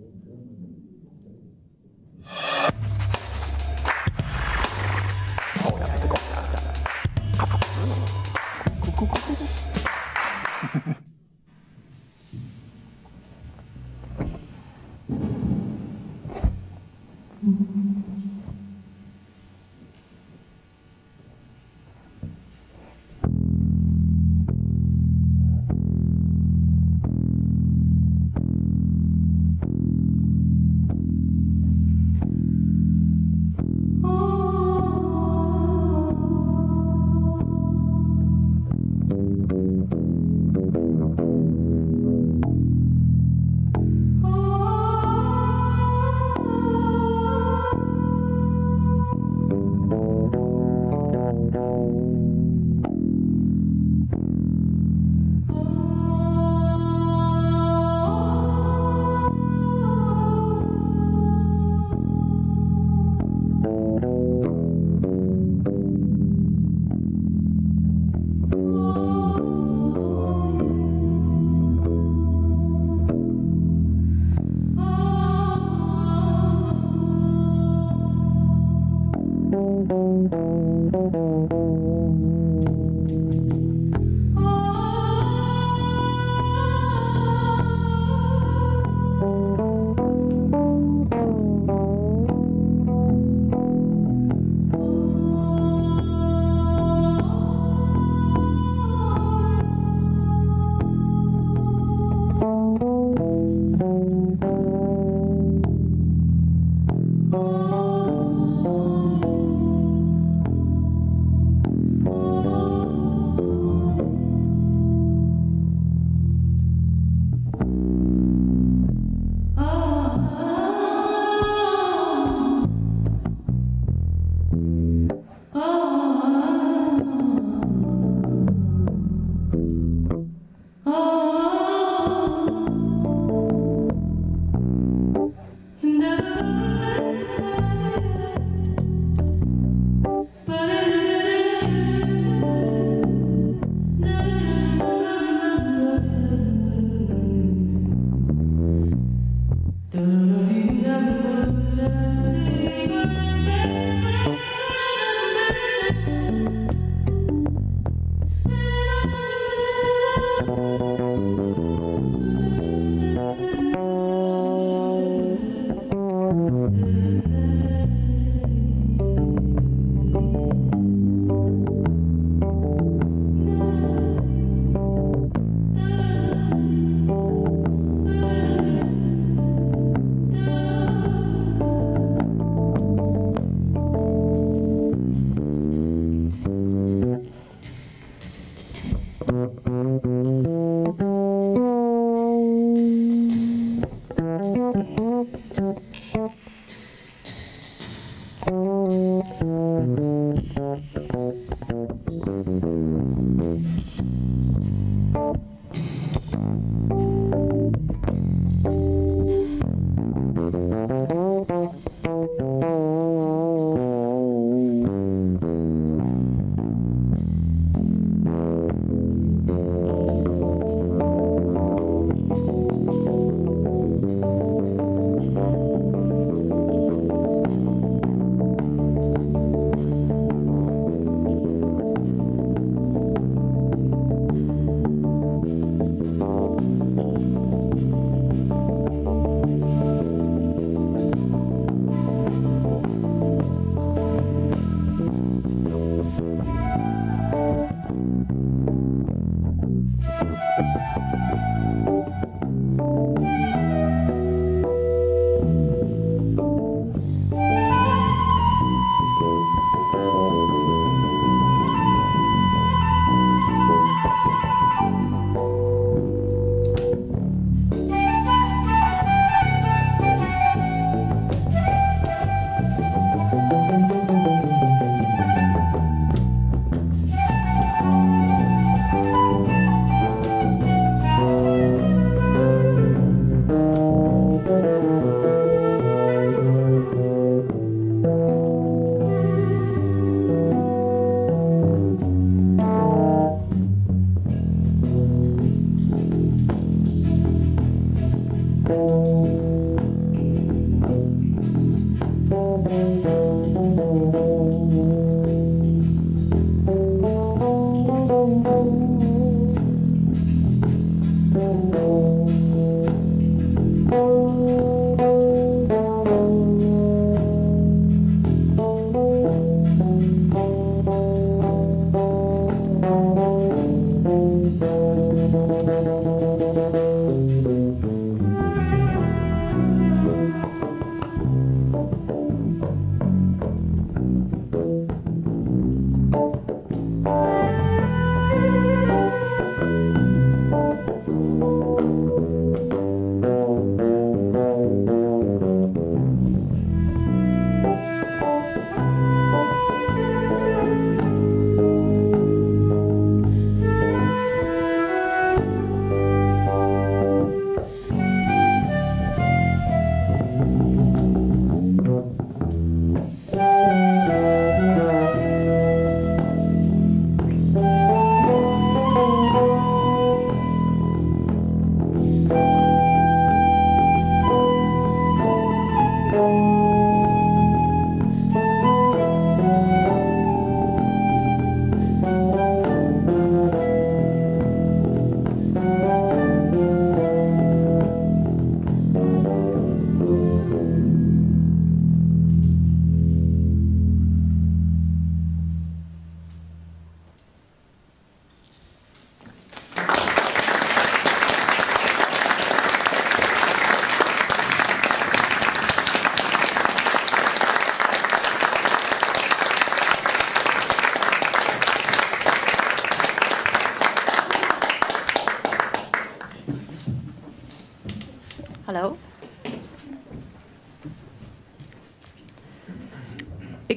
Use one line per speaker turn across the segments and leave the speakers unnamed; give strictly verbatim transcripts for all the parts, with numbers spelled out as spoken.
哦，原来是狗呀！咕咕咕咕咕。
Oh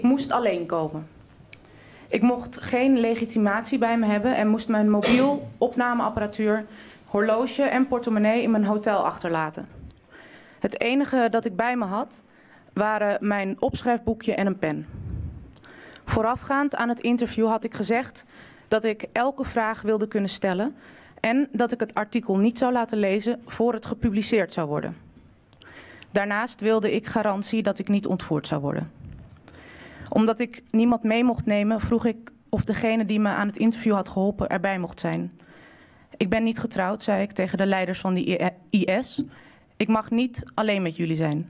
Ik moest alleen komen. Ik mocht geen legitimatie bij me hebben en moest mijn mobiel, opnameapparatuur, horloge en portemonnee in mijn hotel achterlaten. Het enige dat ik bij me had, waren mijn opschrijfboekje en een pen. Voorafgaand aan het interview had ik gezegd dat ik elke vraag wilde kunnen stellen en dat ik het artikel niet zou laten lezen voor het gepubliceerd zou worden. Daarnaast wilde ik garantie dat ik niet ontvoerd zou worden. Omdat ik niemand mee mocht nemen, vroeg ik of degene die me aan het interview had geholpen erbij mocht zijn. Ik ben niet getrouwd, zei ik tegen de leiders van de I S. Ik mag niet alleen met jullie zijn.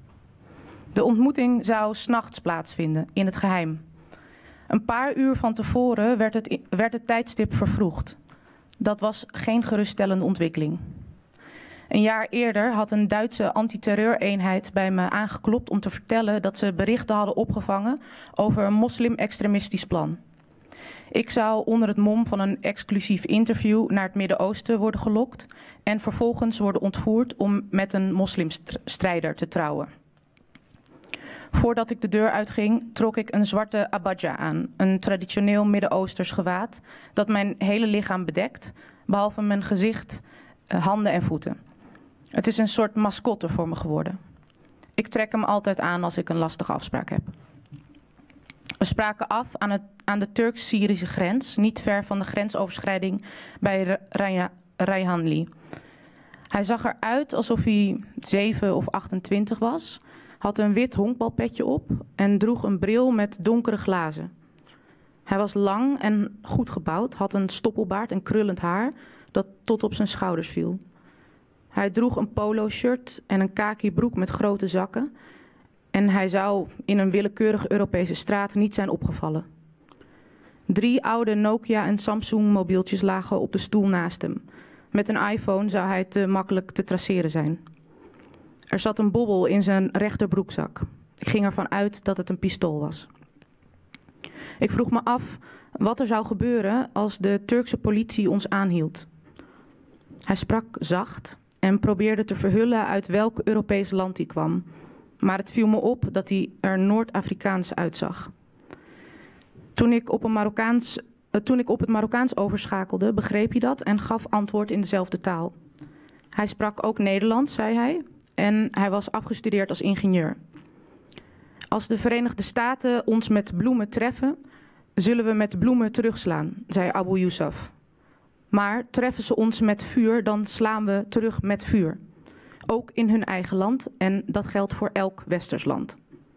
De ontmoeting zou 's nachts plaatsvinden, in het geheim. Een paar uur van tevoren werd het, werd het tijdstip vervroegd. Dat was geen geruststellende ontwikkeling. Een jaar eerder had een Duitse antiterreureenheid bij me aangeklopt om te vertellen dat ze berichten hadden opgevangen over een moslim-extremistisch plan. Ik zou onder het mom van een exclusief interview naar het Midden-Oosten worden gelokt en vervolgens worden ontvoerd om met een moslimstrijder te trouwen. Voordat ik de deur uitging, trok ik een zwarte abadja aan, een traditioneel Midden-Oosters gewaad dat mijn hele lichaam bedekt, behalve mijn gezicht, handen en voeten. Het is een soort mascotte voor me geworden. Ik trek hem altijd aan als ik een lastige afspraak heb. We spraken af aan, het, aan de Turks-Syrische grens, niet ver van de grensoverschrijding bij Reyhanli. Hij zag eruit alsof hij zeven of achtentwintig was, had een wit honkbalpetje op en droeg een bril met donkere glazen. Hij was lang en goed gebouwd, had een stoppelbaard en krullend haar dat tot op zijn schouders viel. Hij droeg een polo-shirt en een kaki broek met grote zakken en hij zou in een willekeurige Europese straat niet zijn opgevallen. Drie oude Nokia en Samsung mobieltjes lagen op de stoel naast hem. Met een iPhone zou hij te makkelijk te traceren zijn. Er zat een bobbel in zijn rechterbroekzak. Ik ging ervan uit dat het een pistool was. Ik vroeg me af wat er zou gebeuren als de Turkse politie ons aanhield. Hij sprak zacht en probeerde te verhullen uit welk Europees land hij kwam. Maar het viel me op dat hij er Noord-Afrikaans uitzag. Toen ik, op een Marokkaans, uh, toen ik op het Marokkaans overschakelde, begreep hij dat en gaf antwoord in dezelfde taal. Hij sprak ook Nederlands, zei hij, en hij was afgestudeerd als ingenieur. Als de Verenigde Staten ons met bloemen treffen, zullen we met bloemen terugslaan, zei Abu Yusuf. Maar treffen ze ons met vuur, dan slaan we terug met vuur. Ook in hun eigen land en dat geldt voor elk westers land.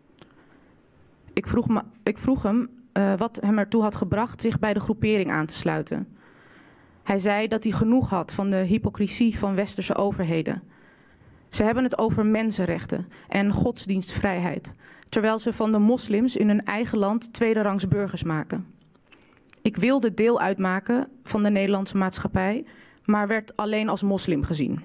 Ik vroeg, me, ik vroeg hem uh, wat hem ertoe had gebracht zich bij de groepering aan te sluiten. Hij zei dat hij genoeg had van de hypocrisie van westerse overheden. Ze hebben het over mensenrechten en godsdienstvrijheid, terwijl ze van de moslims in hun eigen land tweederangs burgers maken. Ik wilde deel uitmaken van de Nederlandse maatschappij, maar werd alleen als moslim gezien.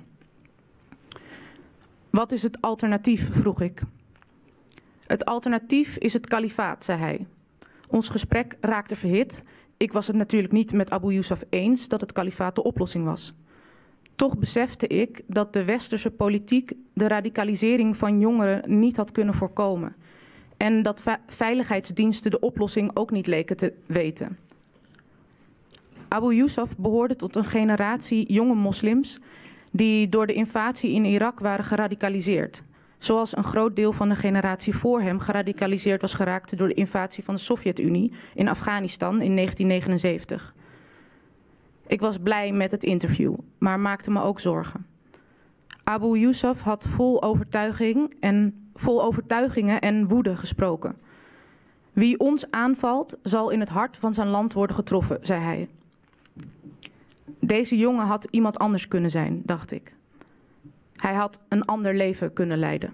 Wat is het alternatief, vroeg ik. Het alternatief is het kalifaat, zei hij. Ons gesprek raakte verhit. Ik was het natuurlijk niet met Abu Yusuf eens dat het kalifaat de oplossing was. Toch besefte ik dat de westerse politiek de radicalisering van jongeren niet had kunnen voorkomen. En dat veiligheidsdiensten de oplossing ook niet leken te weten. Abu Yusuf behoorde tot een generatie jonge moslims die door de invasie in Irak waren geradicaliseerd. Zoals een groot deel van de generatie voor hem geradicaliseerd was geraakt door de invasie van de Sovjet-Unie in Afghanistan in negentien negenenzeventig. Ik was blij met het interview, maar maakte me ook zorgen. Abu Yusuf had vol overtuiging en vol overtuigingen en woede gesproken. Wie ons aanvalt, zal in het hart van zijn land worden getroffen, zei hij. Deze jongen had iemand anders kunnen zijn, dacht ik. Hij had een ander leven kunnen leiden.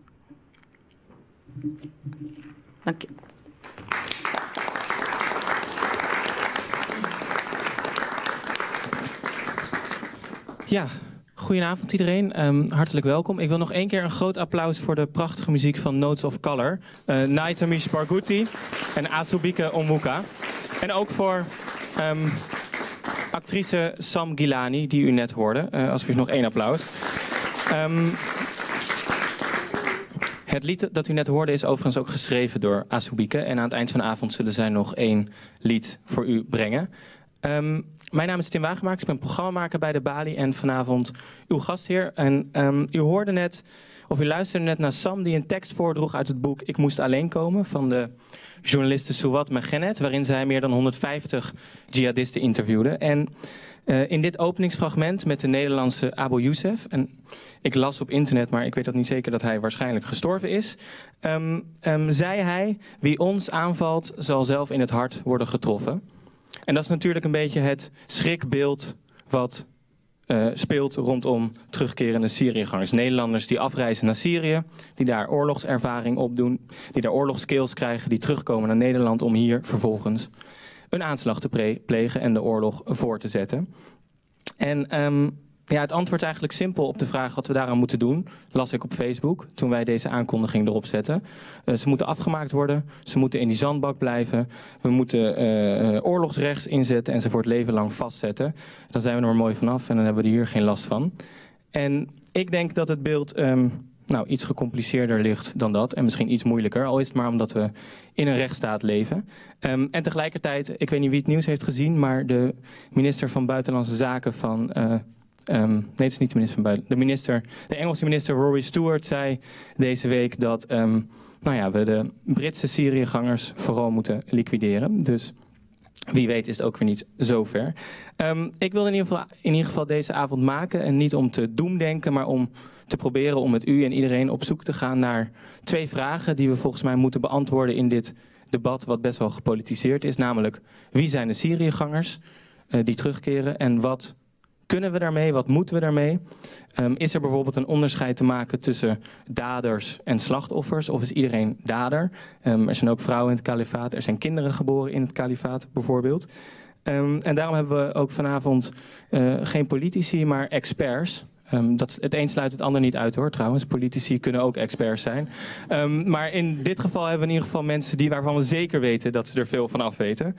Dank je.
Ja, goedenavond iedereen. Um, hartelijk welkom. Ik wil nog één keer een groot applaus voor de prachtige muziek van Notes of Color. Uh, Naitamish Barghouti en Asubike Onwuka. En ook voor um, actrice Sam Gilani, die u net hoorde. Uh, alsjeblieft nog één applaus. Um, Het lied dat u net hoorde is overigens ook geschreven door Asubike. En aan het eind van de avond zullen zij nog één lied voor u brengen. Um, mijn naam is Tim Wagenmakers, ik ben programmamaker bij de Bali en vanavond uw gastheer. En um, u hoorde net, of u luisterde net naar Sam die een tekst voordroeg uit het boek Ik moest alleen komen van de journaliste Souad Megenet, waarin zij meer dan honderdvijftig jihadisten interviewde. En uh, in dit openingsfragment met de Nederlandse Abu Youssef, en ik las op internet, maar ik weet dat niet zeker dat hij waarschijnlijk gestorven is, um, um, zei hij: wie ons aanvalt zal zelf in het hart worden getroffen. En dat is natuurlijk een beetje het schrikbeeld wat uh, speelt rondom terugkerende Syriëgangers. Nederlanders die afreizen naar Syrië, die daar oorlogservaring opdoen, die daar oorlogskills krijgen, die terugkomen naar Nederland om hier vervolgens een aanslag te plegen en de oorlog voor te zetten. En um, ja, het antwoord is eigenlijk simpel op de vraag wat we daaraan moeten doen, las ik op Facebook toen wij deze aankondiging erop zetten. Uh, ze moeten afgemaakt worden, ze moeten in die zandbak blijven, we moeten uh, oorlogsrechts inzetten en ze voor het leven lang vastzetten. Dan zijn we er maar mooi vanaf en dan hebben we er hier geen last van. En ik denk dat het beeld um, nou, iets gecompliceerder ligt dan dat en misschien iets moeilijker, al is het maar omdat we in een rechtsstaat leven. Um, en tegelijkertijd, ik weet niet wie het nieuws heeft gezien, maar de minister van Buitenlandse Zaken van Uh, Um, nee, het is niet de minister van Buiten. De, minister, de Engelse minister Rory Stewart zei deze week dat um, nou ja, we de Britse Syriëgangers vooral moeten liquideren. Dus wie weet is het ook weer niet zo ver. Um, ik wil in ieder geval, in ieder geval deze avond maken, en niet om te doemdenken, maar om te proberen om met u en iedereen op zoek te gaan naar twee vragen die we volgens mij moeten beantwoorden in dit debat wat best wel gepolitiseerd is. Namelijk, wie zijn de Syriëgangers uh, die terugkeren en wat kunnen we daarmee? Wat moeten we daarmee? Um, is er bijvoorbeeld een onderscheid te maken tussen daders en slachtoffers? Of is iedereen dader? Um, er zijn ook vrouwen in het kalifaat. Er zijn kinderen geboren in het kalifaat bijvoorbeeld. Um, en daarom hebben we ook vanavond uh, geen politici, maar experts. Um, dat, het een sluit het ander niet uit hoor, trouwens. Politici kunnen ook experts zijn. Um, maar in dit geval hebben we in ieder geval mensen die, waarvan we zeker weten dat ze er veel van af weten.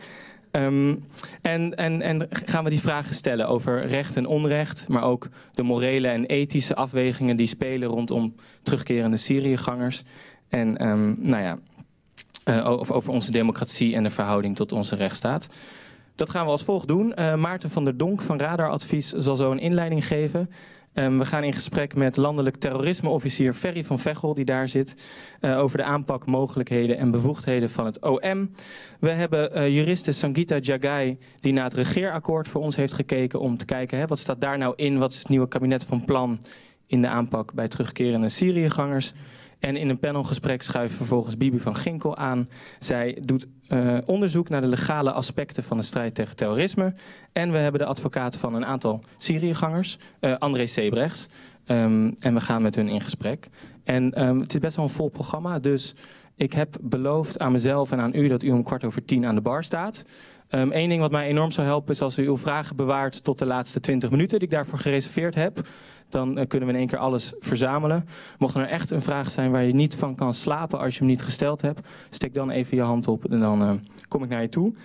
Um, en, en, en gaan we die vragen stellen over recht en onrecht, maar ook de morele en ethische afwegingen die spelen rondom terugkerende Syriëgangers. En um, nou ja, uh, over, over onze democratie en de verhouding tot onze rechtsstaat. Dat gaan we als volgt doen. Uh, Maarten van der Donk van Radaradvies zal zo een inleiding geven. Um, we gaan in gesprek met landelijk terrorismeofficier Ferry van Veghel, die daar zit, uh, over de aanpak, mogelijkheden en bevoegdheden van het O M. We hebben uh, juriste Sangeeta Jagai, die naar het regeerakkoord voor ons heeft gekeken om te kijken, hè, wat staat daar nou in, wat is het nieuwe kabinet van plan in de aanpak bij terugkerende Syriëgangers. En in een panelgesprek schuift vervolgens Bibi van Ginkel aan. Zij doet uh, onderzoek naar de legale aspecten van de strijd tegen terrorisme. En we hebben de advocaat van een aantal Syriëgangers, uh, André Sebrechts. Um, en we gaan met hun in gesprek. En um, het is best wel een vol programma, dus ik heb beloofd aan mezelf en aan u dat u om kwart over tien aan de bar staat. Um, Eén ding wat mij enorm zou helpen is als u uw vragen bewaart tot de laatste twintig minuten die ik daarvoor gereserveerd heb. Dan uh, kunnen we in één keer alles verzamelen. Mocht er nou echt een vraag zijn waar je niet van kan slapen als je hem niet gesteld hebt, steek dan even je hand op en dan uh, kom ik naar je toe.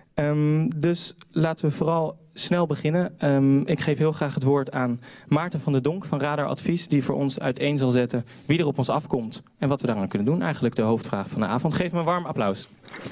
Um, dus laten we vooral snel beginnen. Um, ik geef heel graag het woord aan Maarten van der Donk van Radaradvies, die voor ons uiteen zal zetten wie er op ons afkomt en wat we daaraan kunnen doen. Eigenlijk de hoofdvraag van de avond. Geef hem een warm applaus.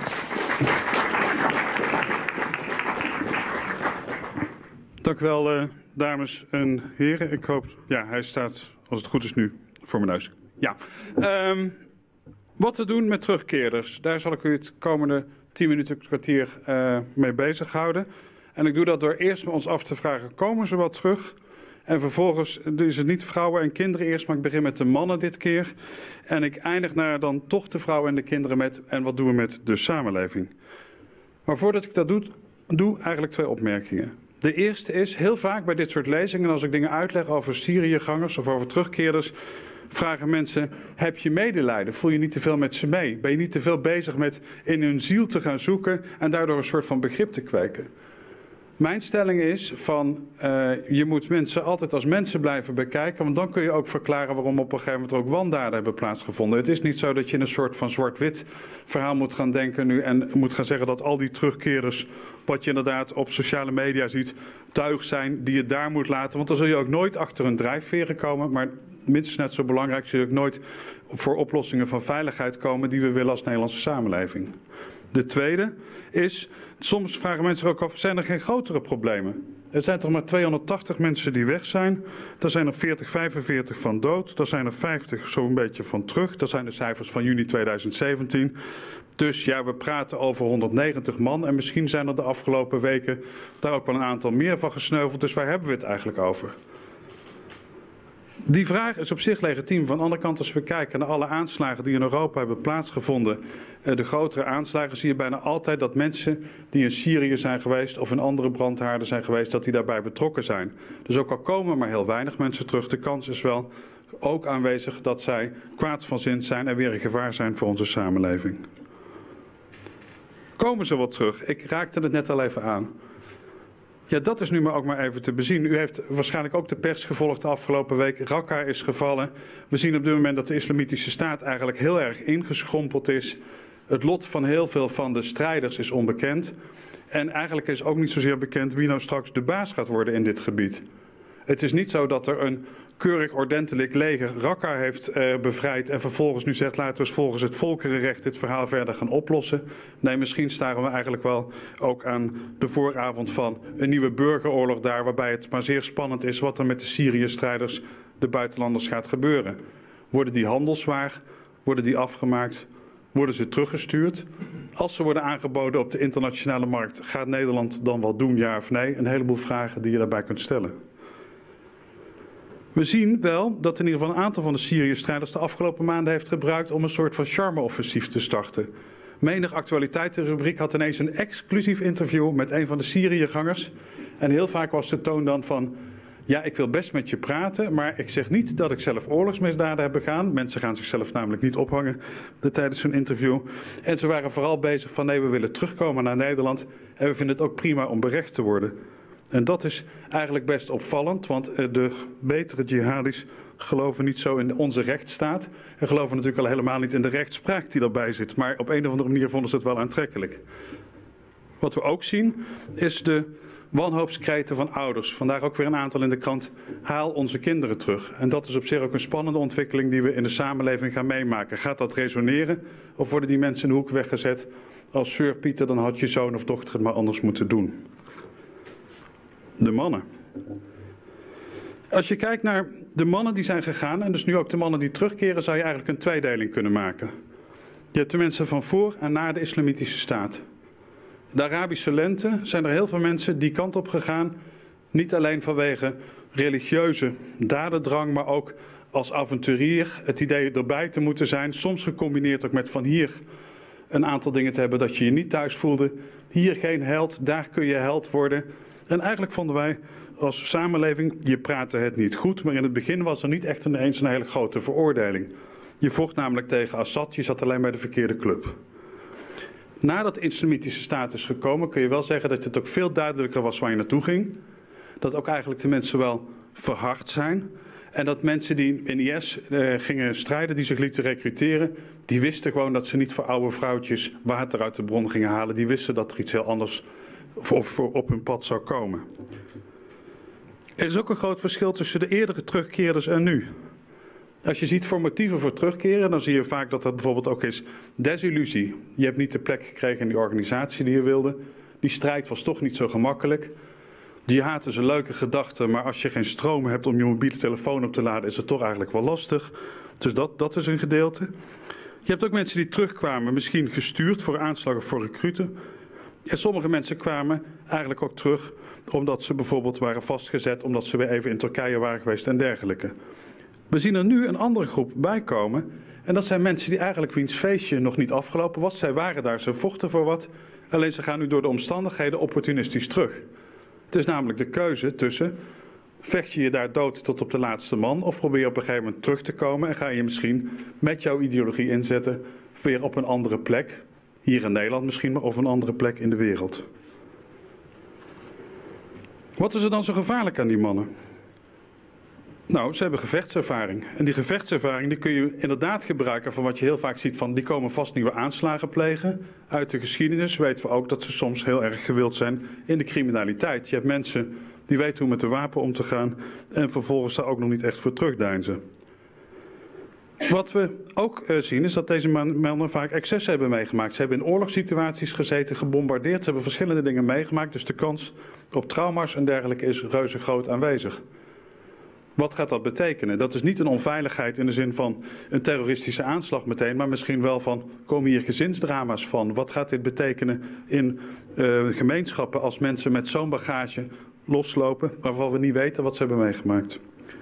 Dank u wel, uh, dames en heren. Ik hoop, ja, hij staat, als het goed is nu, voor mijn neus. Ja. Um, wat te doen met terugkeerders, daar zal ik u het komende tien minuten, kwartier uh, mee bezighouden. En ik doe dat door eerst ons af te vragen, komen ze wat terug? En vervolgens is het niet vrouwen en kinderen eerst, maar ik begin met de mannen dit keer. En ik eindig naar dan toch de vrouwen en de kinderen met, en wat doen we met de samenleving? Maar voordat ik dat doe, doe eigenlijk twee opmerkingen. De eerste is, heel vaak bij dit soort lezingen, als ik dingen uitleg over Syriëgangers of over terugkeerders, vragen mensen, heb je medelijden? Voel je niet te veel met ze mee? Ben je niet te veel bezig met in hun ziel te gaan zoeken en daardoor een soort van begrip te kweken? Mijn stelling is van, uh, je moet mensen altijd als mensen blijven bekijken, want dan kun je ook verklaren waarom op een gegeven moment er ook wandaden hebben plaatsgevonden. Het is niet zo dat je in een soort van zwart-wit verhaal moet gaan denken nu en moet gaan zeggen dat al die terugkeerders, wat je inderdaad op sociale media ziet, tuig zijn die je daar moet laten. Want dan zul je ook nooit achter hun drijfveren komen, maar minstens net zo belangrijk, zul je ook nooit voor oplossingen van veiligheid komen die we willen als Nederlandse samenleving. De tweede is, soms vragen mensen ook af, zijn er geen grotere problemen? Er zijn toch maar tweehonderdtachtig mensen die weg zijn. Daar zijn er veertig, vijfenveertig van dood. Daar zijn er vijftig zo'n beetje van terug. Dat zijn de cijfers van juni tweeduizend zeventien. Dus ja, we praten over honderdnegentig man. En misschien zijn er de afgelopen weken daar ook wel een aantal meer van gesneuveld. Dus waar hebben we het eigenlijk over? Die vraag is op zich legitiem. Van de andere kant, als we kijken naar alle aanslagen die in Europa hebben plaatsgevonden, de grotere aanslagen, zie je bijna altijd dat mensen die in Syrië zijn geweest of in andere brandhaarden zijn geweest, dat die daarbij betrokken zijn. Dus ook al komen maar heel weinig mensen terug, de kans is wel ook aanwezig dat zij kwaad van zin zijn en weer een gevaar zijn voor onze samenleving. Komen ze wat terug? Ik raakte het net al even aan. Ja, dat is nu maar ook maar even te bezien. U heeft waarschijnlijk ook de pers gevolgd de afgelopen week. Raqqa is gevallen. We zien op dit moment dat de Islamitische Staat eigenlijk heel erg ingeschrompeld is. Het lot van heel veel van de strijders is onbekend. En eigenlijk is ook niet zozeer bekend wie nou straks de baas gaat worden in dit gebied. Het is niet zo dat er een keurig ordentelijk leger Raqqa heeft eh, bevrijd en vervolgens nu zegt laten we eens volgens het volkerenrecht dit verhaal verder gaan oplossen. Nee, misschien staren we eigenlijk wel ook aan de vooravond van een nieuwe burgeroorlog daar, waarbij het maar zeer spannend is wat er met de Syrië-strijders, de buitenlanders, gaat gebeuren. Worden die handelswaar? Worden die afgemaakt? Worden ze teruggestuurd? Als ze worden aangeboden op de internationale markt, gaat Nederland dan wel doen, ja of nee? Een heleboel vragen die je daarbij kunt stellen. We zien wel dat in ieder geval een aantal van de Syrië-strijders de afgelopen maanden heeft gebruikt om een soort van charme-offensief te starten. Menig actualiteitenrubriek had ineens een exclusief interview met een van de Syriëgangers. En heel vaak was de toon dan van, ja, ik wil best met je praten, maar ik zeg niet dat ik zelf oorlogsmisdaden heb begaan. Mensen gaan zichzelf namelijk niet ophangen tijdens hun interview. En ze waren vooral bezig van, nee, we willen terugkomen naar Nederland en we vinden het ook prima om berecht te worden. En dat is eigenlijk best opvallend, want de betere jihadis geloven niet zo in onze rechtsstaat. En geloven natuurlijk al helemaal niet in de rechtspraak die daarbij zit. Maar op een of andere manier vonden ze het wel aantrekkelijk. Wat we ook zien is de wanhoopskreten van ouders. Vandaag ook weer een aantal in de krant. Haal onze kinderen terug. En dat is op zich ook een spannende ontwikkeling die we in de samenleving gaan meemaken. Gaat dat resoneren of worden die mensen in de hoek weggezet als Sir Pieter, dan had je zoon of dochter het maar anders moeten doen. De mannen. Als je kijkt naar de mannen die zijn gegaan en dus nu ook de mannen die terugkeren, zou je eigenlijk een tweedeling kunnen maken. Je hebt de mensen van voor en na de Islamitische Staat. De Arabische lente zijn er heel veel mensen die kant op gegaan, niet alleen vanwege religieuze dadendrang, maar ook als avonturier, het idee erbij te moeten zijn, soms gecombineerd ook met van hier een aantal dingen te hebben dat je je niet thuis voelde. Hier geen held, daar kun je held worden. En eigenlijk vonden wij als samenleving, je praatte het niet goed, maar in het begin was er niet echt ineens een hele grote veroordeling. Je vocht namelijk tegen Assad, je zat alleen bij de verkeerde club. Nadat de Islamitische Staat is gekomen, kun je wel zeggen dat het ook veel duidelijker was waar je naartoe ging. Dat ook eigenlijk de mensen wel verhard zijn. En dat mensen die in I S eh, gingen strijden, die zich lieten recruteren, die wisten gewoon dat ze niet voor oude vrouwtjes water uit de bron gingen halen. Die wisten dat er iets heel anders op, op hun pad zou komen. Er is ook een groot verschil tussen de eerdere terugkeerders en nu. Als je ziet voor motieven voor terugkeren, dan zie je vaak dat dat bijvoorbeeld ook is desillusie. Je hebt niet de plek gekregen in die organisatie die je wilde. Die strijd was toch niet zo gemakkelijk. Jihad is een leuke gedachte, maar als je geen stroom hebt om je mobiele telefoon op te laden, is het toch eigenlijk wel lastig. Dus dat, dat is een gedeelte. Je hebt ook mensen die terugkwamen, misschien gestuurd voor aanslagen voor recruten. En sommige mensen kwamen eigenlijk ook terug omdat ze bijvoorbeeld waren vastgezet, omdat ze weer even in Turkije waren geweest en dergelijke. We zien er nu een andere groep bij komen. En dat zijn mensen die eigenlijk wiens feestje nog niet afgelopen was. Zij waren daar, ze vochten voor wat. Alleen ze gaan nu door de omstandigheden opportunistisch terug. Het is namelijk de keuze tussen, vecht je je daar dood tot op de laatste man, of probeer je op een gegeven moment terug te komen en ga je misschien met jouw ideologie inzetten weer op een andere plek. Hier in Nederland misschien, maar of een andere plek in de wereld. Wat is er dan zo gevaarlijk aan die mannen? Nou, ze hebben gevechtservaring. En die gevechtservaring die kun je inderdaad gebruiken van wat je heel vaak ziet van die komen vast nieuwe aanslagen plegen. Uit de geschiedenis weten we ook dat ze soms heel erg gewild zijn in de criminaliteit. Je hebt mensen die weten hoe met een wapen om te gaan en vervolgens daar ook nog niet echt voor terugdeinzen. Wat we ook uh, zien is dat deze mannen vaak excess hebben meegemaakt. Ze hebben in oorlogssituaties gezeten, gebombardeerd. Ze hebben verschillende dingen meegemaakt. Dus de kans op trauma's en dergelijke is reuze groot aanwezig. Wat gaat dat betekenen? Dat is niet een onveiligheid in de zin van een terroristische aanslag meteen, maar misschien wel van, komen hier gezinsdrama's van? Wat gaat dit betekenen in uh, gemeenschappen als mensen met zo'n bagage loslopen, waarvan we niet weten wat ze hebben meegemaakt?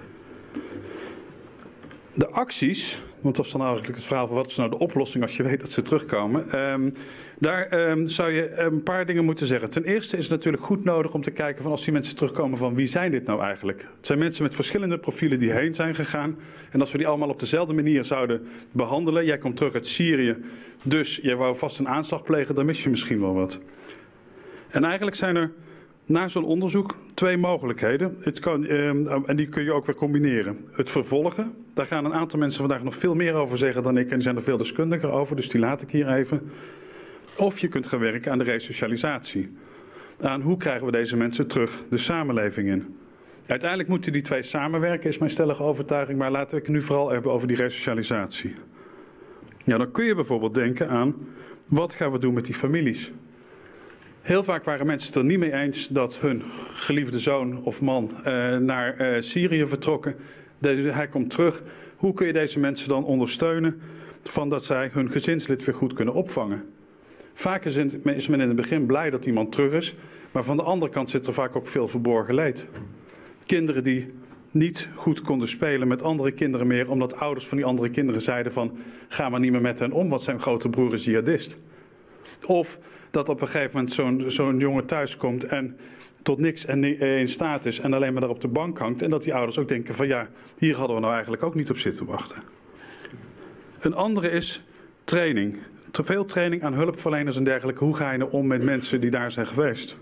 De acties, want dat is dan eigenlijk het verhaal van wat is nou de oplossing als je weet dat ze terugkomen. Um, daar um, zou je een paar dingen moeten zeggen. Ten eerste is het natuurlijk goed nodig om te kijken van als die mensen terugkomen van wie zijn dit nou eigenlijk? Het zijn mensen met verschillende profielen die heen zijn gegaan. En als we die allemaal op dezelfde manier zouden behandelen. Jij komt terug uit Syrië, dus jij wou vast een aanslag plegen, dan mis je misschien wel wat. En eigenlijk zijn er na zo'n onderzoek twee mogelijkheden. Het kan, eh, en die kun je ook weer combineren. Het vervolgen. Daar gaan een aantal mensen vandaag nog veel meer over zeggen dan ik. En die zijn er veel deskundiger over, dus die laat ik hier even. Of je kunt gaan werken aan de resocialisatie. Aan hoe krijgen we deze mensen terug de samenleving in. Uiteindelijk moeten die twee samenwerken, is mijn stellige overtuiging. Maar laten we het nu vooral hebben over die resocialisatie. Ja, dan kun je bijvoorbeeld denken aan, wat gaan we doen met die families? Heel vaak waren mensen het er niet mee eens dat hun geliefde zoon of man uh, naar uh, Syrië vertrokken. De, hij komt terug. Hoe kun je deze mensen dan ondersteunen van dat zij hun gezinslid weer goed kunnen opvangen? Vaak is, in, is men in het begin blij dat iemand terug is, maar van de andere kant zit er vaak ook veel verborgen leed. Kinderen die niet goed konden spelen met andere kinderen meer, omdat ouders van die andere kinderen zeiden van, ga maar niet meer met hen om, want zijn grote broer is jihadist. Of dat op een gegeven moment zo'n zo'n jongen thuis komt en tot niks en in staat is en alleen maar daar op de bank hangt. En dat die ouders ook denken van ja, hier hadden we nou eigenlijk ook niet op zitten wachten. Een andere is training. Te veel training aan hulpverleners en dergelijke. Hoe ga je nou om met mensen die daar zijn geweest?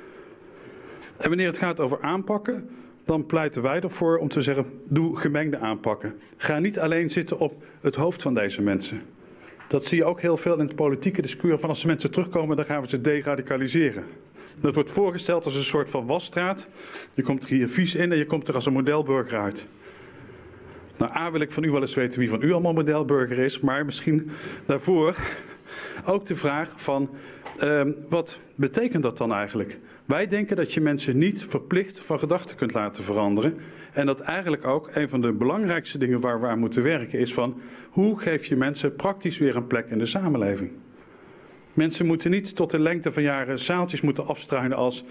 En wanneer het gaat over aanpakken, dan pleiten wij ervoor om te zeggen, doe gemengde aanpakken. Ga niet alleen zitten op het hoofd van deze mensen. Dat zie je ook heel veel in het politieke discours van als de mensen terugkomen, dan gaan we ze deradicaliseren. Dat wordt voorgesteld als een soort van wasstraat. Je komt er hier vies in en je komt er als een modelburger uit. Nou, A wil ik van u wel eens weten wie van u allemaal modelburger is, maar misschien daarvoor ook de vraag van, uh, wat betekent dat dan eigenlijk? Wij denken dat je mensen niet verplicht van gedachten kunt laten veranderen. En dat eigenlijk ook een van de belangrijkste dingen waar we aan moeten werken is van, hoe geef je mensen praktisch weer een plek in de samenleving? Mensen moeten niet tot de lengte van jaren zaaltjes moeten afstruinen als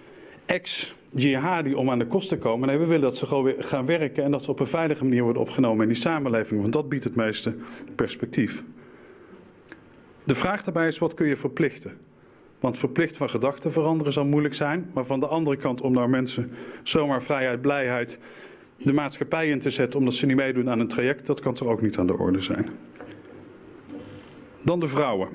ex-jihadi om aan de kost te komen. Nee, we willen dat ze gewoon weer gaan werken en dat ze op een veilige manier worden opgenomen in die samenleving. Want dat biedt het meeste perspectief. De vraag daarbij is, wat kun je verplichten? Want verplicht van gedachten veranderen zal moeilijk zijn. Maar van de andere kant om nou mensen zomaar vrijheid, blijheid de maatschappij in te zetten omdat ze niet meedoen aan een traject, dat kan toch ook niet aan de orde zijn. Dan de vrouwen.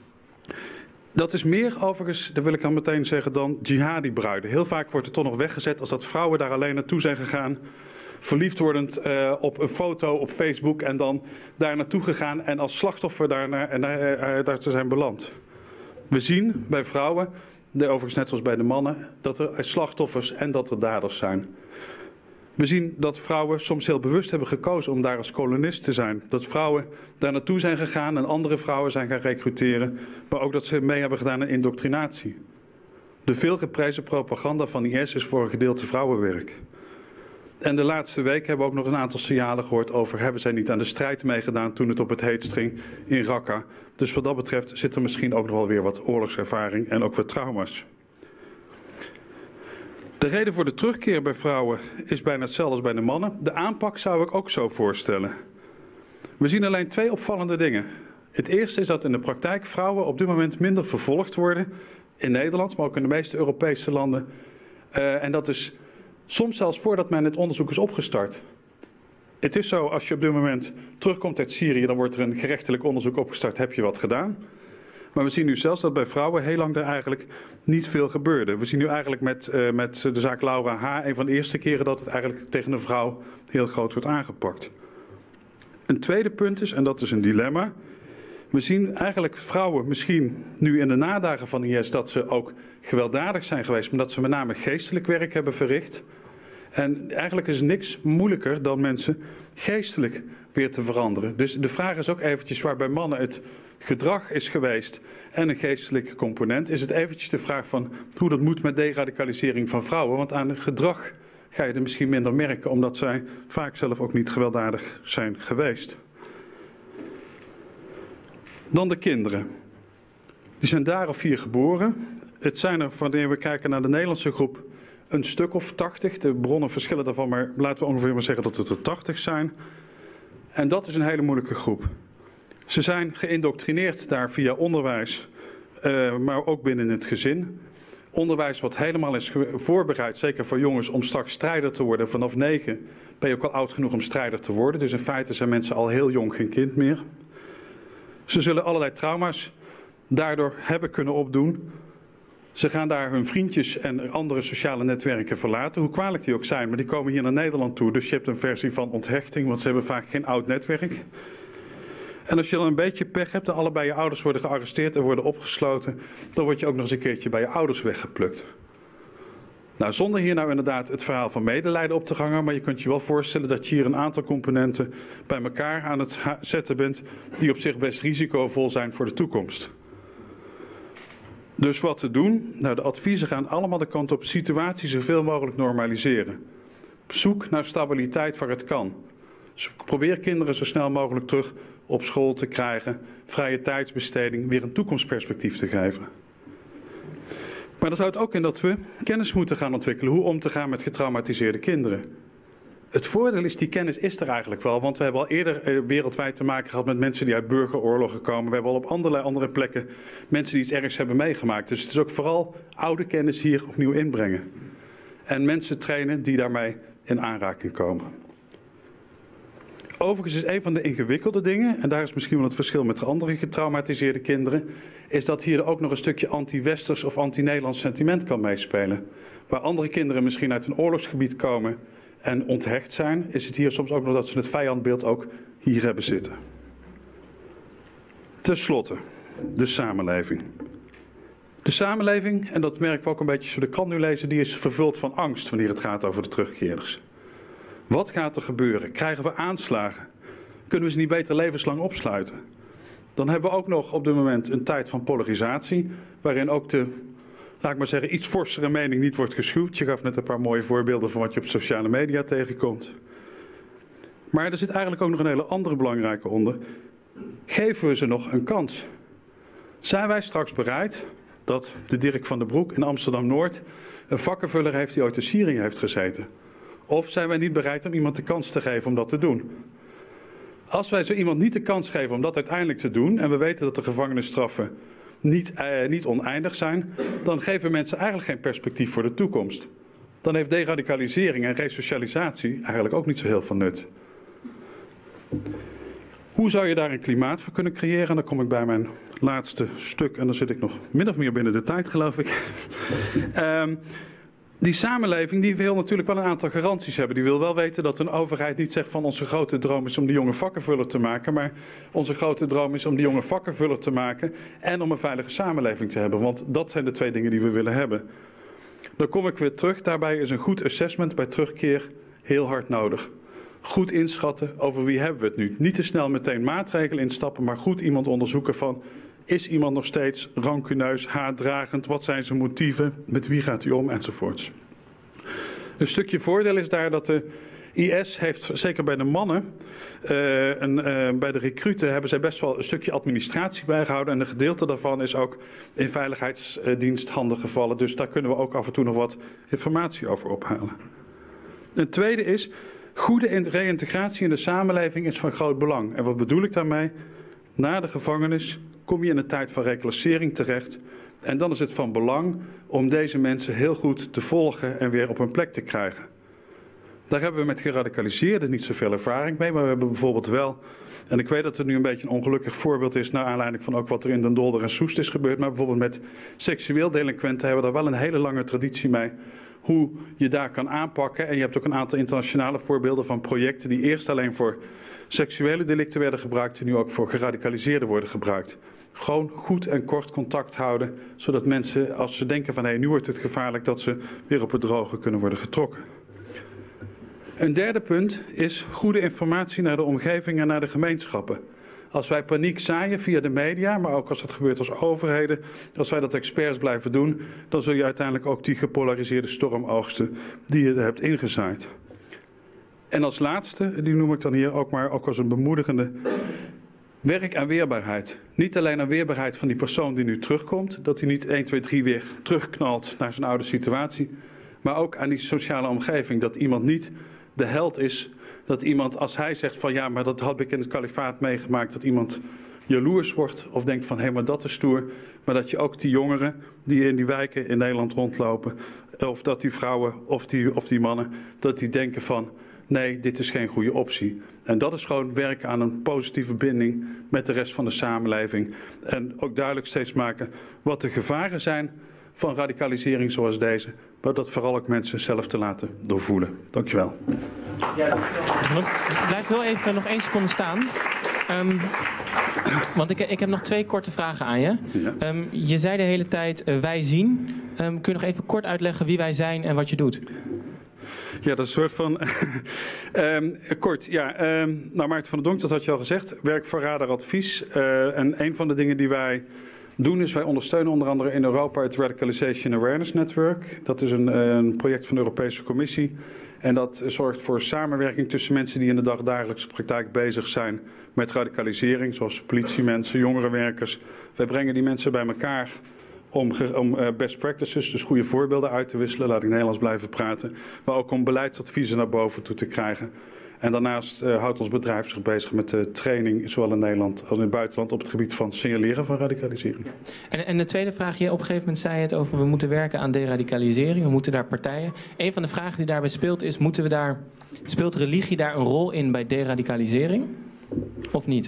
Dat is meer overigens, dat wil ik dan meteen zeggen, dan jihadi-bruiden. Heel vaak wordt het toch nog weggezet als dat vrouwen daar alleen naartoe zijn gegaan, verliefd wordend uh, op een foto op Facebook en dan daar naartoe gegaan en als slachtoffer daar, naar, uh, uh, daar te zijn beland. We zien bij vrouwen, de, overigens net zoals bij de mannen, dat er slachtoffers en dat er daders zijn. We zien dat vrouwen soms heel bewust hebben gekozen om daar als kolonist te zijn. Dat vrouwen daar naartoe zijn gegaan en andere vrouwen zijn gaan recruteren. Maar ook dat ze mee hebben gedaan aan indoctrinatie. De veelgeprezen propaganda van I S is voor een gedeelte vrouwenwerk. En de laatste week hebben we ook nog een aantal signalen gehoord over, hebben zij niet aan de strijd meegedaan toen het op het heetst ging in Raqqa. Dus wat dat betreft zit er misschien ook nog wel weer wat oorlogservaring en ook wat trauma's. De reden voor de terugkeer bij vrouwen is bijna hetzelfde als bij de mannen. De aanpak zou ik ook zo voorstellen. We zien alleen twee opvallende dingen. Het eerste is dat in de praktijk vrouwen op dit moment minder vervolgd worden. In Nederland, maar ook in de meeste Europese landen. Uh, en dat is soms zelfs voordat men het onderzoek is opgestart. Het is zo, als je op dit moment terugkomt uit Syrië, dan wordt er een gerechtelijk onderzoek opgestart, heb je wat gedaan. Maar we zien nu zelfs dat bij vrouwen heel lang er eigenlijk niet veel gebeurde. We zien nu eigenlijk met, uh, met de zaak Laura H. een van de eerste keren dat het eigenlijk tegen een vrouw heel groot wordt aangepakt. Een tweede punt is, en dat is een dilemma. We zien eigenlijk vrouwen misschien nu in de nadagen van I S dat ze ook gewelddadig zijn geweest, maar dat ze met name geestelijk werk hebben verricht. En eigenlijk is niks moeilijker dan mensen geestelijk weer te veranderen. Dus de vraag is ook eventjes waar bij mannen het gedrag is geweest en een geestelijke component, is het eventjes de vraag van hoe dat moet met deradicalisering van vrouwen. Want aan het gedrag ga je er misschien minder merken, omdat zij vaak zelf ook niet gewelddadig zijn geweest. Dan de kinderen. Die zijn daar of vier geboren. Het zijn er, wanneer we kijken naar de Nederlandse groep, een stuk of tachtig. De bronnen verschillen daarvan, maar laten we ongeveer maar zeggen dat het er tachtig zijn. En dat is een hele moeilijke groep. Ze zijn geïndoctrineerd daar via onderwijs, uh, maar ook binnen het gezin. Onderwijs wat helemaal is voorbereid, zeker voor jongens, om straks strijder te worden. Vanaf negen ben je ook al oud genoeg om strijder te worden. Dus in feite zijn mensen al heel jong geen kind meer. Ze zullen allerlei trauma's daardoor hebben kunnen opdoen. Ze gaan daar hun vriendjes en andere sociale netwerken verlaten, hoe kwalijk die ook zijn. Maar die komen hier naar Nederland toe, dus je hebt een versie van onthechting, want ze hebben vaak geen oud netwerk. En als je dan een beetje pech hebt en allebei je ouders worden gearresteerd en worden opgesloten, dan word je ook nog eens een keertje bij je ouders weggeplukt. Nou, zonder hier nou inderdaad het verhaal van medelijden op te gangen, maar je kunt je wel voorstellen dat je hier een aantal componenten bij elkaar aan het zetten bent, die op zich best risicovol zijn voor de toekomst. Dus wat te doen? Nou, de adviezen gaan allemaal de kant op situatie zoveel mogelijk normaliseren. Zoek naar stabiliteit waar het kan. Dus probeer kinderen zo snel mogelijk terug op school te krijgen, vrije tijdsbesteding, weer een toekomstperspectief te geven. Maar dat houdt ook in dat we kennis moeten gaan ontwikkelen hoe om te gaan met getraumatiseerde kinderen. Het voordeel is, die kennis is er eigenlijk wel, want we hebben al eerder wereldwijd te maken gehad met mensen die uit burgeroorlogen komen. We hebben al op allerlei andere plekken mensen die iets ergs hebben meegemaakt. Dus het is ook vooral oude kennis hier opnieuw inbrengen. En mensen trainen die daarmee in aanraking komen. Overigens is een van de ingewikkelde dingen, en daar is misschien wel het verschil met andere getraumatiseerde kinderen, is dat hier ook nog een stukje anti-westers of anti-Nederlands sentiment kan meespelen. Waar andere kinderen misschien uit een oorlogsgebied komen en onthecht zijn, is het hier soms ook nog dat ze het vijandbeeld ook hier hebben zitten. Ten slotte, de samenleving. De samenleving, en dat merken we ook een beetje als we de krant nu lezen, die is vervuld van angst wanneer het gaat over de terugkeerders. Wat gaat er gebeuren? Krijgen we aanslagen? Kunnen we ze niet beter levenslang opsluiten? Dan hebben we ook nog op dit moment een tijd van polarisatie, waarin ook de, laat ik maar zeggen, iets forsere mening niet wordt geschuwd. Je gaf net een paar mooie voorbeelden van wat je op sociale media tegenkomt. Maar er zit eigenlijk ook nog een hele andere belangrijke onder. Geven we ze nog een kans? Zijn wij straks bereid dat de Dirk van den Broek in Amsterdam-Noord een vakkenvuller heeft die ooit in Syrië heeft gezeten? Of zijn wij niet bereid om iemand de kans te geven om dat te doen? Als wij zo iemand niet de kans geven om dat uiteindelijk te doen, en we weten dat de gevangenisstraffen niet, eh, niet oneindig zijn, dan geven mensen eigenlijk geen perspectief voor de toekomst. Dan heeft deradicalisering en resocialisatie eigenlijk ook niet zo heel veel nut. Hoe zou je daar een klimaat voor kunnen creëren? En dan kom ik bij mijn laatste stuk, en dan zit ik nog min of meer binnen de tijd, geloof ik. um, Die samenleving die wil natuurlijk wel een aantal garanties hebben. Die wil wel weten dat een overheid niet zegt van onze grote droom is om die jonge vakkenvuller te maken. Maar onze grote droom is om die jonge vakkenvuller te maken en om een veilige samenleving te hebben. Want dat zijn de twee dingen die we willen hebben. Dan kom ik weer terug. Daarbij is een goed assessment bij terugkeer heel hard nodig. Goed inschatten over wie hebben we het nu. Niet te snel meteen maatregelen instappen, maar goed iemand onderzoeken van, is iemand nog steeds rancuneus, haatdragend? Wat zijn zijn motieven? Met wie gaat hij om? Enzovoorts. Een stukje voordeel is daar dat de I S heeft, zeker bij de mannen, uh, een, uh, bij de recruten hebben zij best wel een stukje administratie bijgehouden. En een gedeelte daarvan is ook in veiligheidsdienst handen gevallen. Dus daar kunnen we ook af en toe nog wat informatie over ophalen. Een tweede is, goede reïntegratie in de samenleving is van groot belang. En wat bedoel ik daarmee? Na de gevangenis kom je in een tijd van reclassering terecht. En dan is het van belang om deze mensen heel goed te volgen en weer op hun plek te krijgen. Daar hebben we met geradicaliseerden niet zoveel ervaring mee, maar we hebben bijvoorbeeld wel, en ik weet dat het nu een beetje een ongelukkig voorbeeld is naar aanleiding van ook wat er in Den Dolder en Soest is gebeurd, maar bijvoorbeeld met seksueel delinquenten hebben we daar wel een hele lange traditie mee hoe je daar kan aanpakken. En je hebt ook een aantal internationale voorbeelden van projecten die eerst alleen voor seksuele delicten werden gebruikt en nu ook voor geradicaliseerden worden gebruikt. Gewoon goed en kort contact houden, zodat mensen als ze denken van hé, nu wordt het gevaarlijk, dat ze weer op het droge kunnen worden getrokken. Een derde punt is goede informatie naar de omgeving en naar de gemeenschappen. Als wij paniek zaaien via de media, maar ook als het gebeurt als overheden, als wij dat experts blijven doen, dan zul je uiteindelijk ook die gepolariseerde storm oogsten die je hebt ingezaaid. En als laatste, die noem ik dan hier ook maar ook als een bemoedigende, werk aan weerbaarheid. Niet alleen aan weerbaarheid van die persoon die nu terugkomt, dat hij niet één, twee, drie weer terugknalt naar zijn oude situatie, maar ook aan die sociale omgeving, dat iemand niet de held is. Dat iemand, als hij zegt van ja, maar dat had ik in het kalifaat meegemaakt, dat iemand jaloers wordt of denkt van hé, maar dat is stoer. Maar dat je ook die jongeren die in die wijken in Nederland rondlopen, of dat die vrouwen of die, of die mannen, dat die denken van nee, dit is geen goede optie. En dat is gewoon werken aan een positieve binding met de rest van de samenleving. En ook duidelijk steeds maken wat de gevaren zijn van radicalisering zoals deze. Maar dat vooral ook mensen zelf te laten doorvoelen. Dankjewel.
Ja, dankjewel. Blijf wel even nog één seconde staan. Um, want ik, ik heb nog twee korte vragen aan je.
Ja.
Um, je zei de hele tijd uh, wij zien. Um, kun je nog even kort uitleggen wie wij zijn en wat je doet?
Ja, dat is een soort van... um, kort, ja. Um, nou, Maarten van der Donk, dat had je al gezegd. Werk voor Radar Advies. Uh, en een van de dingen die wij doen is, wij ondersteunen onder andere in Europa het Radicalization Awareness Network. Dat is een, een project van de Europese Commissie. En dat zorgt voor samenwerking tussen mensen die in de dagdagelijkse praktijk bezig zijn met radicalisering. Zoals politiemensen, jongerenwerkers. Wij brengen die mensen bij elkaar om, om best practices, dus goede voorbeelden uit te wisselen. Laat ik Nederlands blijven praten. Maar ook om beleidsadviezen naar boven toe te krijgen. En daarnaast uh, houdt ons bedrijf zich bezig met de training, zowel in Nederland als in het buitenland, op het gebied van signaleren van radicalisering.
En, en de tweede vraag, je op een gegeven moment zei het over, we moeten werken aan deradicalisering, we moeten daar partijen. Een van de vragen die daarbij speelt is, moeten we daar, speelt religie daar een rol in bij deradicalisering? Of niet?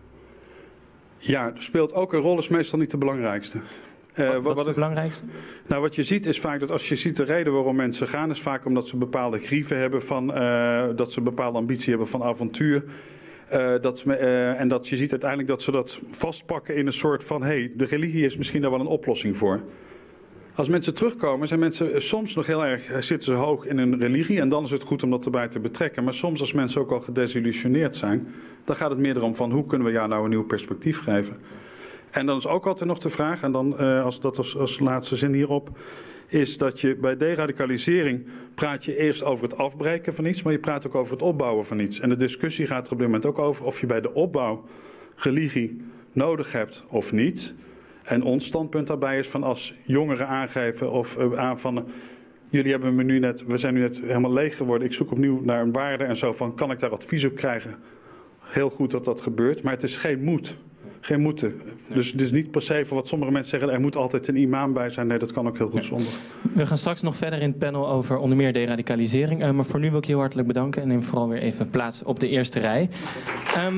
Ja, er speelt ook een rol, is meestal niet de belangrijkste.
Uh, wat, wat is
het
het belangrijkste?
Nou, wat je ziet is vaak dat als je ziet de reden waarom mensen gaan, is vaak omdat ze bepaalde grieven hebben van, uh, dat ze een bepaalde ambitie hebben van avontuur. Uh, dat, uh, en dat je ziet uiteindelijk dat ze dat vastpakken in een soort van, hé, hey, de religie is misschien daar wel een oplossing voor. Als mensen terugkomen, zijn mensen soms nog heel erg, zitten ze hoog in een religie en dan is het goed om dat erbij te betrekken. Maar soms als mensen ook al gedesillusioneerd zijn, dan gaat het meer erom van, hoe kunnen we jou nou een nieuw perspectief geven? En dan is ook altijd nog de vraag, en dan uh, als, dat als, als laatste zin hierop, is dat je bij deradicalisering praat je eerst over het afbreken van iets, maar je praat ook over het opbouwen van iets. En de discussie gaat er op dit moment ook over of je bij de opbouw religie nodig hebt of niet. En ons standpunt daarbij is van als jongeren aangeven of uh, aan van... Uh, jullie hebben me nu net, we zijn nu net helemaal leeg geworden, ik zoek opnieuw naar een waarde en zo van, kan ik daar advies op krijgen? Heel goed dat dat gebeurt, maar het is geen moet. Geen moeten. Dus het is niet per se voor wat sommige mensen zeggen, er moet altijd een imam bij zijn. Nee, dat kan ook heel goed zonder.
We gaan straks nog verder in het panel over onder meer deradicalisering. Uh, maar voor nu wil ik je heel hartelijk bedanken en neem vooral weer even plaats op de eerste rij. Um,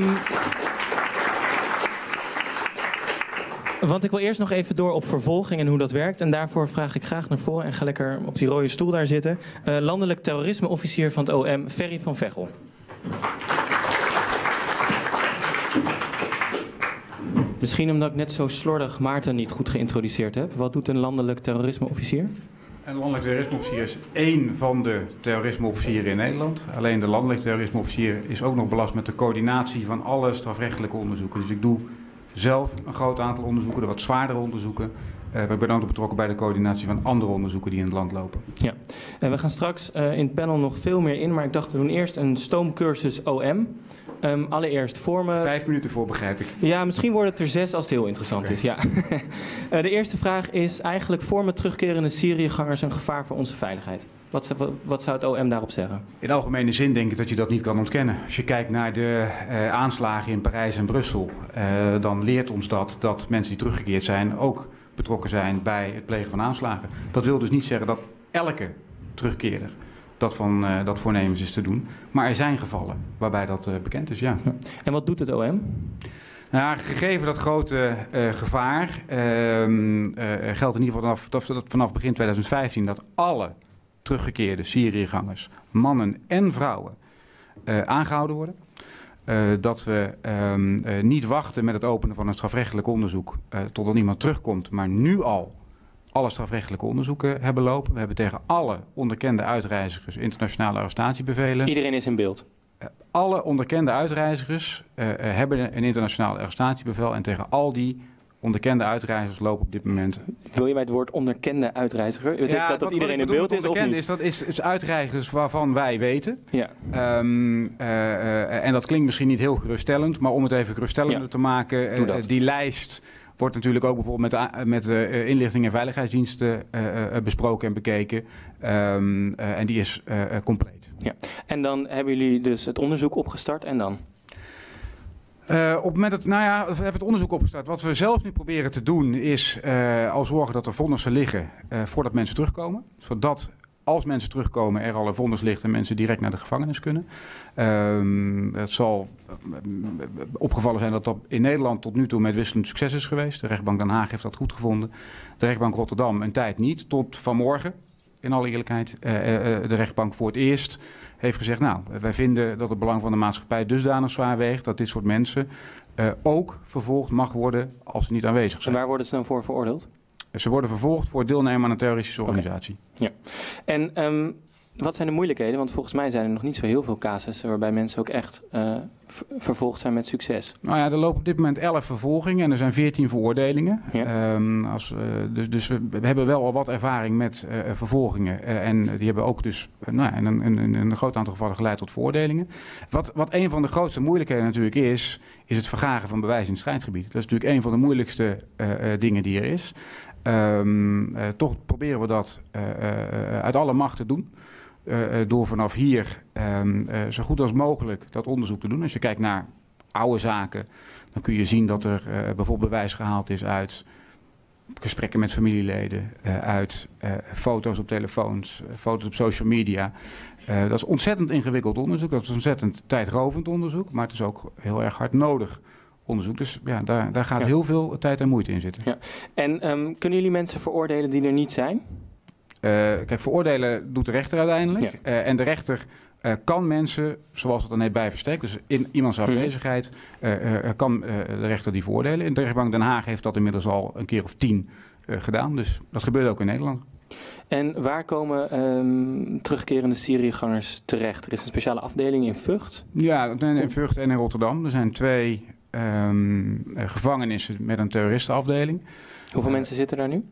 want ik wil eerst nog even door op vervolging en hoe dat werkt. En daarvoor vraag ik graag naar voren en ga lekker op die rode stoel daar zitten. Uh, landelijk terrorisme-officier van het O M, Ferry van Veghel. Misschien omdat ik net zo slordig Maarten niet goed geïntroduceerd heb. Wat doet een landelijk terrorisme-officier?
Een landelijk terrorisme-officier is één van de terrorisme-officieren in Nederland. Alleen de landelijk terrorisme-officier is ook nog belast met de coördinatie van alle strafrechtelijke onderzoeken. Dus ik doe zelf een groot aantal onderzoeken, de wat zwaardere onderzoeken. Uh, ik ben ook betrokken bij de coördinatie van andere onderzoeken die in het land lopen.
Ja, en we gaan straks uh, in het panel nog veel meer in, maar ik dacht we doen eerst een stoomcursus O M. Um, allereerst vormen...
Vijf minuten voor, begrijp ik.
Ja, misschien wordt het er zes als het heel interessant okay. is. Ja. uh, de eerste vraag is eigenlijk, vormen terugkerende Syriëgangers een gevaar voor onze veiligheid? Wat, wat, wat zou het O M daarop zeggen?
In algemene zin denk ik dat je dat niet kan ontkennen. Als je kijkt naar de uh, aanslagen in Parijs en Brussel, uh, dan leert ons dat dat mensen die teruggekeerd zijn ook betrokken zijn bij het plegen van aanslagen. Dat wil dus niet zeggen dat elke terugkeerder dat van uh, dat voornemens is te doen. Maar er zijn gevallen waarbij dat uh, bekend is, ja.
En wat doet het O M?
Nou, gegeven dat grote uh, gevaar uh, uh, geldt in ieder geval vanaf, dat, vanaf begin twintig vijftien dat alle teruggekeerde Syriëgangers, mannen en vrouwen, uh, aangehouden worden. Uh, dat we um, uh, niet wachten met het openen van een strafrechtelijk onderzoek uh, totdat iemand terugkomt, maar nu al alle strafrechtelijke onderzoeken hebben lopen. We hebben tegen alle onderkende uitreizigers internationale arrestatiebevelen.
Iedereen is in beeld.
Uh, alle onderkende uitreizigers uh, uh, hebben een internationaal arrestatiebevel en tegen al die onderkende uitreizigers lopen op dit moment.
Wil je bij het woord onderkende uitreiziger? Betekent ja, dat dat iedereen in beeld is of niet?
Is, dat is, is uitreizigers waarvan wij weten.
Ja.
Um, uh, uh, en dat klinkt misschien niet heel geruststellend, maar om het even geruststellender ja. te maken, uh, die lijst wordt natuurlijk ook bijvoorbeeld met, de, met de uh, inlichting- en veiligheidsdiensten uh, uh, besproken en bekeken. Um, uh, en die is uh, uh, compleet.
Ja. En dan hebben jullie dus het onderzoek opgestart en dan?
Uh, op het moment dat, nou ja, we hebben het onderzoek opgestart. Wat we zelf nu proberen te doen is uh, al zorgen dat er vonnissen liggen uh, voordat mensen terugkomen. Zodat als mensen terugkomen er al een vonnis ligt en mensen direct naar de gevangenis kunnen. Um, het zal uh, opgevallen zijn dat dat in Nederland tot nu toe met wisselend succes is geweest. De rechtbank Den Haag heeft dat goed gevonden. De rechtbank Rotterdam een tijd niet. Tot vanmorgen, in alle eerlijkheid, uh, uh, de rechtbank voor het eerst heeft gezegd, nou, wij vinden dat het belang van de maatschappij dusdanig zwaar weegt dat dit soort mensen uh, ook vervolgd mag worden als ze niet aanwezig zijn.
En waar worden ze dan voor veroordeeld?
Ze worden vervolgd voor deelnemen aan een terroristische organisatie.
Okay. Ja. En um, wat zijn de moeilijkheden? Want volgens mij zijn er nog niet zo heel veel casussen waarbij mensen ook echt uh, vervolgd zijn met succes.
Nou ja, er lopen op dit moment elf vervolgingen en er zijn veertien veroordelingen.
Ja.
Um, als, uh, dus dus we, we hebben wel al wat ervaring met uh, vervolgingen. Uh, en die hebben ook dus uh, nou, in een, een, een groot aantal gevallen geleid tot veroordelingen. Wat, wat een van de grootste moeilijkheden natuurlijk is, is het vergaren van bewijs in het strijdgebied. Dat is natuurlijk een van de moeilijkste uh, uh, dingen die er is. Um, uh, toch proberen we dat uh, uh, uit alle macht te doen. Uh, door vanaf hier um, uh, zo goed als mogelijk dat onderzoek te doen. Als je kijkt naar oude zaken, dan kun je zien dat er uh, bijvoorbeeld bewijs gehaald is uit gesprekken met familieleden, uh, uit uh, foto's op telefoons, uh, foto's op social media. Uh, dat is ontzettend ingewikkeld onderzoek, dat is ontzettend tijdrovend onderzoek, maar het is ook heel erg hard nodig onderzoek. Dus ja, daar, daar gaat ja. heel veel tijd en moeite in zitten.
Ja. En um, kunnen jullie mensen veroordelen die er niet zijn?
Uh, kijk, veroordelen doet de rechter uiteindelijk. Ja. Uh, en de rechter uh, kan mensen, zoals het dan heet, bij verstek, dus in iemands afwezigheid, uh, uh, kan uh, de rechter die veroordelen. En de rechtbank Den Haag heeft dat inmiddels al een keer of tien uh, gedaan. Dus dat gebeurt ook in Nederland.
En waar komen um, terugkerende Syriëgangers terecht? Er is een speciale afdeling in Vught?
Ja, in Vught en in Rotterdam. Er zijn twee um, uh, gevangenissen met een terroristenafdeling.
Hoeveel uh, mensen zitten daar nu?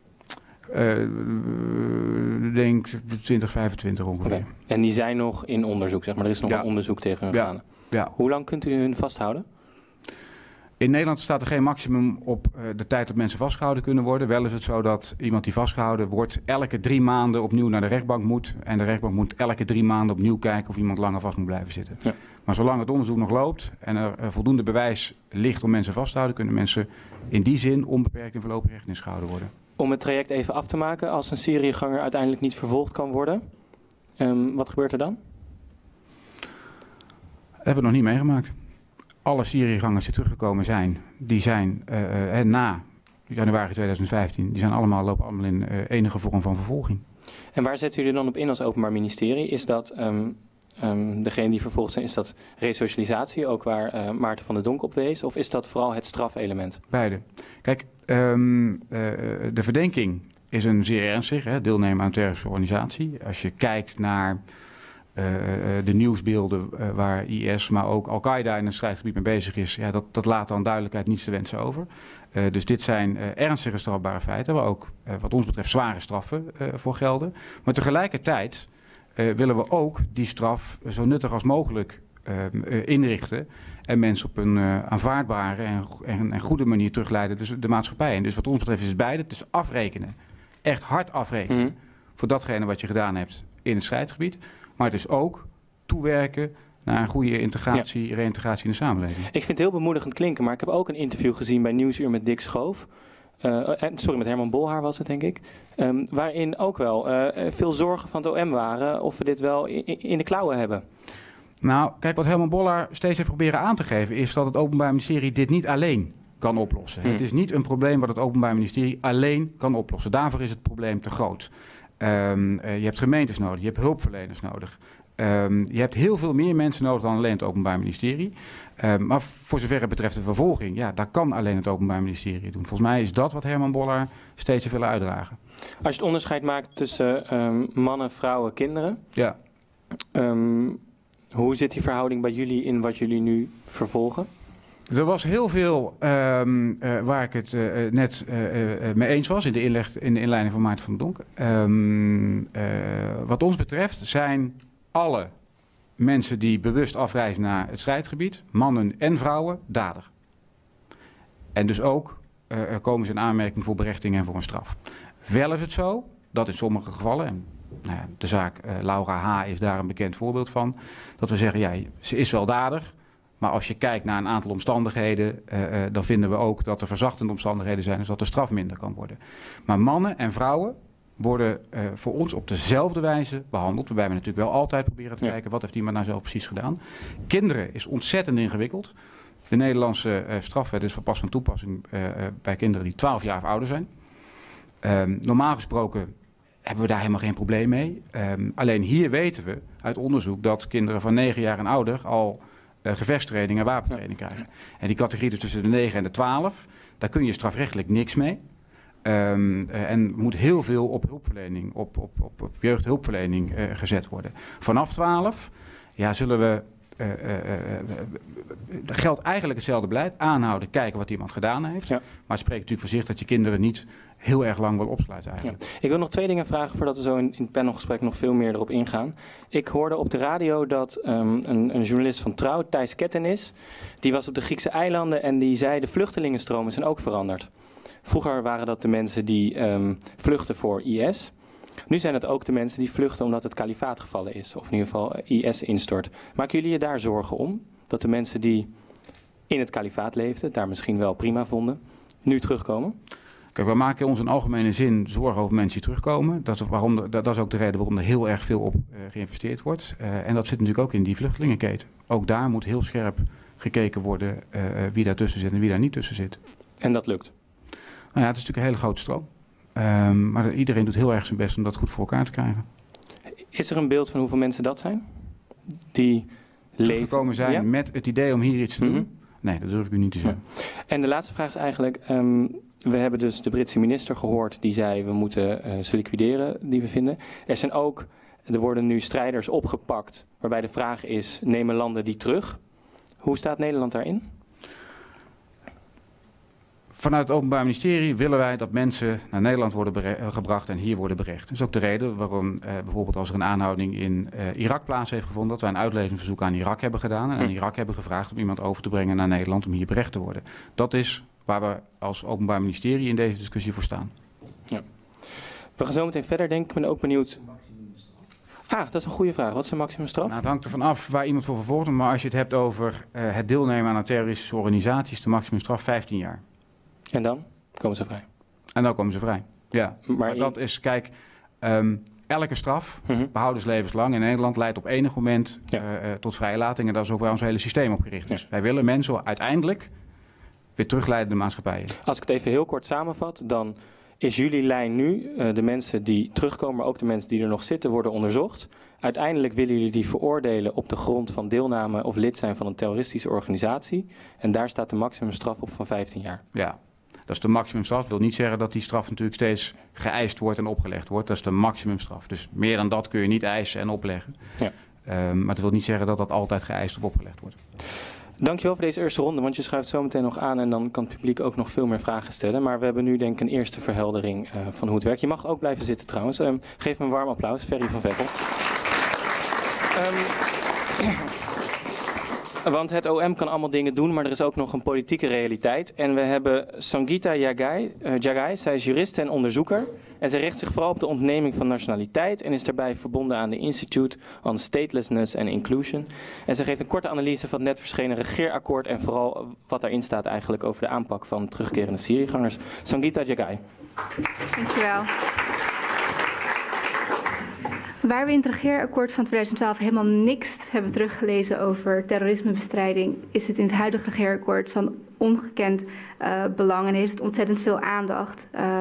Ik uh, denk twintig, vijfentwintig ongeveer. Okay.
En die zijn nog in onderzoek, zeg maar. Er is nog ja. een onderzoek tegen hun
ja.
gaande.
Ja.
Hoe lang kunt u hun vasthouden?
In Nederland staat er geen maximum op uh, de tijd dat mensen vastgehouden kunnen worden. Wel is het zo dat iemand die vastgehouden wordt elke drie maanden opnieuw naar de rechtbank moet. En de rechtbank moet elke drie maanden opnieuw kijken of iemand langer vast moet blijven zitten. Ja. Maar zolang het onderzoek nog loopt en er uh, voldoende bewijs ligt om mensen vast te houden, kunnen mensen in die zin onbeperkt in voorlopige hechtenis gehouden worden.
Om het traject even af te maken, als een Syriëganger uiteindelijk niet vervolgd kan worden, um, wat gebeurt er dan?
Dat hebben we nog niet meegemaakt. Alle Syriëgangers die teruggekomen zijn, die zijn uh, uh, na januari tweeduizend vijftien, die zijn allemaal, lopen allemaal in uh, enige vorm van vervolging.
En waar zetten jullie dan op in als Openbaar Ministerie? Is dat um, um, degene die vervolgd zijn, is dat resocialisatie, ook waar uh, Maarten van der Donk op wees, of is dat vooral het strafelement?
Beide. Kijk, um, uh, de verdenking is een zeer ernstig, hè, deelnemen aan een terroristische organisatie. Als je kijkt naar Uh, de nieuwsbeelden uh, waar I S, maar ook Al-Qaeda in het strijdgebied mee bezig is, ja, dat, dat laat dan duidelijkheid niets te wensen over. Uh, dus dit zijn uh, ernstige strafbare feiten, waar ook uh, wat ons betreft zware straffen uh, voor gelden. Maar tegelijkertijd uh, willen we ook die straf zo nuttig als mogelijk uh, uh, inrichten en mensen op een uh, aanvaardbare en, en, en goede manier terugleiden dus de maatschappij in. Dus wat ons betreft is het beide, het is afrekenen, echt hard afrekenen mm. voor datgene wat je gedaan hebt in het strijdgebied. Maar het is ook toewerken naar een goede integratie, ja. reïntegratie in de samenleving.
Ik vind het heel bemoedigend klinken, maar ik heb ook een interview gezien bij Nieuwsuur met Dick Schoof. Uh, sorry, met Herman Bolhaar was het, denk ik. Um, waarin ook wel uh, veel zorgen van het O M waren of we dit wel in, in de klauwen hebben.
Nou, kijk, wat Herman Bolhaar steeds heeft proberen aan te geven, is dat het Openbaar Ministerie dit niet alleen kan oplossen. Hmm. Het is niet een probleem wat het Openbaar Ministerie alleen kan oplossen. Daarvoor is het probleem te groot. Um, uh, je hebt gemeentes nodig, je hebt hulpverleners nodig. Um, je hebt heel veel meer mensen nodig dan alleen het Openbaar Ministerie. Um, maar voor zover het betreft de vervolging, ja, dat kan alleen het Openbaar Ministerie doen. Volgens mij is dat wat Herman Bollaert steeds heeft willen uitdragen.
Als je het onderscheid maakt tussen um, mannen, vrouwen, kinderen.
Ja.
Um, hoe zit die verhouding bij jullie in wat jullie nu vervolgen?
Er was heel veel um, uh, waar ik het uh, net uh, uh, mee eens was in de, inleg, in de inleiding van Maarten van der Donk. Um, uh, wat ons betreft zijn alle mensen die bewust afreizen naar het strijdgebied, mannen en vrouwen, dader. En dus ook uh, komen ze in aanmerking voor berechting en voor een straf. Wel is het zo dat in sommige gevallen, en nou ja, de zaak uh, Laura H. is daar een bekend voorbeeld van, dat we zeggen, ja, ze is wel dader, maar als je kijkt naar een aantal omstandigheden, uh, uh, dan vinden we ook dat er verzachtende omstandigheden zijn, dus dat de straf minder kan worden. Maar mannen en vrouwen worden uh, voor ons op dezelfde wijze behandeld. Waarbij we natuurlijk wel altijd proberen te ja. kijken, wat heeft iemand nou zelf precies gedaan. Kinderen is ontzettend ingewikkeld. De Nederlandse uh, strafwet is pas van toepassing uh, uh, bij kinderen die twaalf jaar of ouder zijn. Um, normaal gesproken hebben we daar helemaal geen probleem mee. Um, alleen hier weten we uit onderzoek dat kinderen van negen jaar en ouder al uh, gevechtstraining en wapentraining ja. krijgen. En die categorie dus tussen de negen en de twaalf, daar kun je strafrechtelijk niks mee. Um, uh, en moet heel veel op hulpverlening, op, op, op, op jeugdhulpverlening uh, gezet worden. Vanaf twaalf ja, zullen we, uh, uh, uh, uh, geldt eigenlijk hetzelfde beleid, aanhouden, kijken wat iemand gedaan heeft. Ja. Maar het spreekt natuurlijk voor zich dat je kinderen niet heel erg lang wil opsluiten eigenlijk.
Ja. Ik wil nog twee dingen vragen voordat we zo in, in het panelgesprek nog veel meer erop ingaan. Ik hoorde op de radio dat um, een, een journalist van Trouw, Thijs Kettenis, die was op de Griekse eilanden en die zei de vluchtelingenstromen zijn ook veranderd. Vroeger waren dat de mensen die um, vluchten voor I S. Nu zijn het ook de mensen die vluchten omdat het kalifaat gevallen is. Of in ieder geval I S instort. Maken jullie je daar zorgen om? Dat de mensen die in het kalifaat leefden, het daar misschien wel prima vonden, nu terugkomen?
Kijk, we maken ons in algemene zin zorgen over mensen die terugkomen. Dat is, waarom de, dat is ook de reden waarom er heel erg veel op uh, geïnvesteerd wordt. Uh, en dat zit natuurlijk ook in die vluchtelingenketen. Ook daar moet heel scherp gekeken worden uh, wie daar tussen zit en wie daar niet tussen zit.
En dat lukt?
Nou ja, het is natuurlijk een hele grote stroom. Um, maar iedereen doet heel erg zijn best om dat goed voor elkaar te krijgen.
Is er een beeld van hoeveel mensen dat zijn? Die
teruggekomen zijn ja? met het idee om hier iets te doen? Mm-hmm. Nee, dat durf ik u niet te zeggen.
Ja. En de laatste vraag is eigenlijk, um, we hebben dus de Britse minister gehoord die zei we moeten uh, ze liquideren die we vinden. Er zijn ook, er worden nu strijders opgepakt waarbij de vraag is, nemen landen die terug? Hoe staat Nederland daarin?
Vanuit het Openbaar Ministerie willen wij dat mensen naar Nederland worden gebracht en hier worden berecht. Dat is ook de reden waarom uh, bijvoorbeeld als er een aanhouding in uh, Irak plaats heeft gevonden, dat wij een uitleveringsverzoek aan Irak hebben gedaan en aan Irak hebben gevraagd om iemand over te brengen naar Nederland om hier berecht te worden. Dat is waar we als Openbaar Ministerie in deze discussie voor staan.
Ja. We gaan zo meteen verder, denk ik. Ik ben ook benieuwd. Ah, dat is een goede vraag. Wat is de maximumstraf?
Nou, het hangt ervan af waar iemand voor vervolgd wordt, maar als je het hebt over uh, het deelnemen aan een terroristische organisatie, is de maximumstraf vijftien jaar.
En dan komen ze vrij?
En dan komen ze vrij, ja. Maar, maar dat is, kijk, um, elke straf, mm-hmm. behoudens in Nederland, leidt op enig moment ja. uh, uh, tot vrijlating. En dat is ook waar ons hele systeem op gericht is. Ja. Wij willen mensen uiteindelijk weer terugleiden de maatschappij.
Als ik het even heel kort samenvat, dan is jullie lijn nu, uh, de mensen die terugkomen, maar ook de mensen die er nog zitten, worden onderzocht. Uiteindelijk willen jullie die veroordelen op de grond van deelname of lid zijn van een terroristische organisatie. En daar staat de maximumstraf op van vijftien jaar.
Ja. Dat is de maximumstraf. Dat wil niet zeggen dat die straf natuurlijk steeds geëist wordt en opgelegd wordt. Dat is de maximumstraf. Dus meer dan dat kun je niet eisen en opleggen. Ja. Um, maar dat wil niet zeggen dat dat altijd geëist of opgelegd wordt.
Dankjewel voor deze eerste ronde, want je schuift zo meteen nog aan en dan kan het publiek ook nog veel meer vragen stellen. Maar we hebben nu denk ik een eerste verheldering uh, van hoe het werkt. Je mag ook blijven zitten trouwens. Um, geef me een warm applaus, Ferry van Veppel. Um, Want het O M kan allemaal dingen doen, maar er is ook nog een politieke realiteit. En we hebben Sangeeta Jagai, uh, Jagai, zij is jurist en onderzoeker. En zij richt zich vooral op de ontneming van nationaliteit en is daarbij verbonden aan de Institute on Statelessness and Inclusion. En zij geeft een korte analyse van het net verschenen regeerakkoord en vooral wat daarin staat eigenlijk over de aanpak van terugkerende Syriëgangers. Sangeeta Jagai.
Dankjewel. Waar we in het regeerakkoord van twintig twaalf helemaal niks hebben teruggelezen over terrorismebestrijding, is het in het huidige regeerakkoord van ongekend uh, belang en heeft het ontzettend veel aandacht. Uh,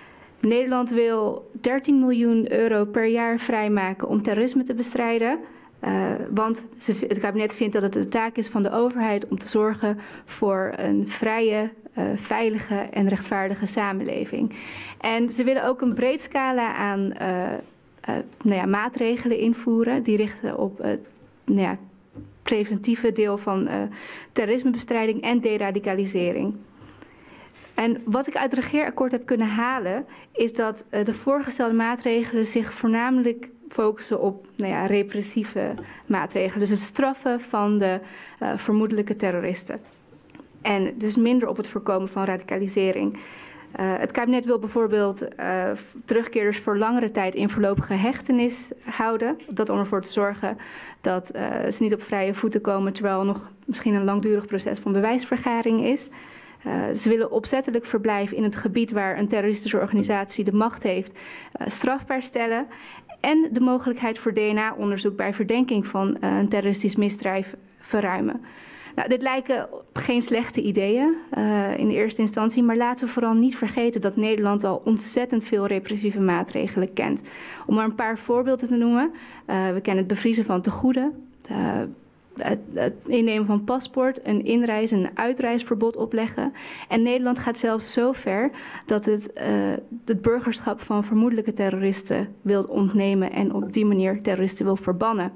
Nederland wil dertien miljoen euro per jaar vrijmaken om terrorisme te bestrijden. Uh, want ze, het kabinet vindt dat het de taak is van de overheid om te zorgen voor een vrije, uh, veilige en rechtvaardige samenleving. En ze willen ook een breed scala aan uh, uh, nou ja, maatregelen invoeren die richten op het nou ja, preventieve deel van uh, terrorismebestrijding en deradicalisering. En wat ik uit het regeerakkoord heb kunnen halen, is dat uh, de voorgestelde maatregelen zich voornamelijk focussen op nou ja, repressieve maatregelen. Dus het straffen van de uh, vermoedelijke terroristen. En dus minder op het voorkomen van radicalisering. Uh, het kabinet wil bijvoorbeeld uh, terugkeerders voor langere tijd in voorlopige hechtenis houden. Dat om ervoor te zorgen dat uh, ze niet op vrije voeten komen, terwijl er nog misschien een langdurig proces van bewijsvergaring is. Uh, ze willen opzettelijk verblijf in het gebied waar een terroristische organisatie de macht heeft uh, strafbaar stellen. En de mogelijkheid voor D N A-onderzoek bij verdenking van uh, een terroristisch misdrijf verruimen. Nou, dit lijken geen slechte ideeën uh, in de eerste instantie, maar laten we vooral niet vergeten dat Nederland al ontzettend veel repressieve maatregelen kent. Om maar een paar voorbeelden te noemen. Uh, we kennen het bevriezen van tegoeden, uh, het, het innemen van paspoort, een inreis- en uitreisverbod opleggen. En Nederland gaat zelfs zo ver dat het uh, het burgerschap van vermoedelijke terroristen wil ontnemen en op die manier terroristen wil verbannen.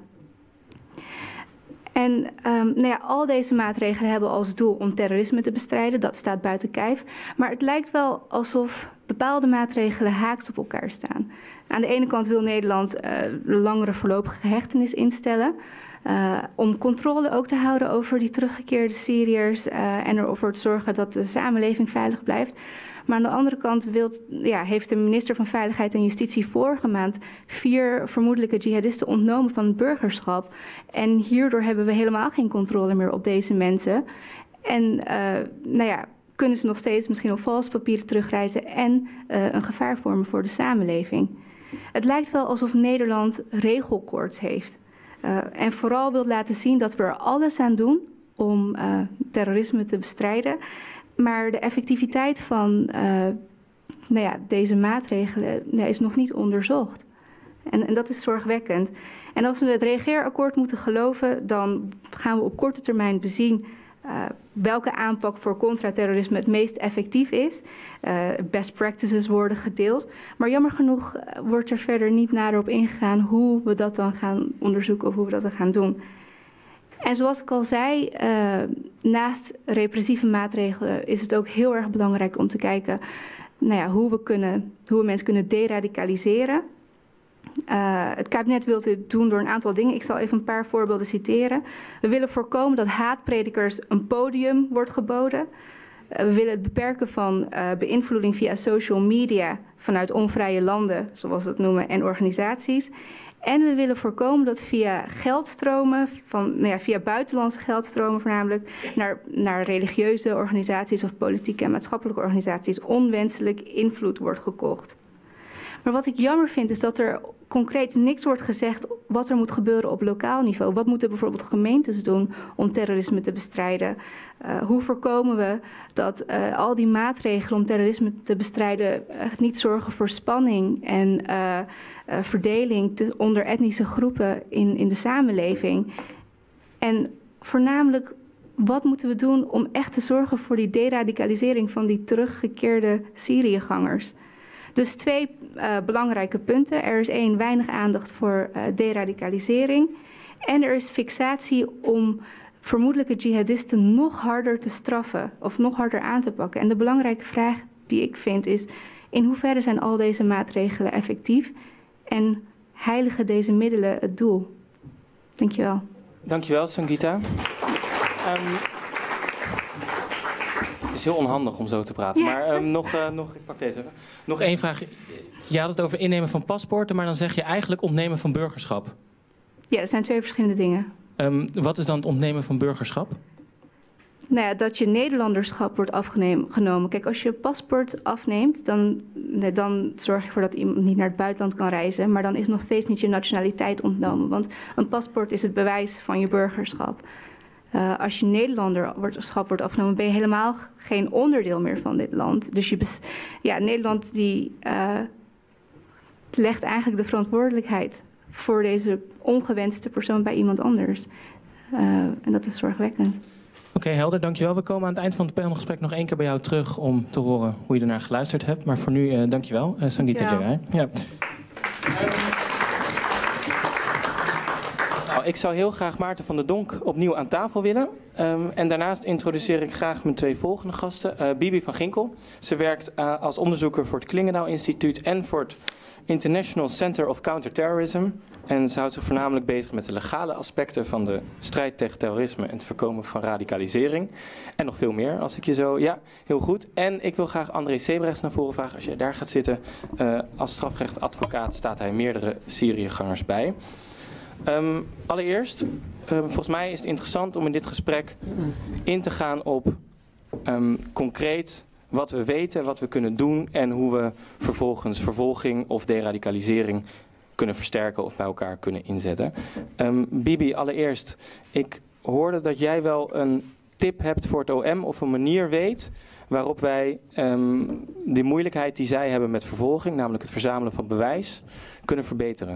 En um, nou ja, al deze maatregelen hebben als doel om terrorisme te bestrijden. Dat staat buiten kijf. Maar het lijkt wel alsof bepaalde maatregelen haaks op elkaar staan. Aan de ene kant wil Nederland uh, langere voorlopige hechtenis instellen. Uh, om controle ook te houden over die teruggekeerde Syriërs. Uh, en ervoor te zorgen dat de samenleving veilig blijft. Maar aan de andere kant wilt, ja, heeft de minister van Veiligheid en Justitie vorige maand vier vermoedelijke jihadisten ontnomen van het burgerschap. En hierdoor hebben we helemaal geen controle meer op deze mensen. En uh, nou ja, kunnen ze nog steeds misschien op valse papieren terugreizen en uh, een gevaar vormen voor de samenleving. Het lijkt wel alsof Nederland regelkoorts heeft. Uh, en vooral wil laten zien dat we er alles aan doen om uh, terrorisme te bestrijden. Maar de effectiviteit van uh, nou ja, deze maatregelen nee, is nog niet onderzocht. En, en dat is zorgwekkend. En als we het regeerakkoord moeten geloven, dan gaan we op korte termijn bezien uh, welke aanpak voor contraterrorisme het meest effectief is. Uh, best practices worden gedeeld. Maar jammer genoeg uh, wordt er verder niet nader op ingegaan hoe we dat dan gaan onderzoeken of hoe we dat dan gaan doen. En zoals ik al zei, uh, naast repressieve maatregelen is het ook heel erg belangrijk om te kijken nou ja, hoe, we kunnen, hoe we mensen kunnen deradicaliseren. Uh, het kabinet wil dit doen door een aantal dingen. Ik zal even een paar voorbeelden citeren. We willen voorkomen dat haatpredikers een podium wordt geboden. Uh, we willen het beperken van uh, beïnvloeding via social media vanuit onvrije landen, zoals we het noemen, en organisaties. En we willen voorkomen dat via geldstromen, van, nou ja, via buitenlandse geldstromen voornamelijk, naar, naar religieuze organisaties of politieke en maatschappelijke organisaties onwenselijk invloed wordt gekocht. Maar wat ik jammer vind is dat er concreet niks wordt gezegd wat er moet gebeuren op lokaal niveau. Wat moeten bijvoorbeeld gemeentes doen om terrorisme te bestrijden? Uh, hoe voorkomen we dat uh, al die maatregelen om terrorisme te bestrijden uh, niet zorgen voor spanning en uh, uh, verdeling te, onder etnische groepen in, in de samenleving? En voornamelijk, wat moeten we doen om echt te zorgen voor die deradicalisering van die teruggekeerde Syriëgangers? Dus twee uh, belangrijke punten. Er is één, weinig aandacht voor uh, deradicalisering. En er is fixatie om vermoedelijke jihadisten nog harder te straffen of nog harder aan te pakken. En de belangrijke vraag die ik vind is, in hoeverre zijn al deze maatregelen effectief en heiligen deze middelen het doel? Dankjewel.
Dankjewel, Sangeeta. Um, Het is heel onhandig om zo te praten. Ja. Maar um, nog, uh, nog, ik pak deze even. Nog één vraag. Je had het over innemen van paspoorten, maar dan zeg je eigenlijk ontnemen van burgerschap.
Ja, dat zijn twee verschillende dingen.
Um, wat is dan het ontnemen van burgerschap?
Nou ja, dat je Nederlanderschap wordt afgenomen. Kijk, als je paspoort afneemt, dan, nee, dan zorg je ervoor dat iemand niet naar het buitenland kan reizen. Maar dan is nog steeds niet je nationaliteit ontnomen. Want een paspoort is het bewijs van je burgerschap. Uh, als je Nederlanderschap wordt afgenomen, ben je helemaal geen onderdeel meer van dit land. Dus je bes- ja, Nederland die, uh, legt eigenlijk de verantwoordelijkheid voor deze ongewenste persoon bij iemand anders. Uh, en dat is zorgwekkend.
Oké, okay, helder, dankjewel. We komen aan het eind van het panelgesprek nog één keer bij jou terug om te horen hoe je ernaar geluisterd hebt. Maar voor nu, uh, dankjewel. Uh, Sangeeta Jaggai. Ja. Nou, ik zou heel graag Maarten van der Donk opnieuw aan tafel willen. Um, en daarnaast introduceer ik graag mijn twee volgende gasten. Uh, Bibi van Ginkel. Ze werkt uh, als onderzoeker voor het Klingendaal Instituut en voor het International Center of Counterterrorism. En ze houdt zich voornamelijk bezig met de legale aspecten van de strijd tegen terrorisme en het voorkomen van radicalisering. En nog veel meer, als ik je zo... Ja, heel goed. En ik wil graag André Sebrechts naar voren vragen als jij daar gaat zitten. Uh, als strafrechtadvocaat staat hij meerdere Syriëgangers bij. Um, allereerst, um, volgens mij is het interessant om in dit gesprek in te gaan op um, concreet wat we weten, wat we kunnen doen en hoe we vervolgens vervolging of deradicalisering kunnen versterken of bij elkaar kunnen inzetten. Um, Bibi, allereerst, ik hoorde dat jij wel een tip hebt voor het O M of een manier weet waarop wij um, die moeilijkheid die zij hebben met vervolging, namelijk het verzamelen van bewijs, kunnen verbeteren.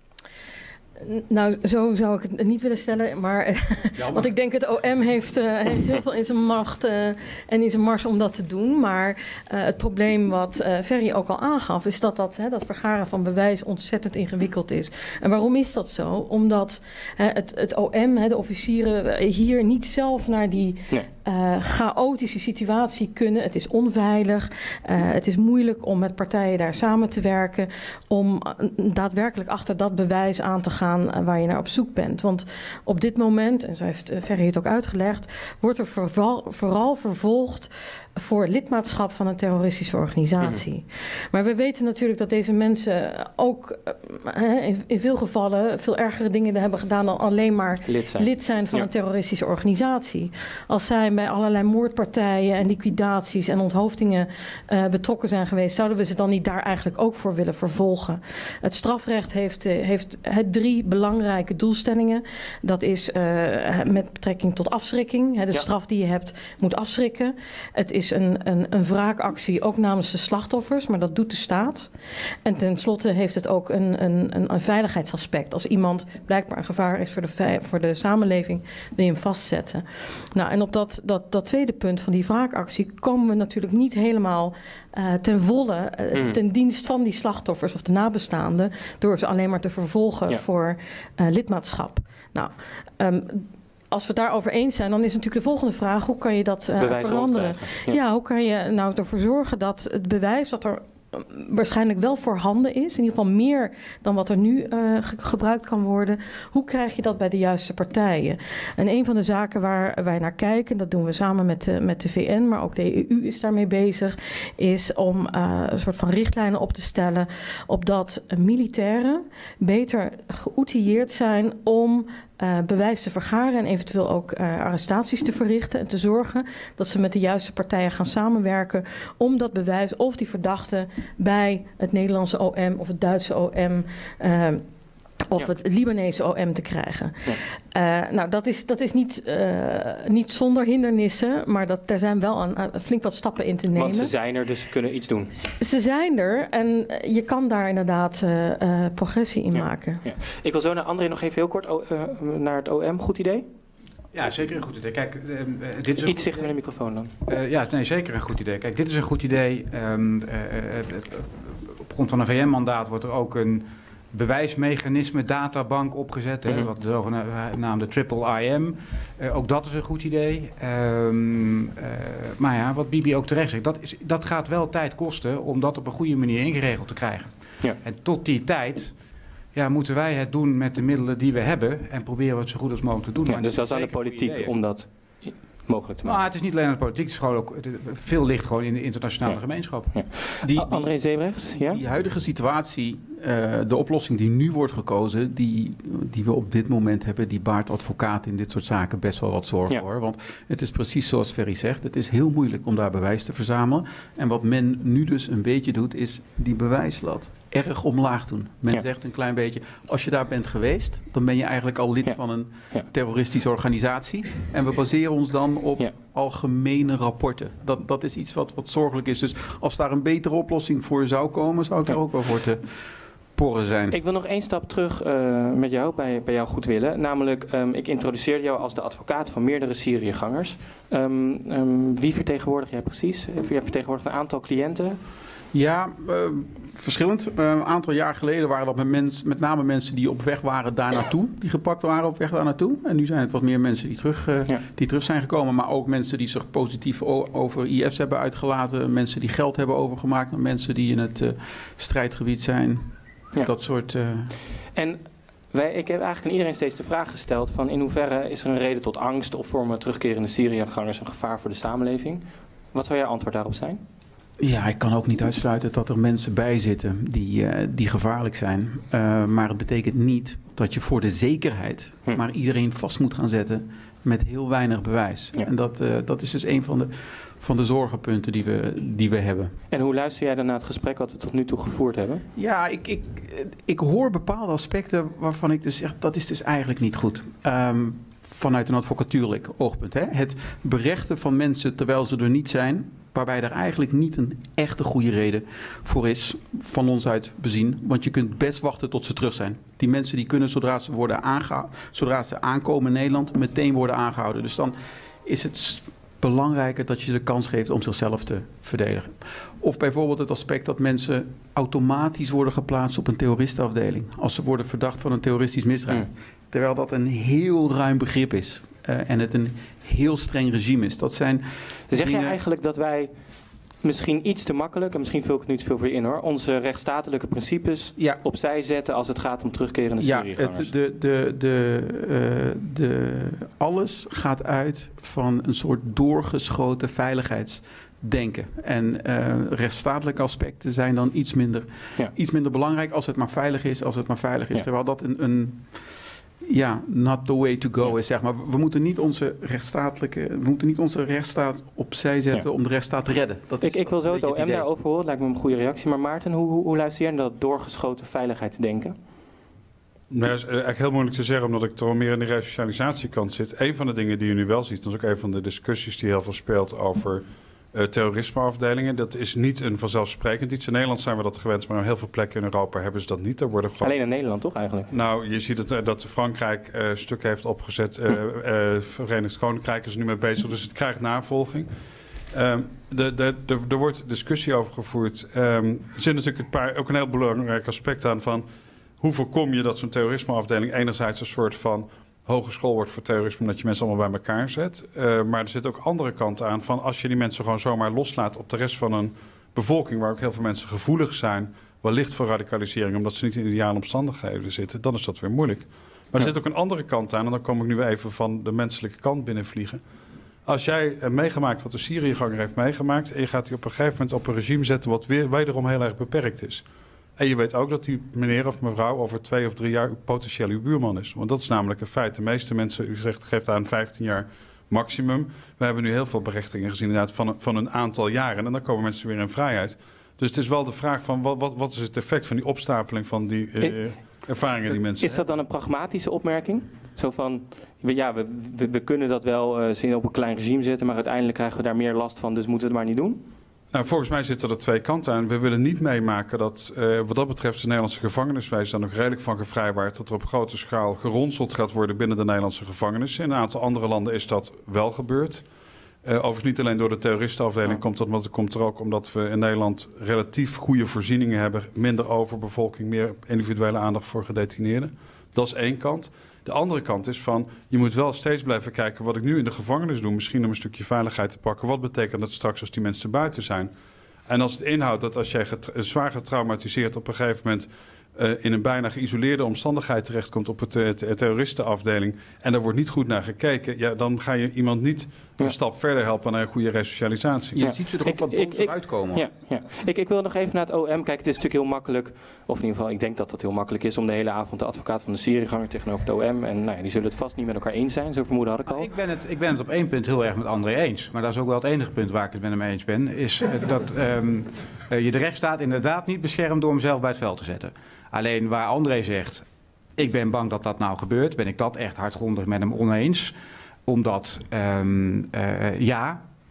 Nou, zo zou ik het niet willen stellen, maar want ik denk het O M heeft, uh, heeft heel veel in zijn macht uh, en in zijn mars om dat te doen. Maar uh, het probleem wat uh, Ferry ook al aangaf, is dat dat, hè, dat vergaren van bewijs ontzettend ingewikkeld is. En waarom is dat zo? Omdat uh, het, het O M, hè, de officieren, hier niet zelf naar die nee. uh, chaotische situatie kunnen. Het is onveilig, uh, het is moeilijk om met partijen daar samen te werken, om uh, daadwerkelijk achter dat bewijs aan te gaan waar je naar op zoek bent. Want op dit moment, en zo heeft Ferry het ook uitgelegd, wordt er vooral, vooral vervolgd voor lidmaatschap van een terroristische organisatie. Mm-hmm. Maar we weten natuurlijk dat deze mensen ook uh, in, in veel gevallen veel ergere dingen hebben gedaan dan alleen maar lid zijn, lid zijn van ja. een terroristische organisatie. Als zij bij allerlei moordpartijen en liquidaties en onthoofdingen uh, betrokken zijn geweest, zouden we ze dan niet daar eigenlijk ook voor willen vervolgen? Het strafrecht heeft, uh, heeft uh, drie belangrijke doelstellingen. Dat is uh, met betrekking tot afschrikking. Hè, de ja. straf die je hebt moet afschrikken. Het is Een, een, een wraakactie ook namens de slachtoffers, maar dat doet de staat. En tenslotte heeft het ook een, een, een, een veiligheidsaspect. Als iemand blijkbaar een gevaar is voor de, voor de samenleving, wil je hem vastzetten. Nou, en op dat, dat, dat tweede punt van die wraakactie komen we natuurlijk niet helemaal uh, ten volle uh, mm. ten dienst van die slachtoffers of de nabestaanden, door ze alleen maar te vervolgen ja. voor uh, lidmaatschap. Nou, um, als we het daarover eens zijn, dan is natuurlijk de volgende vraag: hoe kan je dat uh, veranderen? Ja. ja, hoe kan je nou ervoor zorgen dat het bewijs dat er waarschijnlijk wel voorhanden is, in ieder geval meer dan wat er nu uh, ge gebruikt kan worden, hoe krijg je dat bij de juiste partijen? En een van de zaken waar wij naar kijken, dat doen we samen met de, met de V N, maar ook de E U is daarmee bezig, is om uh, een soort van richtlijnen op te stellen, opdat militairen beter geoutilleerd zijn om Uh, bewijs te vergaren en eventueel ook uh, arrestaties te verrichten en te zorgen dat ze met de juiste partijen gaan samenwerken om dat bewijs of die verdachte bij het Nederlandse O M of het Duitse O M uh, of ja. het Libanese O M te krijgen. Ja. Uh, nou, dat is, dat is niet, uh, niet zonder hindernissen, maar dat, daar zijn wel een, een flink wat stappen in te nemen.
Want ze zijn er, dus ze kunnen iets doen.
Z ze zijn er en je kan daar inderdaad uh, uh, progressie in ja. maken.
Ja. Ik wil zo naar André nog even heel kort uh, naar het O M. Goed idee?
Ja, zeker een goed idee. Kijk, uh, dit is
Iets dichter met de microfoon dan.
Uh, ja, nee, zeker een goed idee. Kijk, dit is een goed idee. Um, uh, uh, uh, op grond van een V N-mandaat wordt er ook een bewijsmechanisme databank opgezet, mm-hmm. hè, wat de zogenaamde triple I M. Uh, ook dat is een goed idee. Um, uh, maar ja, wat Bibi ook terecht zegt, dat, is, dat gaat wel tijd kosten om dat op een goede manier ingeregeld te krijgen. Ja. En tot die tijd ja, moeten wij het doen met de middelen die we hebben en proberen we het zo goed als mogelijk te doen.
Ja,
maar
dus dat is aan de politiek om dat mogelijk te maken.
Nou, het is niet alleen aan de politiek, het is gewoon ook, veel ligt gewoon in de internationale ja. gemeenschap.
Ja. Die, die, André Sebrechts, ja?
Die huidige situatie, uh, de oplossing die nu wordt gekozen, die, die we op dit moment hebben, die baart advocaten in dit soort zaken best wel wat zorgen ja. hoor. Want het is precies zoals Ferry zegt, het is heel moeilijk om daar bewijs te verzamelen. En wat men nu dus een beetje doet, is die bewijslat erg omlaag doen. Men ja. zegt een klein beetje, als je daar bent geweest, dan ben je eigenlijk al lid ja. van een ja. terroristische organisatie. En we baseren ons dan op ja. algemene rapporten. Dat, dat is iets wat, wat zorgelijk is. Dus als daar een betere oplossing voor zou komen, zou ik ja. daar ook wel voor te porren zijn.
Ik wil nog één stap terug uh, met jou, bij, bij jou goed willen. Namelijk, um, ik introduceerde jou als de advocaat van meerdere Syriëgangers. Um, um, wie vertegenwoordig jij precies? Jij vertegenwoordigt een aantal cliënten.
Ja, uh, verschillend. Uh, een aantal jaar geleden waren dat met, mens, met name mensen die op weg waren daar naartoe. Die gepakt waren op weg daar naartoe. En nu zijn het wat meer mensen die terug, uh, ja. die terug zijn gekomen. Maar ook mensen die zich positief over I S hebben uitgelaten. Mensen die geld hebben overgemaakt naar mensen die in het uh, strijdgebied zijn. Ja. Dat soort... Uh...
En wij, ik heb eigenlijk aan iedereen steeds de vraag gesteld van in hoeverre is er een reden tot angst of vormen terugkerende Syriëgangers een gevaar voor de samenleving? Wat zou jouw antwoord daarop zijn?
Ja, ik kan ook niet uitsluiten dat er mensen bij zitten die, uh, die gevaarlijk zijn. Uh, maar het betekent niet dat je voor de zekerheid hm. maar iedereen vast moet gaan zetten met heel weinig bewijs. Ja. En dat, uh, dat is dus een van de, van de zorgenpunten die we, die we hebben.
En hoe luister jij dan naar het gesprek wat we tot nu toe gevoerd hebben?
Ja, ik, ik, ik hoor bepaalde aspecten waarvan ik dus zeg, dat is dus eigenlijk niet goed. Um, vanuit een advocatuurlijk oogpunt. Hè? Het berechten van mensen terwijl ze er niet zijn, waarbij er eigenlijk niet een echte goede reden voor is, van ons uit bezien. Want je kunt best wachten tot ze terug zijn. Die mensen die kunnen, zodra ze, worden aangehouden, zodra ze aankomen in Nederland, meteen worden aangehouden. Dus dan is het belangrijker dat je ze de kans geeft om zichzelf te verdedigen. Of bijvoorbeeld het aspect dat mensen automatisch worden geplaatst op een terroristenafdeling als ze worden verdacht van een terroristisch misdrijf. Mm. Terwijl dat een heel ruim begrip is. Uh, en het een heel streng regime is. Dat zijn
zeg
dingen...
jij eigenlijk dat wij misschien iets te makkelijk, en misschien vul ik het niet veel voor je in hoor, onze rechtsstatelijke principes ja. opzij zetten als het gaat om terugkerende Syriëgangers?
Ja, de, de, de, uh, de, alles gaat uit van een soort doorgeschoten veiligheidsdenken. En uh, rechtsstatelijke aspecten zijn dan iets minder, ja. iets minder belangrijk als het maar veilig is, als het maar veilig is. Ja. Terwijl dat een... een Ja, not the way to go ja. is, zeg maar. We moeten niet onze rechtsstatelijke, we moeten niet onze rechtsstaat opzij zetten ja. om de rechtsstaat te redden. Dat
ik,
is,
ik wil zo het O M daarover horen, lijkt me een goede reactie. Maar Maarten, hoe, hoe, hoe luister jij naar dat doorgeschoten veiligheidsdenken?
Nou, dat is eigenlijk heel moeilijk te zeggen, omdat ik toch meer in de resocialisatiekant zit. Een van de dingen die je nu wel ziet, dat is ook een van de discussies die heel veel speelt over uh, terrorismeafdelingen. Dat is niet een vanzelfsprekend iets. In Nederland zijn we dat gewend, maar op heel veel plekken in Europa hebben ze dat niet. Er worden gewoon...
Alleen in Nederland toch eigenlijk?
Nou, je ziet het, uh, dat Frankrijk uh, stuk heeft opgezet. Uh, uh, Verenigd Koninkrijk is er nu mee bezig, dus het krijgt navolging. Um, de, de, de, er wordt discussie over gevoerd. Um, er zit natuurlijk een paar, ook een heel belangrijk aspect aan van hoe voorkom je dat zo'n terrorismeafdeling enerzijds een soort van hogeschool wordt voor terrorisme, omdat je mensen allemaal bij elkaar zet. Uh, maar er zit ook andere kant aan van als je die mensen gewoon zomaar loslaat op de rest van een bevolking, waar ook heel veel mensen gevoelig zijn, wellicht voor radicalisering, omdat ze niet in ideale omstandigheden zitten, dan is dat weer moeilijk. Maar er ja. zit ook een andere kant aan, en dan kom ik nu even van de menselijke kant binnenvliegen. Als jij uh, meegemaakt wat de Syriëganger heeft meegemaakt, en je gaat die op een gegeven moment op een regime zetten wat weer, wederom heel erg beperkt is. En je weet ook dat die meneer of mevrouw over twee of drie jaar potentieel uw buurman is. Want dat is namelijk een feit. De meeste mensen, u zegt, geeft aan vijftien jaar maximum. We hebben nu heel veel berechtingen gezien inderdaad van, van een aantal jaren. En dan komen mensen weer in vrijheid. Dus het is wel de vraag van wat, wat, wat is het effect van die opstapeling van die uh, ervaringen die mensen
Is dat dan een pragmatische opmerking? Zo van, ja, we, we, we kunnen dat wel uh, zien op een klein regime zetten, maar uiteindelijk krijgen we daar meer last van, dus moeten we het maar niet doen?
Nou, volgens mij zitten er twee kanten aan. We willen niet meemaken dat, uh, wat dat betreft, de Nederlandse gevangenis, wij zijn nog redelijk van gevrijwaard, dat er op grote schaal geronseld gaat worden binnen de Nederlandse gevangenis. In een aantal andere landen is dat wel gebeurd. Uh, overigens niet alleen door de terroristenafdeling ja. komt dat, maar het komt er ook omdat we in Nederland relatief goede voorzieningen hebben, minder overbevolking, meer individuele aandacht voor gedetineerden. Dat is één kant. De andere kant is van, je moet wel steeds blijven kijken wat ik nu in de gevangenis doe, misschien om een stukje veiligheid te pakken. Wat betekent dat straks als die mensen buiten zijn? En als het inhoudt dat als jij get, zwaar getraumatiseerd op een gegeven moment uh, in een bijna geïsoleerde omstandigheid terechtkomt op het, het, het terroristenafdeling en daar wordt niet goed naar gekeken, ja, dan ga je iemand niet ja. een stap verder helpen naar een goede resocialisatie.
Ja, je ziet ze er ook ik, wat dons uitkomen.
Ja, ja. Ik, ik wil nog even naar het O M. Kijk, het is natuurlijk heel makkelijk, of in ieder geval, ik denk dat het heel makkelijk is om de hele avond de advocaat van de Syriëganger tegenover het O M. En nou ja, die zullen het vast niet met elkaar eens zijn, zo vermoeden had ik al.
Ik ben, het, ik ben het op één punt heel erg met André eens. Maar dat is ook wel het enige punt waar ik het met hem eens ben. Is uh, dat um, uh, je de rechtsstaat inderdaad niet beschermt door hem zelf bij het veld te zetten. Alleen waar André zegt, ik ben bang dat dat nou gebeurt, ben ik dat echt hardgrondig met hem oneens. Omdat, um, uh, ja,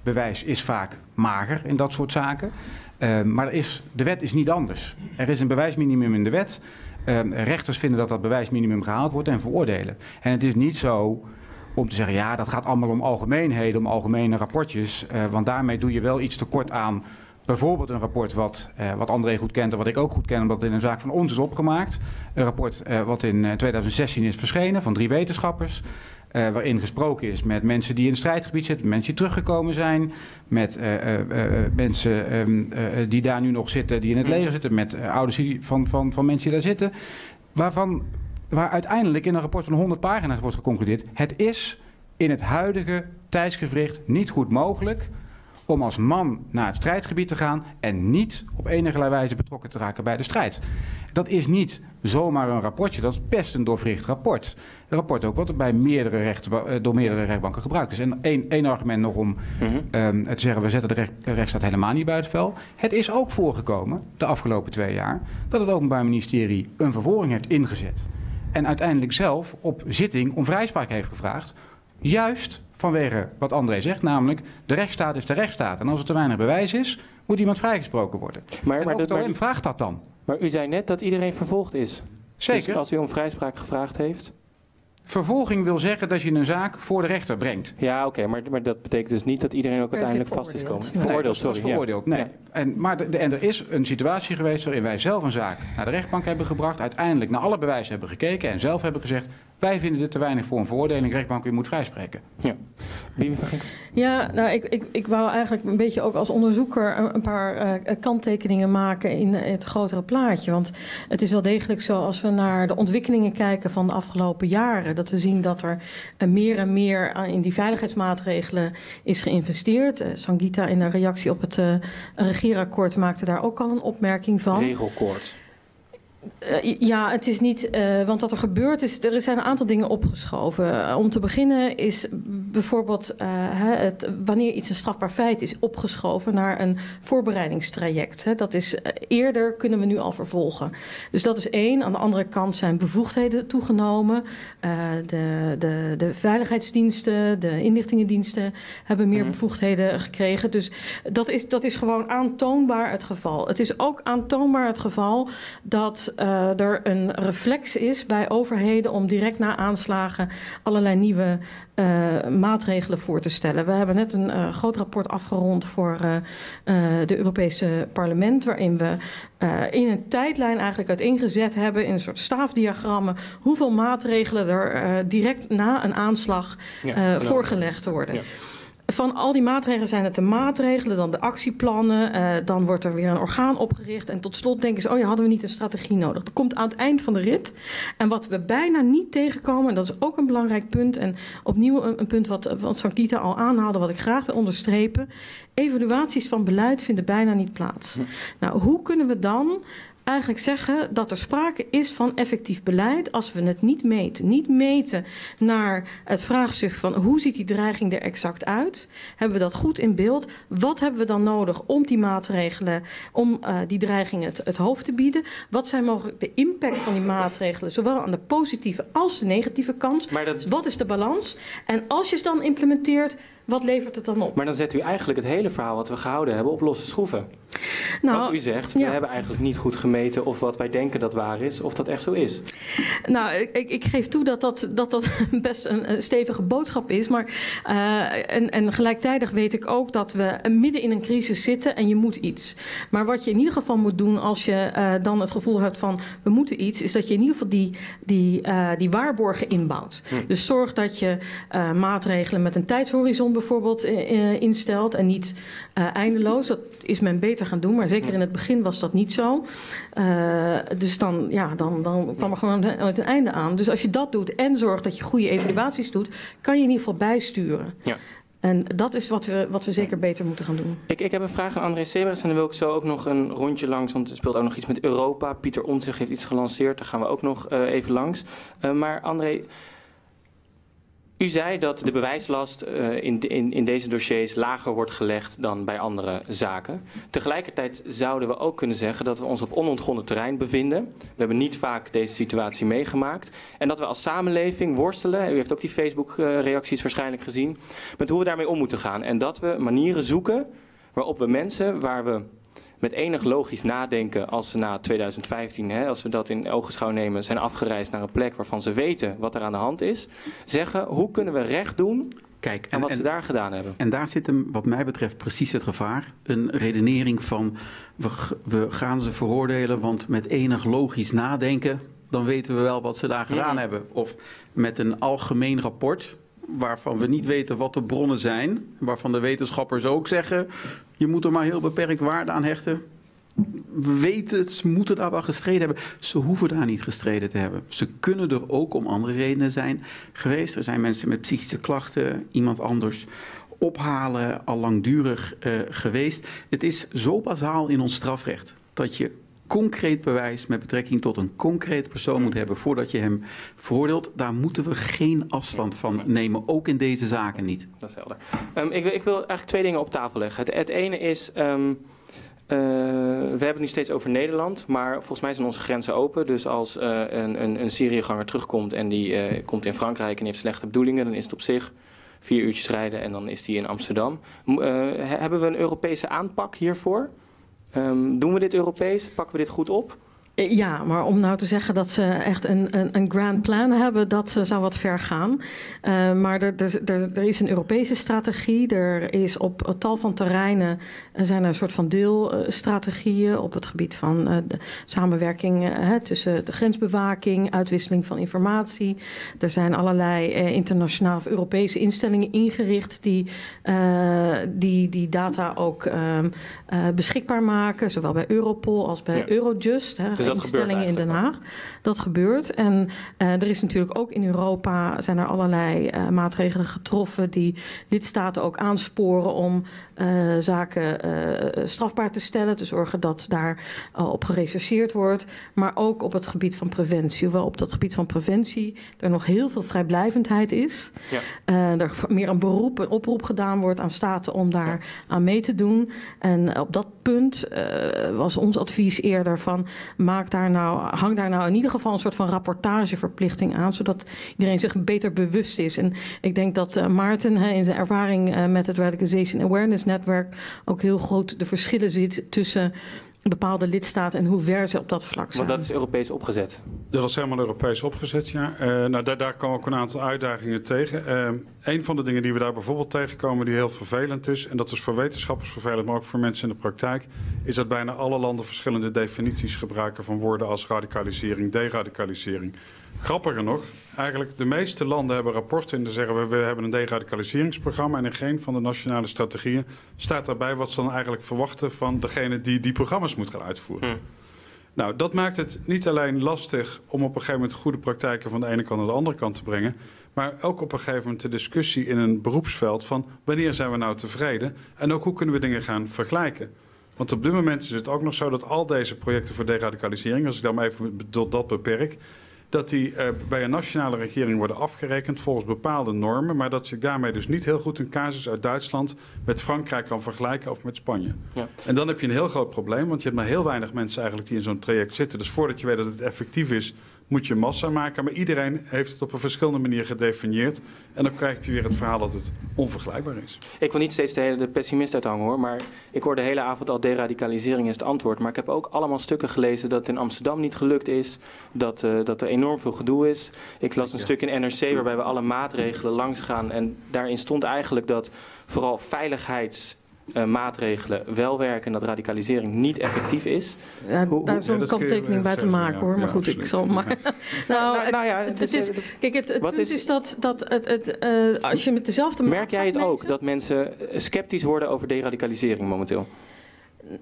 bewijs is vaak mager in dat soort zaken. Uh, maar er is, de wet is niet anders. Er is een bewijsminimum in de wet. Uh, rechters vinden dat dat bewijsminimum gehaald wordt en veroordelen. En het is niet zo om te zeggen, ja, dat gaat allemaal om algemeenheden, om algemene rapportjes. Uh, want daarmee doe je wel iets tekort aan bijvoorbeeld een rapport wat, uh, wat André goed kent en wat ik ook goed ken, omdat het in een zaak van ons is opgemaakt. Een rapport uh, wat in uh, twintig zestien is verschenen van drie wetenschappers. Uh, waarin gesproken is met mensen die in het strijdgebied zitten, mensen die teruggekomen zijn, met uh, uh, uh, mensen um, uh, die daar nu nog zitten, die in het leger zitten, met uh, ouders die, van, van, van mensen die daar zitten, waarvan, waar uiteindelijk in een rapport van honderd pagina's wordt geconcludeerd, het is in het huidige tijdsgewricht niet goed mogelijk om als man naar het strijdgebied te gaan en niet op enige wijze betrokken te raken bij de strijd. Dat is niet zomaar een rapportje, dat is best een doorvricht rapport. Een rapport ook wat bij meerdere recht, door meerdere rechtbanken gebruikt is. En één, één argument nog om mm-hmm. um, te zeggen, we zetten de recht, rechtsstaat helemaal niet buiten vel. Het is ook voorgekomen, de afgelopen twee jaar, dat het Openbaar Ministerie een vervolging heeft ingezet. En uiteindelijk zelf op zitting om vrijspraak heeft gevraagd. Juist vanwege wat André zegt, namelijk de rechtsstaat is de rechtsstaat. En als er te weinig bewijs is, moet iemand vrijgesproken worden. Maar, maar het O M vraagt dat dan.
Maar u zei net dat iedereen vervolgd is.
Zeker.
Dus als u om vrijspraak gevraagd heeft?
Vervolging wil zeggen dat je een zaak voor de rechter brengt.
Ja, oké, okay, maar, maar dat betekent dus niet dat iedereen ook uiteindelijk vast is komen.
Nee,
veroordeeld, sorry.
Nee, veroordeeld, nee.
Ja.
En, maar de, de, en er is een situatie geweest waarin wij zelf een zaak naar de rechtbank hebben gebracht, uiteindelijk naar alle bewijzen hebben gekeken en zelf hebben gezegd, wij vinden dit te weinig voor een veroordeling, rechtbank, u moet vrijspreken.
Ja. Bibi van Ginkel.
Ja, nou, ik, ik, ik wou eigenlijk een beetje ook als onderzoeker een, een paar uh, kanttekeningen maken in het grotere plaatje. Want het is wel degelijk zo, als we naar de ontwikkelingen kijken van de afgelopen jaren, dat we zien dat er uh, meer en meer in die veiligheidsmaatregelen is geïnvesteerd. Uh, Sangeeta in een reactie op het uh, regeerakkoord maakte daar ook al een opmerking van.
Regelkoord.
Uh, ja, het is niet, uh, want wat er gebeurt is, er zijn een aantal dingen opgeschoven. Uh, om te beginnen is bijvoorbeeld uh, het, wanneer iets een strafbaar feit is opgeschoven naar een voorbereidingstraject. Hè. Dat is uh, eerder kunnen we nu al vervolgen. Dus dat is één. Aan de andere kant zijn bevoegdheden toegenomen. Uh, de, de, de veiligheidsdiensten, de inlichtingendiensten hebben meer mm-hmm. bevoegdheden gekregen. Dus dat is, dat is gewoon aantoonbaar het geval. Het is ook aantoonbaar het geval dat Uh, er een reflex is bij overheden om direct na aanslagen allerlei nieuwe uh, maatregelen voor te stellen. We hebben net een uh, groot rapport afgerond voor uh, uh, de Europese parlement, waarin we uh, in een tijdlijn eigenlijk uiteengezet hebben in een soort staafdiagrammen hoeveel maatregelen er uh, direct na een aanslag uh, ja, voorgelegd worden. Ja. Van al die maatregelen zijn het de maatregelen, dan de actieplannen, uh, dan wordt er weer een orgaan opgericht en tot slot denken ze, oh ja, hadden we niet een strategie nodig. Dat komt aan het eind van de rit. En wat we bijna niet tegenkomen, en dat is ook een belangrijk punt en opnieuw een, een punt wat, wat Sangeeta al aanhaalde, wat ik graag wil onderstrepen, evaluaties van beleid vinden bijna niet plaats. Hm. Nou, hoe kunnen we dan eigenlijk zeggen dat er sprake is van effectief beleid als we het niet meten. Niet meten naar het vraagstuk van hoe ziet die dreiging er exact uit? Hebben we dat goed in beeld? Wat hebben we dan nodig om die maatregelen, om uh, die dreiging het, het hoofd te bieden? Wat zijn mogelijk de impact van die maatregelen, zowel aan de positieve als de negatieve kant? Maar dat... Wat is de balans? En als je het dan implementeert, wat levert het dan op?
Maar dan zet u eigenlijk het hele verhaal wat we gehouden hebben op losse schroeven.
Nou,
Want u zegt,
ja.
we hebben eigenlijk niet goed gemeten of wat wij denken dat waar is, of dat echt zo is.
Nou, ik, ik geef toe dat dat, dat, dat best een, een stevige boodschap is. Maar, uh, en, en gelijktijdig weet ik ook dat we midden in een crisis zitten en je moet iets. Maar wat je in ieder geval moet doen als je uh, dan het gevoel hebt van we moeten iets, is dat je in ieder geval die, die, uh, die waarborgen inbouwt. Hm. Dus zorg dat je uh, maatregelen met een tijdshorizon bijvoorbeeld uh, instelt en niet uh, eindeloos. Dat is men beter gaan doen, maar zeker in het begin was dat niet zo. Uh, dus dan, ja, dan, dan kwam er gewoon het einde aan. Dus als je dat doet en zorgt dat je goede evaluaties doet, kan je in ieder geval bijsturen. Ja. En dat is wat we, wat we zeker beter moeten gaan doen.
Ik, ik heb een vraag aan André Sebers en dan wil ik zo ook nog een rondje langs, want er speelt ook nog iets met Europa. Pieter Omtzigt heeft iets gelanceerd, daar gaan we ook nog uh, even langs. Uh, maar André, U zei dat de bewijslast uh, in, in, in deze dossiers lager wordt gelegd dan bij andere zaken. Tegelijkertijd zouden we ook kunnen zeggen dat we ons op onontgonnen terrein bevinden. We hebben niet vaak deze situatie meegemaakt. En dat we als samenleving worstelen, u heeft ook die Facebook-reacties waarschijnlijk gezien, met hoe we daarmee om moeten gaan. En dat we manieren zoeken waarop we mensen, waar we met enig logisch nadenken, als ze na tweeduizend vijftien, hè, als we dat in ogenschouw nemen, zijn afgereisd naar een plek waarvan ze weten wat er aan de hand is, zeggen hoe kunnen we recht doen. Kijk, en, en wat en, ze daar gedaan hebben.
En daar zit hem, wat mij betreft, precies het gevaar. Een redenering van, we, we gaan ze veroordelen, want met enig logisch nadenken, dan weten we wel wat ze daar gedaan mm. hebben. Of met een algemeen rapport, waarvan we niet weten wat de bronnen zijn, waarvan de wetenschappers ook zeggen, je moet er maar heel beperkt waarde aan hechten. We weten, ze moeten daar wel gestreden hebben. Ze hoeven daar niet gestreden te hebben. Ze kunnen er ook om andere redenen zijn geweest. Er zijn mensen met psychische klachten, iemand anders ophalen, al langdurig uh, geweest. Het is zo bazaal in ons strafrecht dat je concreet bewijs met betrekking tot een concreet persoon moet hebben voordat je hem veroordeelt. Daar moeten we geen afstand van nemen, ook in deze zaken niet.
Dat is helder. Um, ik, ik wil eigenlijk twee dingen op tafel leggen. Het, het ene is, um, uh, we hebben het nu steeds over Nederland, maar volgens mij zijn onze grenzen open. Dus als uh, een, een, een Syriëganger terugkomt en die uh, komt in Frankrijk en heeft slechte bedoelingen, dan is het op zich vier uurtjes rijden en dan is die in Amsterdam. Uh, hebben we een Europese aanpak hiervoor? Um, doen we dit Europees? Pakken we dit goed op?
Ja, maar om nou te zeggen dat ze echt een, een, een grand plan hebben, dat zou wat ver gaan. Uh, maar er, er, er, er is een Europese strategie. Er is op een tal van terreinen zijn er een soort van deelstrategieën op het gebied van uh, de samenwerking uh, tussen de grensbewaking, uitwisseling van informatie. Er zijn allerlei uh, internationale of Europese instellingen ingericht die uh, die, die data ook uh, uh, beschikbaar maken, zowel bij Europol als bij ja. Eurojust. Hè,
Dus dat
instellingen in Den Haag. Dat gebeurt. En uh, er is natuurlijk ook in Europa zijn er allerlei uh, maatregelen getroffen die lidstaten ook aansporen om uh, zaken uh, strafbaar te stellen. Te zorgen dat daar uh, op gerechercheerd wordt. Maar ook op het gebied van preventie. Hoewel op dat gebied van preventie er nog heel veel vrijblijvendheid is. Ja. Uh, er meer een beroep, een oproep gedaan wordt aan staten om daar ja. aan mee te doen. En op dat punt uh, was ons advies eerder van maak daar nou, hang daar nou in ieder geval een soort van rapportageverplichting aan, zodat iedereen zich beter bewust is. En ik denk dat uh, Maarten hè, in zijn ervaring uh, met het Radicalization Awareness Network ook heel groot de verschillen ziet tussen bepaalde lidstaten en hoe ver ze op dat vlak zijn.
Maar dat is Europees opgezet?
Dat is helemaal Europees opgezet, ja. Uh, nou, daar, daar komen ook een aantal uitdagingen tegen. Uh, een van de dingen die we daar bijvoorbeeld tegenkomen die heel vervelend is, en dat is voor wetenschappers vervelend, maar ook voor mensen in de praktijk, is dat bijna alle landen verschillende definities gebruiken van woorden als radicalisering, deradicalisering. Grappiger nog, eigenlijk de meeste landen hebben rapporten en dan zeggen we, we hebben een deradicaliseringsprogramma en in geen van de nationale strategieën staat daarbij wat ze dan eigenlijk verwachten van degene die die programma's moet gaan uitvoeren. Hmm. Nou, dat maakt het niet alleen lastig om op een gegeven moment goede praktijken van de ene kant naar de andere kant te brengen, maar ook op een gegeven moment de discussie in een beroepsveld van wanneer zijn we nou tevreden en ook hoe kunnen we dingen gaan vergelijken. Want op dit moment is het ook nog zo dat al deze projecten voor deradicalisering, als ik dan maar even tot dat beperk, dat die uh, bij een nationale regering worden afgerekend volgens bepaalde normen, maar dat je daarmee dus niet heel goed een casus uit Duitsland met Frankrijk kan vergelijken of met Spanje. Ja. En dan heb je een heel groot probleem, want je hebt maar heel weinig mensen eigenlijk die in zo'n traject zitten. Dus voordat je weet dat het effectief is, moet je massa maken. Maar iedereen heeft het op een verschillende manier gedefinieerd. En dan krijg je weer het verhaal dat het onvergelijkbaar is.
Ik wil niet steeds de hele de pessimist uithangen hoor. Maar ik hoor de hele avond al deradicalisering is het antwoord. Maar ik heb ook allemaal stukken gelezen dat het in Amsterdam niet gelukt is. Dat, uh, dat er enorm veel gedoe is. Ik las een ja. stuk in N R C waarbij we alle maatregelen langs gaan. En daarin stond eigenlijk dat vooral veiligheids... Uh, maatregelen wel werken en dat radicalisering niet effectief is.
Ja, hoe, daar is wel een ja, kanttekening bij te maken, ja, hoor. Maar ja, goed, absoluut. Ik zal maar... Ja. nou, nou, nou ja, het, het is, kijk, het, het punt is, is dat, dat het, het, uh, als je met dezelfde...
Merk jij het ook, dat mensen sceptisch worden over deradicalisering momenteel?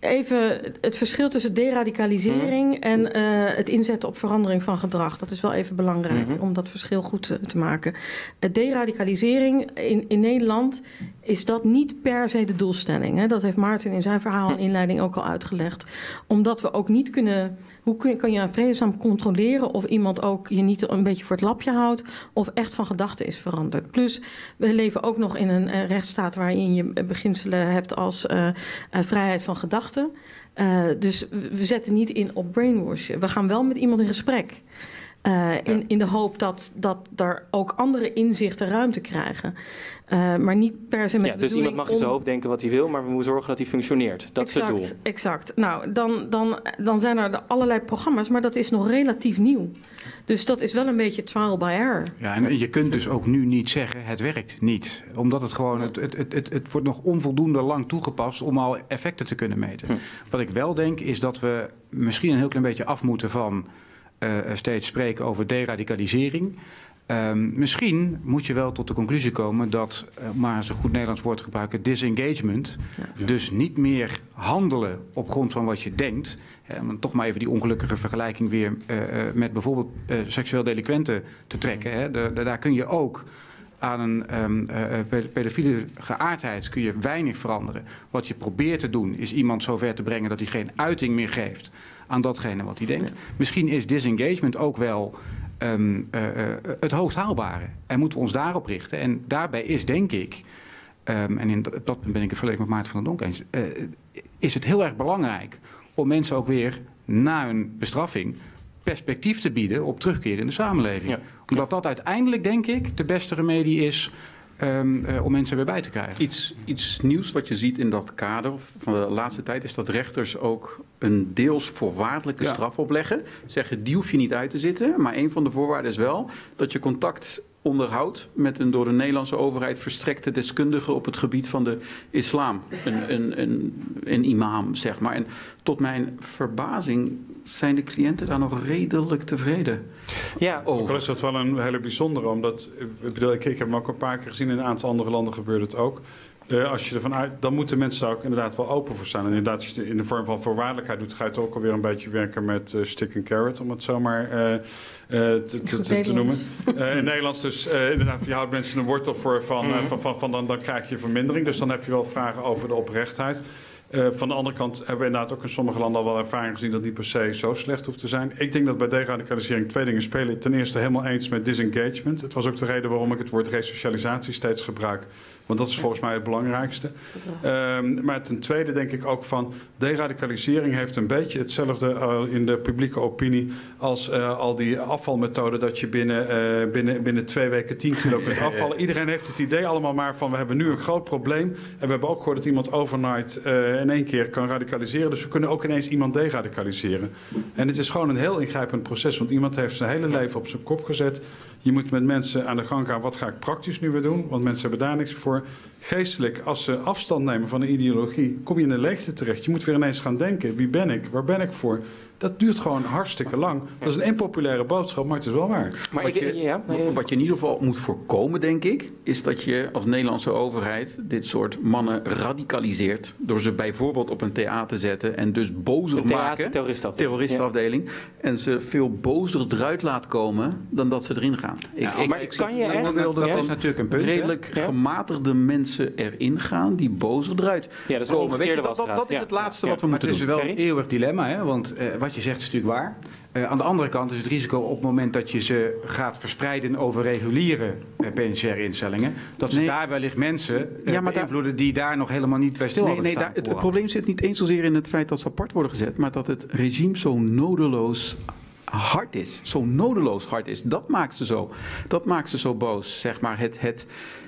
even het verschil tussen deradicalisering mm. en uh, het inzetten op verandering van gedrag. Dat is wel even belangrijk mm-hmm. om dat verschil goed te, te maken. Uh, deradicalisering in, in Nederland is dat niet per se de doelstelling. Hè? Dat heeft Maarten in zijn verhaal en inleiding ook al uitgelegd. Omdat we ook niet kunnen... Hoe kun je, kan je vreedzaam controleren of iemand ook je niet een beetje voor het lapje houdt of echt van gedachten is veranderd. Plus, we leven ook nog in een uh, rechtsstaat waarin je beginselen hebt als uh, uh, vrijheid van gedachten. Uh, dus we zetten niet in op brainwashen. We gaan wel met iemand in gesprek. Uh, in, in de hoop dat, dat er ook andere inzichten ruimte krijgen. Uh, maar niet per se met
ja, dus iemand mag in zijn hoofd denken wat hij wil, maar we moeten zorgen dat hij functioneert. Dat
exact,
is het doel.
Exact. Nou, dan, dan, dan zijn er allerlei programma's, maar dat is nog relatief nieuw. Dus dat is wel een beetje trial by error.
Ja, en je kunt dus ook nu niet zeggen, het werkt niet. Omdat het gewoon, het, het, het, het, het wordt nog onvoldoende lang toegepast om al effecten te kunnen meten. Hm. Wat ik wel denk, is dat we misschien een heel klein beetje af moeten van uh, steeds spreken over deradicalisering. Um, misschien moet je wel tot de conclusie komen dat, uh, maar eens een goed Nederlands woord gebruiken, disengagement. Ja. Dus niet meer handelen op grond van wat je denkt. Hè, om toch maar even die ongelukkige vergelijking weer uh, uh, met bijvoorbeeld uh, seksueel delinquenten te trekken. Hè. De, de, daar kun je ook aan een um, uh, pedofiele geaardheid kun je weinig veranderen. Wat je probeert te doen is iemand zover te brengen dat hij geen uiting meer geeft aan datgene wat hij denkt. Ja. Misschien is disengagement ook wel Um, uh, uh, het hoogst haalbare. En moeten we ons daarop richten. En daarbij is, denk ik, um, en in dat punt ben ik het volledig met Maarten van der Donk eens, uh, is het heel erg belangrijk om mensen ook weer na hun bestraffing perspectief te bieden op terugkeer in de samenleving. Ja. Omdat dat uiteindelijk, denk ik, de beste remedie is Um, uh, om mensen weer bij te krijgen.
Iets, iets nieuws wat je ziet in dat kader van de laatste tijd is dat rechters ook een deels voorwaardelijke ja. straf opleggen. Zeggen, die hoef je niet uit te zitten. Maar een van de voorwaarden is wel dat je contact onderhoudt met een door de Nederlandse overheid verstrekte deskundige op het gebied van de islam. Een, een, een, een imam, zeg maar. En tot mijn verbazing zijn de cliënten daar nog redelijk tevreden.
Ja, ook al is dat wel een hele bijzondere, omdat ik, bedoel, ik, ik heb hem ook een paar keer gezien, in een aantal andere landen gebeurt het ook. Uh, als je ervan uit, dan moeten mensen daar ook inderdaad wel open voor staan. En inderdaad, als je het in de vorm van voorwaardelijkheid doet, ga je het ook alweer een beetje werken met uh, stick and carrot, om het zomaar uh, uh, te, te, te, te noemen. Uh, in Nederlands dus, uh, inderdaad, je houdt mensen een wortel voor van, uh, van, van, van dan, dan krijg je vermindering. Dus dan heb je wel vragen over de oprechtheid. Uh, van de andere kant hebben we inderdaad ook in sommige landen al wel ervaring gezien dat het niet per se zo slecht hoeft te zijn. Ik denk dat bij deradicalisering twee dingen spelen. Ten eerste helemaal eens met disengagement. Het was ook de reden waarom ik het woord resocialisatie steeds gebruik. Want dat is volgens mij het belangrijkste. Um, maar ten tweede denk ik ook van deradicalisering heeft een beetje hetzelfde uh, in de publieke opinie als uh, al die afvalmethoden dat je binnen, uh, binnen, binnen twee weken tien kilo kunt afvallen. Iedereen heeft het idee allemaal maar van we hebben nu een groot probleem. En we hebben ook gehoord dat iemand overnight uh, in één keer kan radicaliseren. Dus we kunnen ook ineens iemand deradicaliseren. En het is gewoon een heel ingrijpend proces. Want iemand heeft zijn hele leven op zijn kop gezet. Je moet met mensen aan de gang gaan. Wat ga ik praktisch nu weer doen? Want mensen hebben daar niks voor. Geestelijk, als ze afstand nemen van een ideologie, kom je in een leegte terecht. Je moet weer ineens gaan denken. Wie ben ik? Waar ben ik voor? Dat duurt gewoon hartstikke lang. Dat is een impopulaire boodschap, maar het is wel waar.
Maar wat, je, ja, maar... wat je in ieder geval moet voorkomen, denk ik, is dat je als Nederlandse overheid dit soort mannen radicaliseert door ze bijvoorbeeld op een T A te zetten en dus bozer maken.
Terroristenafdeling.
Terroristenafdeling. Ja. En ze veel bozer eruit laat komen dan dat ze erin gaan. Ik,
ja,
ik,
maar
ik,
kan je
ik
echt...
wilde
Dat
van
is
natuurlijk een punt,
redelijk
ja?
gematigde mensen erin gaan die bozer eruit
ja, dat is
komen. Weet je, dat, dat, dat is
ja.
het laatste
ja.
wat we moeten doen.
Het is wel een eeuwig dilemma, hè? Want uh, wat je zegt is natuurlijk waar. Uh, aan de andere kant is het risico op het moment dat je ze gaat verspreiden over reguliere uh, penitentiaire instellingen, dat ze nee. daar wellicht mensen uh, ja, beïnvloeden die daar nog helemaal niet bij stil
nee,
hadden
nee,
staan.
Daar, het, het probleem zit niet eens zozeer in het feit dat ze apart worden gezet, maar dat het regime zo nodeloos hard is. Zo nodeloos hard is. Dat maakt ze zo. Dat maakt ze zo boos, zeg maar. Het... het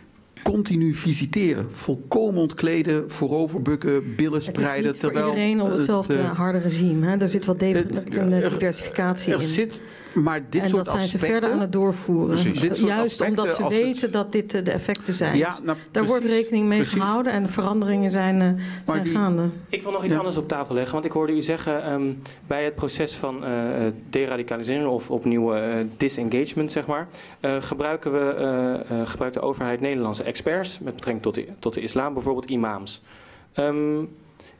continu visiteren, volkomen ontkleden, vooroverbukken, billen spreiden.
Het is niet terwijl voor iedereen op hetzelfde het, uh, harde regime. Hè? Er zit wat diversificatie
er, er
in.
Zit, maar dit
en
soort
dat zijn
aspecten,
ze verder aan het doorvoeren. Juist omdat ze weten
het,
dat dit uh, de effecten zijn.
Ja,
nou,
Daar
precies, wordt rekening mee precies. gehouden en de veranderingen zijn, uh, zijn die, gaande.
Ik wil nog iets ja. anders op tafel leggen, want ik hoorde u zeggen um, bij het proces van uh, deradicalisering of opnieuw uh, disengagement, zeg maar, uh, gebruiken we uh, uh, gebruikt de overheid Nederlandse experts met betrekking tot de, tot de islam, bijvoorbeeld imams. Um,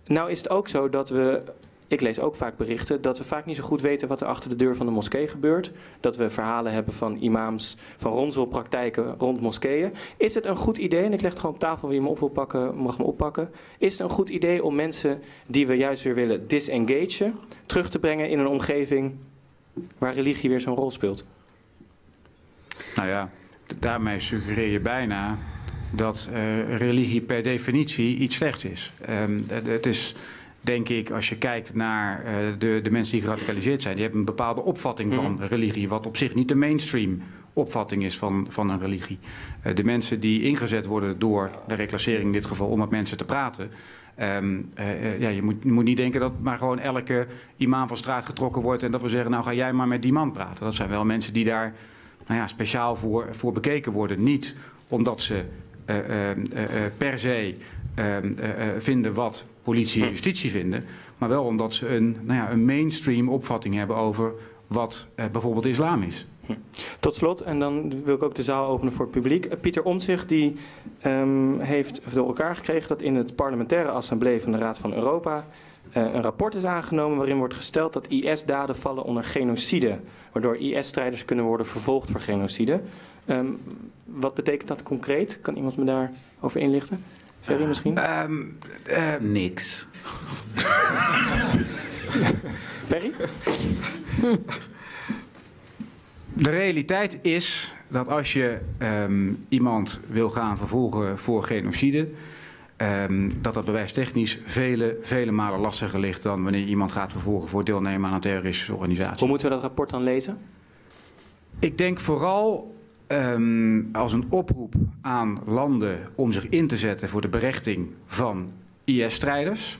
Nou is het ook zo dat we, ik lees ook vaak berichten, dat we vaak niet zo goed weten wat er achter de deur van de moskee gebeurt. Dat we verhalen hebben van imams, van ronselpraktijken rond moskeeën. Is het een goed idee, en ik leg het gewoon op tafel, wie me op wil pakken, mag me oppakken. Is het een goed idee om mensen die we juist weer willen disengagen, terug te brengen in een omgeving waar religie weer zo'n rol speelt?
Nou ja, daarmee suggereer je bijna dat uh, religie per definitie iets slechts is. Um, het is, denk ik, als je kijkt naar uh, de, de mensen die geradicaliseerd zijn, die hebben een bepaalde opvatting van mm-hmm. religie, wat op zich niet de mainstream opvatting is van, van een religie. Uh, de mensen die ingezet worden door de reclassering in dit geval om met mensen te praten. Um, uh, ja, je, moet, je moet niet denken dat maar gewoon elke imam van straat getrokken wordt en dat we zeggen, nou ga jij maar met die man praten. Dat zijn wel mensen die daar nou ja, speciaal voor, voor bekeken worden. Niet omdat ze uh, uh, uh, per se uh, uh, vinden wat politie en justitie vinden, maar wel omdat ze een, nou ja, een mainstream opvatting hebben over wat uh, bijvoorbeeld islam is.
Tot slot, en dan wil ik ook de zaal openen voor het publiek. Pieter Omtzigt die um, heeft door elkaar gekregen dat in het parlementaire assemblee van de Raad van Europa uh, een rapport is aangenomen waarin wordt gesteld dat I S-daden vallen onder genocide, waardoor I S-strijders kunnen worden vervolgd voor genocide. Um, wat betekent dat concreet? Kan iemand me daarover inlichten? Ferry misschien?
Uh, um, uh, niks.
Ferry?
De realiteit is dat als je um, iemand wil gaan vervolgen voor genocide, um, dat dat bewijstechnisch vele, vele malen lastiger ligt dan wanneer je iemand gaat vervolgen voor deelnemen aan een terroristische organisatie.
Hoe moeten we dat rapport dan lezen? Ik
denk vooral um, als een oproep aan landen om zich in te zetten voor de berechting van I S-strijders.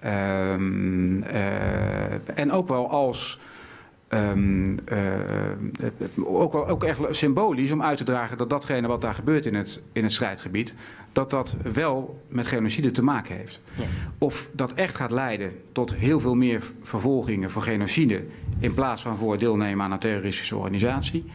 Um, uh, en ook wel als Um, uh, ook, wel, ook echt symbolisch om uit te dragen dat datgene wat daar gebeurt in het, in het strijdgebied, dat dat wel met genocide te maken heeft. Ja. Of dat echt gaat leiden tot heel veel meer vervolgingen voor genocide in plaats van voor deelnemen aan een terroristische organisatie.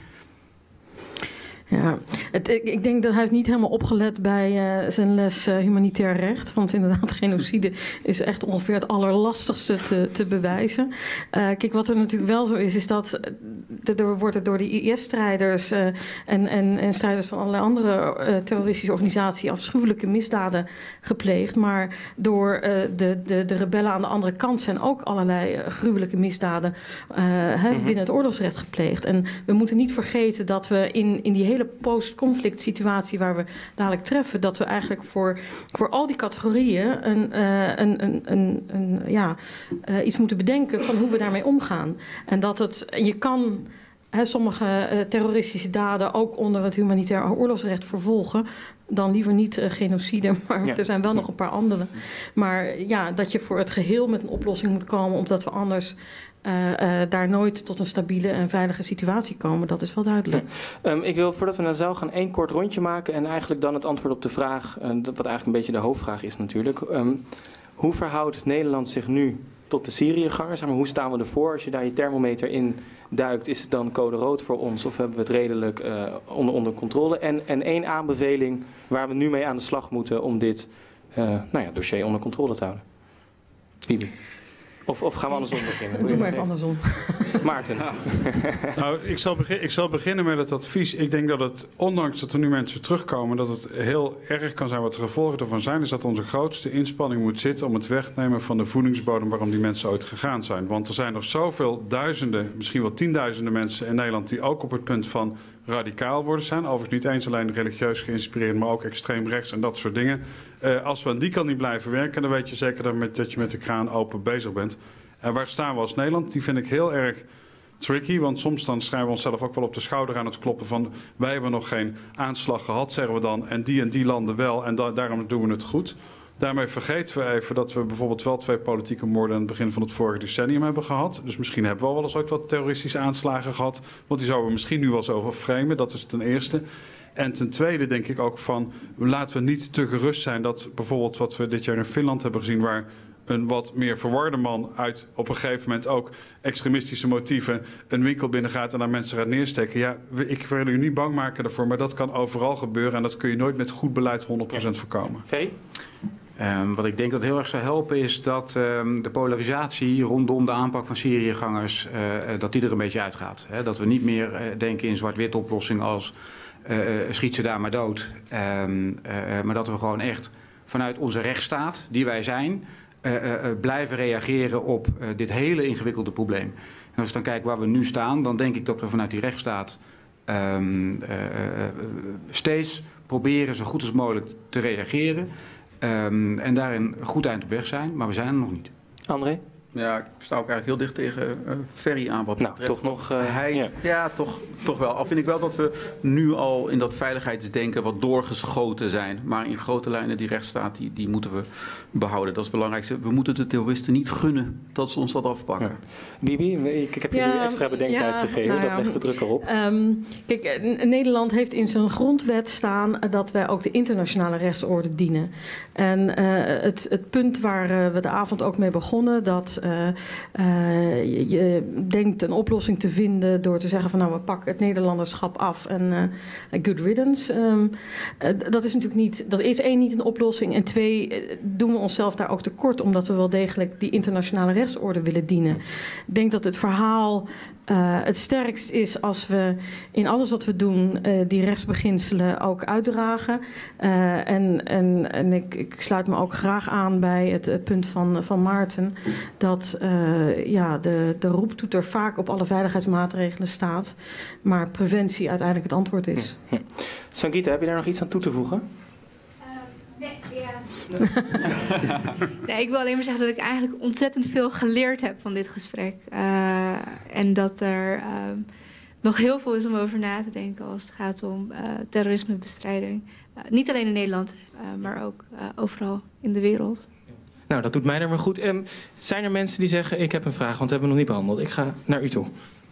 Ja, het, ik, ik denk dat hij heeft niet helemaal opgelet bij uh, zijn les uh, humanitair recht. Want inderdaad, genocide is echt ongeveer het allerlastigste te, te bewijzen. Uh, kijk, wat er natuurlijk wel zo is, is dat er wordt het door de I S-strijders uh, en, en, en strijders van allerlei andere uh, terroristische organisaties afschuwelijke misdaden gepleegd. Maar door uh, de, de, de rebellen aan de andere kant zijn ook allerlei uh, gruwelijke misdaden uh, mm-hmm. binnen het oorlogsrecht gepleegd. En we moeten niet vergeten dat we in, in die hele post-conflict situatie waar we dadelijk treffen, dat we eigenlijk voor, voor al die categorieën een, uh, een, een, een, een, ja, uh, iets moeten bedenken van hoe we daarmee omgaan. En dat het, je kan he, sommige uh, terroristische daden ook onder het humanitair oorlogsrecht vervolgen, dan liever niet uh, genocide, maar ja. er zijn wel nog een paar andere. Maar ja, dat je voor het geheel met een oplossing moet komen, omdat we anders Uh, uh, daar nooit tot een stabiele en veilige situatie komen, dat is wel duidelijk.
Ja. Um, ik wil, voordat we naar de zaal gaan, één kort rondje maken en eigenlijk dan het antwoord op de vraag, uh, wat eigenlijk een beetje de hoofdvraag is natuurlijk. Um, hoe verhoudt Nederland zich nu tot de Syriëgangers? Maar hoe staan we ervoor? Als je daar je thermometer in duikt, is het dan code rood voor ons of hebben we het redelijk uh, onder, onder controle? En, en één aanbeveling waar we nu mee aan de slag moeten om dit uh, nou ja, dossier onder controle te houden. Bibi. Of, of gaan we andersom beginnen?
Doe maar even andersom.
Maarten. Nou.
nou, ik, zal begin, ik zal beginnen met het advies. Ik denk dat het, ondanks dat er nu mensen terugkomen, dat het heel erg kan zijn wat de gevolgen ervan zijn, is dat onze grootste inspanning moet zitten om het wegnemen van de voedingsbodem waarom die mensen ooit gegaan zijn. Want er zijn nog zoveel duizenden, misschien wel tienduizenden mensen in Nederland die ook op het punt van radicaal worden zijn. Overigens niet eens alleen religieus geïnspireerd, maar ook extreem rechts en dat soort dingen. Uh, als we aan die kant niet blijven werken, dan weet je zeker dat, met, dat je met de kraan open bezig bent. En waar staan we als Nederland? Die vind ik heel erg tricky, want soms dan schrijven we onszelf ook wel op de schouder aan het kloppen van wij hebben nog geen aanslag gehad, zeggen we dan, en die en die landen wel en da daarom doen we het goed. Daarmee vergeten we even dat we bijvoorbeeld wel twee politieke moorden aan het begin van het vorige decennium hebben gehad. Dus misschien hebben we al wel eens ooit wat terroristische aanslagen gehad, want die zouden we misschien nu wel zo framen, dat is ten eerste. En ten tweede denk ik ook van, laten we niet te gerust zijn dat bijvoorbeeld wat we dit jaar in Finland hebben gezien, waar een wat meer verwarde man uit op een gegeven moment ook extremistische motieven een winkel binnengaat en daar mensen gaat neersteken. Ja, ik wil u niet bang maken daarvoor, maar dat kan overal gebeuren en dat kun je nooit met goed beleid honderd procent voorkomen.
Ferry?
Um, wat ik denk dat heel erg zou helpen is dat um, de polarisatie rondom de aanpak van Syriëgangers, uh, dat die er een beetje uitgaat. Hè? Dat we niet meer uh, denken in zwart-wit oplossing als uh, schiet ze daar maar dood. Um, uh, maar dat we gewoon echt vanuit onze rechtsstaat, die wij zijn, uh, uh, blijven reageren op uh, dit hele ingewikkelde probleem. En als ik dan kijk waar we nu staan, dan denk ik dat we vanuit die rechtsstaat um, uh, uh, steeds proberen zo goed als mogelijk te reageren. Um, en daarin een goed eind op weg zijn, maar we zijn er nog niet.
André?
Ja, ik sta ook eigenlijk heel dicht tegen uh, Ferry aan wat
nou,
betreft.
toch nog... Uh,
Hij,
ja,
ja toch, toch wel. Al vind ik wel dat we nu al in dat veiligheidsdenken wat doorgeschoten zijn. Maar in grote lijnen die rechtsstaat, die, die moeten we behouden. Dat is het belangrijkste. We moeten de terroristen niet gunnen dat ze ons dat afpakken.
Ja. Bibi, ik, ik heb je ja, nu extra bedenktijd ja, gegeven. Nou ja, dat legt de druk erop.
Um, kijk, Nederland heeft in zijn grondwet staan dat wij ook de internationale rechtsorde dienen. En uh, het, het punt waar uh, we de avond ook mee begonnen, dat Uh, uh, je, je denkt een oplossing te vinden door te zeggen van nou we pakken het Nederlanderschap af en uh, good riddance. Um, uh, dat is natuurlijk niet, dat is één niet een oplossing en twee uh, doen we onszelf daar ook tekort omdat we wel degelijk die internationale rechtsorde willen dienen. Ik denk dat het verhaal uh, het sterkst is als we in alles wat we doen uh, die rechtsbeginselen ook uitdragen. Uh, en en, en ik, ik sluit me ook graag aan bij het uh, punt van, van Maarten dat uh, ja, de, de roeptoeter vaak op alle veiligheidsmaatregelen staat, maar preventie uiteindelijk het antwoord is.
Hm. Hm. Sangeeta, heb je daar nog iets aan toe te voegen?
Uh, nee, ja. nee, ik wil alleen maar zeggen dat ik eigenlijk ontzettend veel geleerd heb van dit gesprek. Uh, en dat er uh, nog heel veel is om over na te denken als het gaat om uh, terrorismebestrijding. Uh, niet alleen in Nederland, uh, maar ook uh, overal in de wereld.
Nou, dat doet mij dan maar goed. Um, zijn er mensen die zeggen, ik heb een vraag, want dat hebben we nog niet behandeld. Ik ga naar u toe.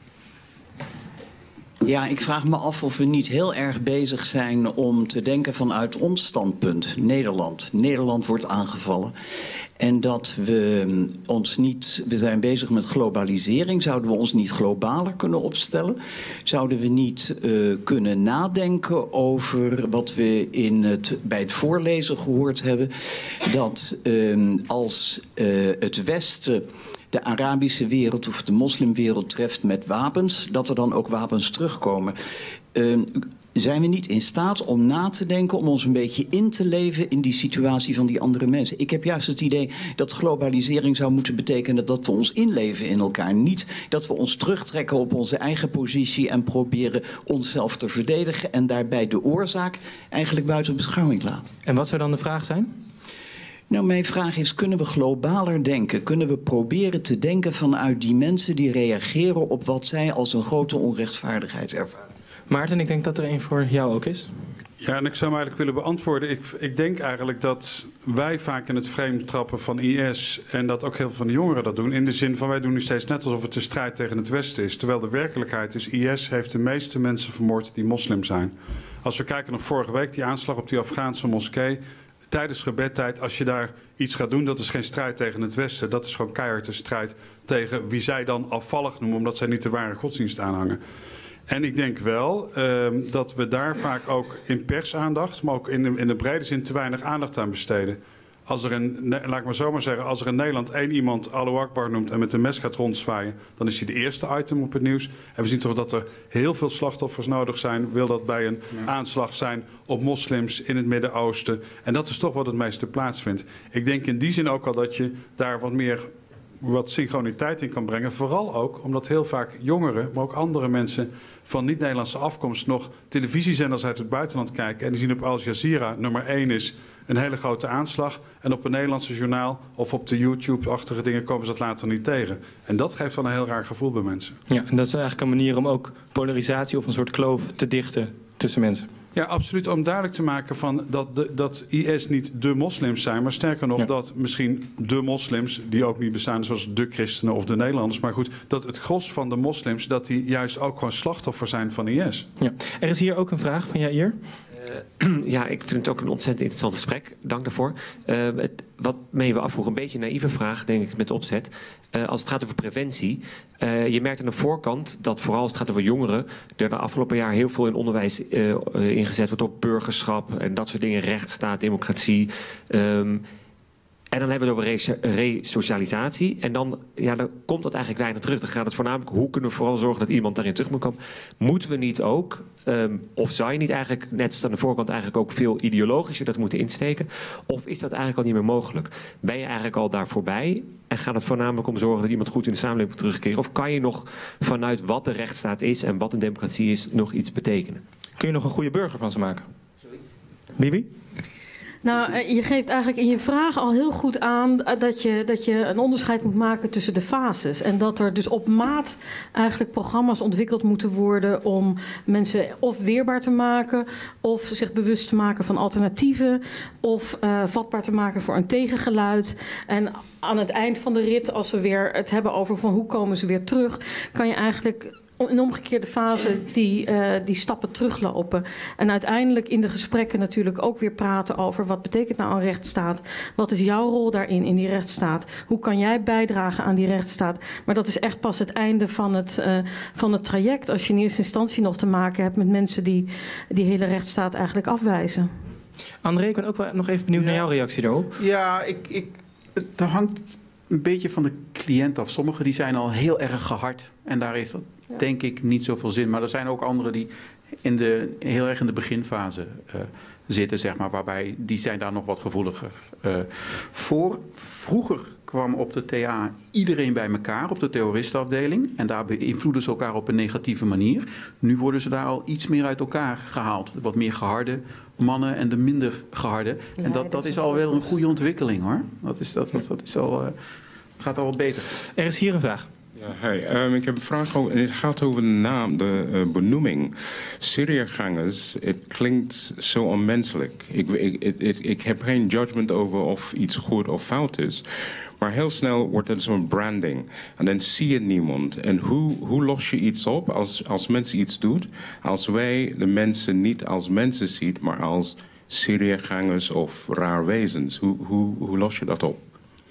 Ja, ik vraag me af of we niet heel erg bezig zijn om te denken vanuit ons standpunt. Nederland. Nederland wordt aangevallen. En dat we ons niet... We zijn bezig met globalisering. Zouden we ons niet globaler kunnen opstellen? Zouden we niet uh, kunnen nadenken over wat we in het, bij het voorlezen gehoord hebben? Dat uh, als uh, het Westen de Arabische wereld of de moslimwereld treft met wapens, dat er dan ook wapens terugkomen. Uh, zijn we niet in staat om na te denken, om ons een beetje in te leven in die situatie van die andere mensen? Ik heb juist het idee dat globalisering zou moeten betekenen dat we ons inleven in elkaar. Niet dat we ons terugtrekken op onze eigen positie en proberen onszelf te verdedigen en daarbij de oorzaak eigenlijk buiten beschouwing laten.
En wat zou dan de vraag zijn?
Nou, mijn vraag is, kunnen we globaler denken? Kunnen we proberen te denken vanuit die mensen die reageren op wat zij als een grote onrechtvaardigheid ervaren?
Maarten, ik denk dat er één voor jou ook is.
Ja, en ik zou hem eigenlijk willen beantwoorden. Ik, ik denk eigenlijk dat wij vaak in het frame trappen van I S en dat ook heel veel van de jongeren dat doen. In de zin van wij doen nu steeds net alsof het de strijd tegen het Westen is. Terwijl de werkelijkheid is, I S heeft de meeste mensen vermoord die moslim zijn. Als we kijken naar vorige week, die aanslag op die Afghaanse moskee. Tijdens gebedtijd, als je daar iets gaat doen, dat is geen strijd tegen het Westen. Dat is gewoon keihard een strijd tegen wie zij dan afvallig noemen, omdat zij niet de ware godsdienst aanhangen. En ik denk wel uh, dat we daar vaak ook in persaandacht, maar ook in de, in de brede zin te weinig aandacht aan besteden. Als er een, laat ik maar zomaar zeggen, als er in Nederland één iemand Allahu Akbar noemt en met een mes gaat rondzwaaien, dan is hij de eerste item op het nieuws. En we zien toch dat er heel veel slachtoffers nodig zijn. Wil dat bij een ja. aanslag zijn op moslims in het Midden-Oosten. En dat is toch wat het meeste plaatsvindt. Ik denk in die zin ook al dat je daar wat meer wat synchroniteit in kan brengen. Vooral ook omdat heel vaak jongeren, maar ook andere mensen van niet-Nederlandse afkomst nog televisiezenders uit het buitenland kijken. En die zien op Al Jazeera, nummer één is een hele grote aanslag. En op een Nederlandse journaal of op de YouTube-achtige dingen komen ze dat later niet tegen. En dat geeft dan een heel raar gevoel bij mensen.
Ja, en dat is eigenlijk een manier om ook polarisatie of een soort kloof te dichten tussen mensen.
Ja, absoluut. Om duidelijk te maken van dat, de, dat I S niet de moslims zijn. Maar sterker nog, ja. dat misschien de moslims, die ook niet bestaan zoals de christenen of de Nederlanders. Maar goed, dat het gros van de moslims, dat die juist ook gewoon slachtoffer zijn van I S.
Ja. Er is hier ook een vraag van Jair.
Uh, ja, ik vind het ook een ontzettend interessant gesprek. Dank daarvoor. Uh, het, wat me we afvroegen, een beetje een naïeve vraag, denk ik, met de opzet. Uh, als het gaat over preventie. Uh, je merkt aan de voorkant dat vooral als het gaat over jongeren, er de afgelopen jaar heel veel in onderwijs uh, uh, ingezet wordt op burgerschap en dat soort dingen, rechtsstaat, democratie. Um, En dan hebben we het over resocialisatie. En dan, ja, dan komt dat eigenlijk weinig terug. Dan gaat het voornamelijk, hoe kunnen we vooral zorgen dat iemand daarin terug moet komen. Moeten we niet ook, um, of zou je niet eigenlijk, net als aan de voorkant, eigenlijk ook veel ideologischer dat moeten insteken? Of is dat eigenlijk al niet meer mogelijk? Ben je eigenlijk al daar voorbij? En gaat het voornamelijk om zorgen dat iemand goed in de samenleving terugkeert? Of kan je nog vanuit wat de rechtsstaat is en wat een democratie is, nog iets betekenen?
Kun je nog een goede burger van ze maken? Zoiets. Bibi?
Nou, je geeft eigenlijk in je vraag al heel goed aan dat je, dat je een onderscheid moet maken tussen de fases. En dat er dus op maat eigenlijk programma's ontwikkeld moeten worden om mensen of weerbaar te maken, of zich bewust te maken van alternatieven, of uh, vatbaar te maken voor een tegengeluid. En aan het eind van de rit, als we weer het hebben over van hoe komen ze weer terug, kan je eigenlijk in de omgekeerde fase die, uh, die stappen teruglopen. En uiteindelijk in de gesprekken natuurlijk ook weer praten over wat betekent nou een rechtsstaat? Wat is jouw rol daarin, in die rechtsstaat? Hoe kan jij bijdragen aan die rechtsstaat? Maar dat is echt pas het einde van het, uh, van het traject. Als je in eerste instantie nog te maken hebt met mensen die die hele rechtsstaat eigenlijk afwijzen.
André, ik ben ook wel nog even benieuwd ja. naar jouw reactie daarop.
Ja, ik, ik, het hangt een beetje van de cliënt af. Sommigen die zijn al heel erg gehard en daar heeft dat ja. denk ik niet zoveel zin. Maar er zijn ook anderen die in de, heel erg in de beginfase uh, zitten, zeg maar, waarbij die zijn daar nog wat gevoeliger uh, voor. Vroeger kwam op de T A iedereen bij elkaar op de terroristenafdeling en daar beïnvloeden ze elkaar op een negatieve manier. Nu worden ze daar al iets meer uit elkaar gehaald. Wat meer geharde mannen en de minder geharde. Ja, en dat, dat, dat is al wel een goede ontwikkeling, hoor. Dat is, dat, dat, dat is al, uh, het gaat al wat beter.
Er is hier een vraag.
Ja, hi. Um, ik heb een vraag over, en het gaat over de naam, de uh, benoeming. Syriëgangers, het klinkt zo onmenselijk. Ik, ik, ik, ik heb geen judgment over of iets goed of fout is. Maar heel snel wordt het zo'n branding. En dan zie je niemand. En hoe, hoe los je iets op als, als mensen iets doen? Als wij de mensen niet als mensen zien, maar als Syriëgangers of raar wezens. Hoe, hoe, hoe los je dat op?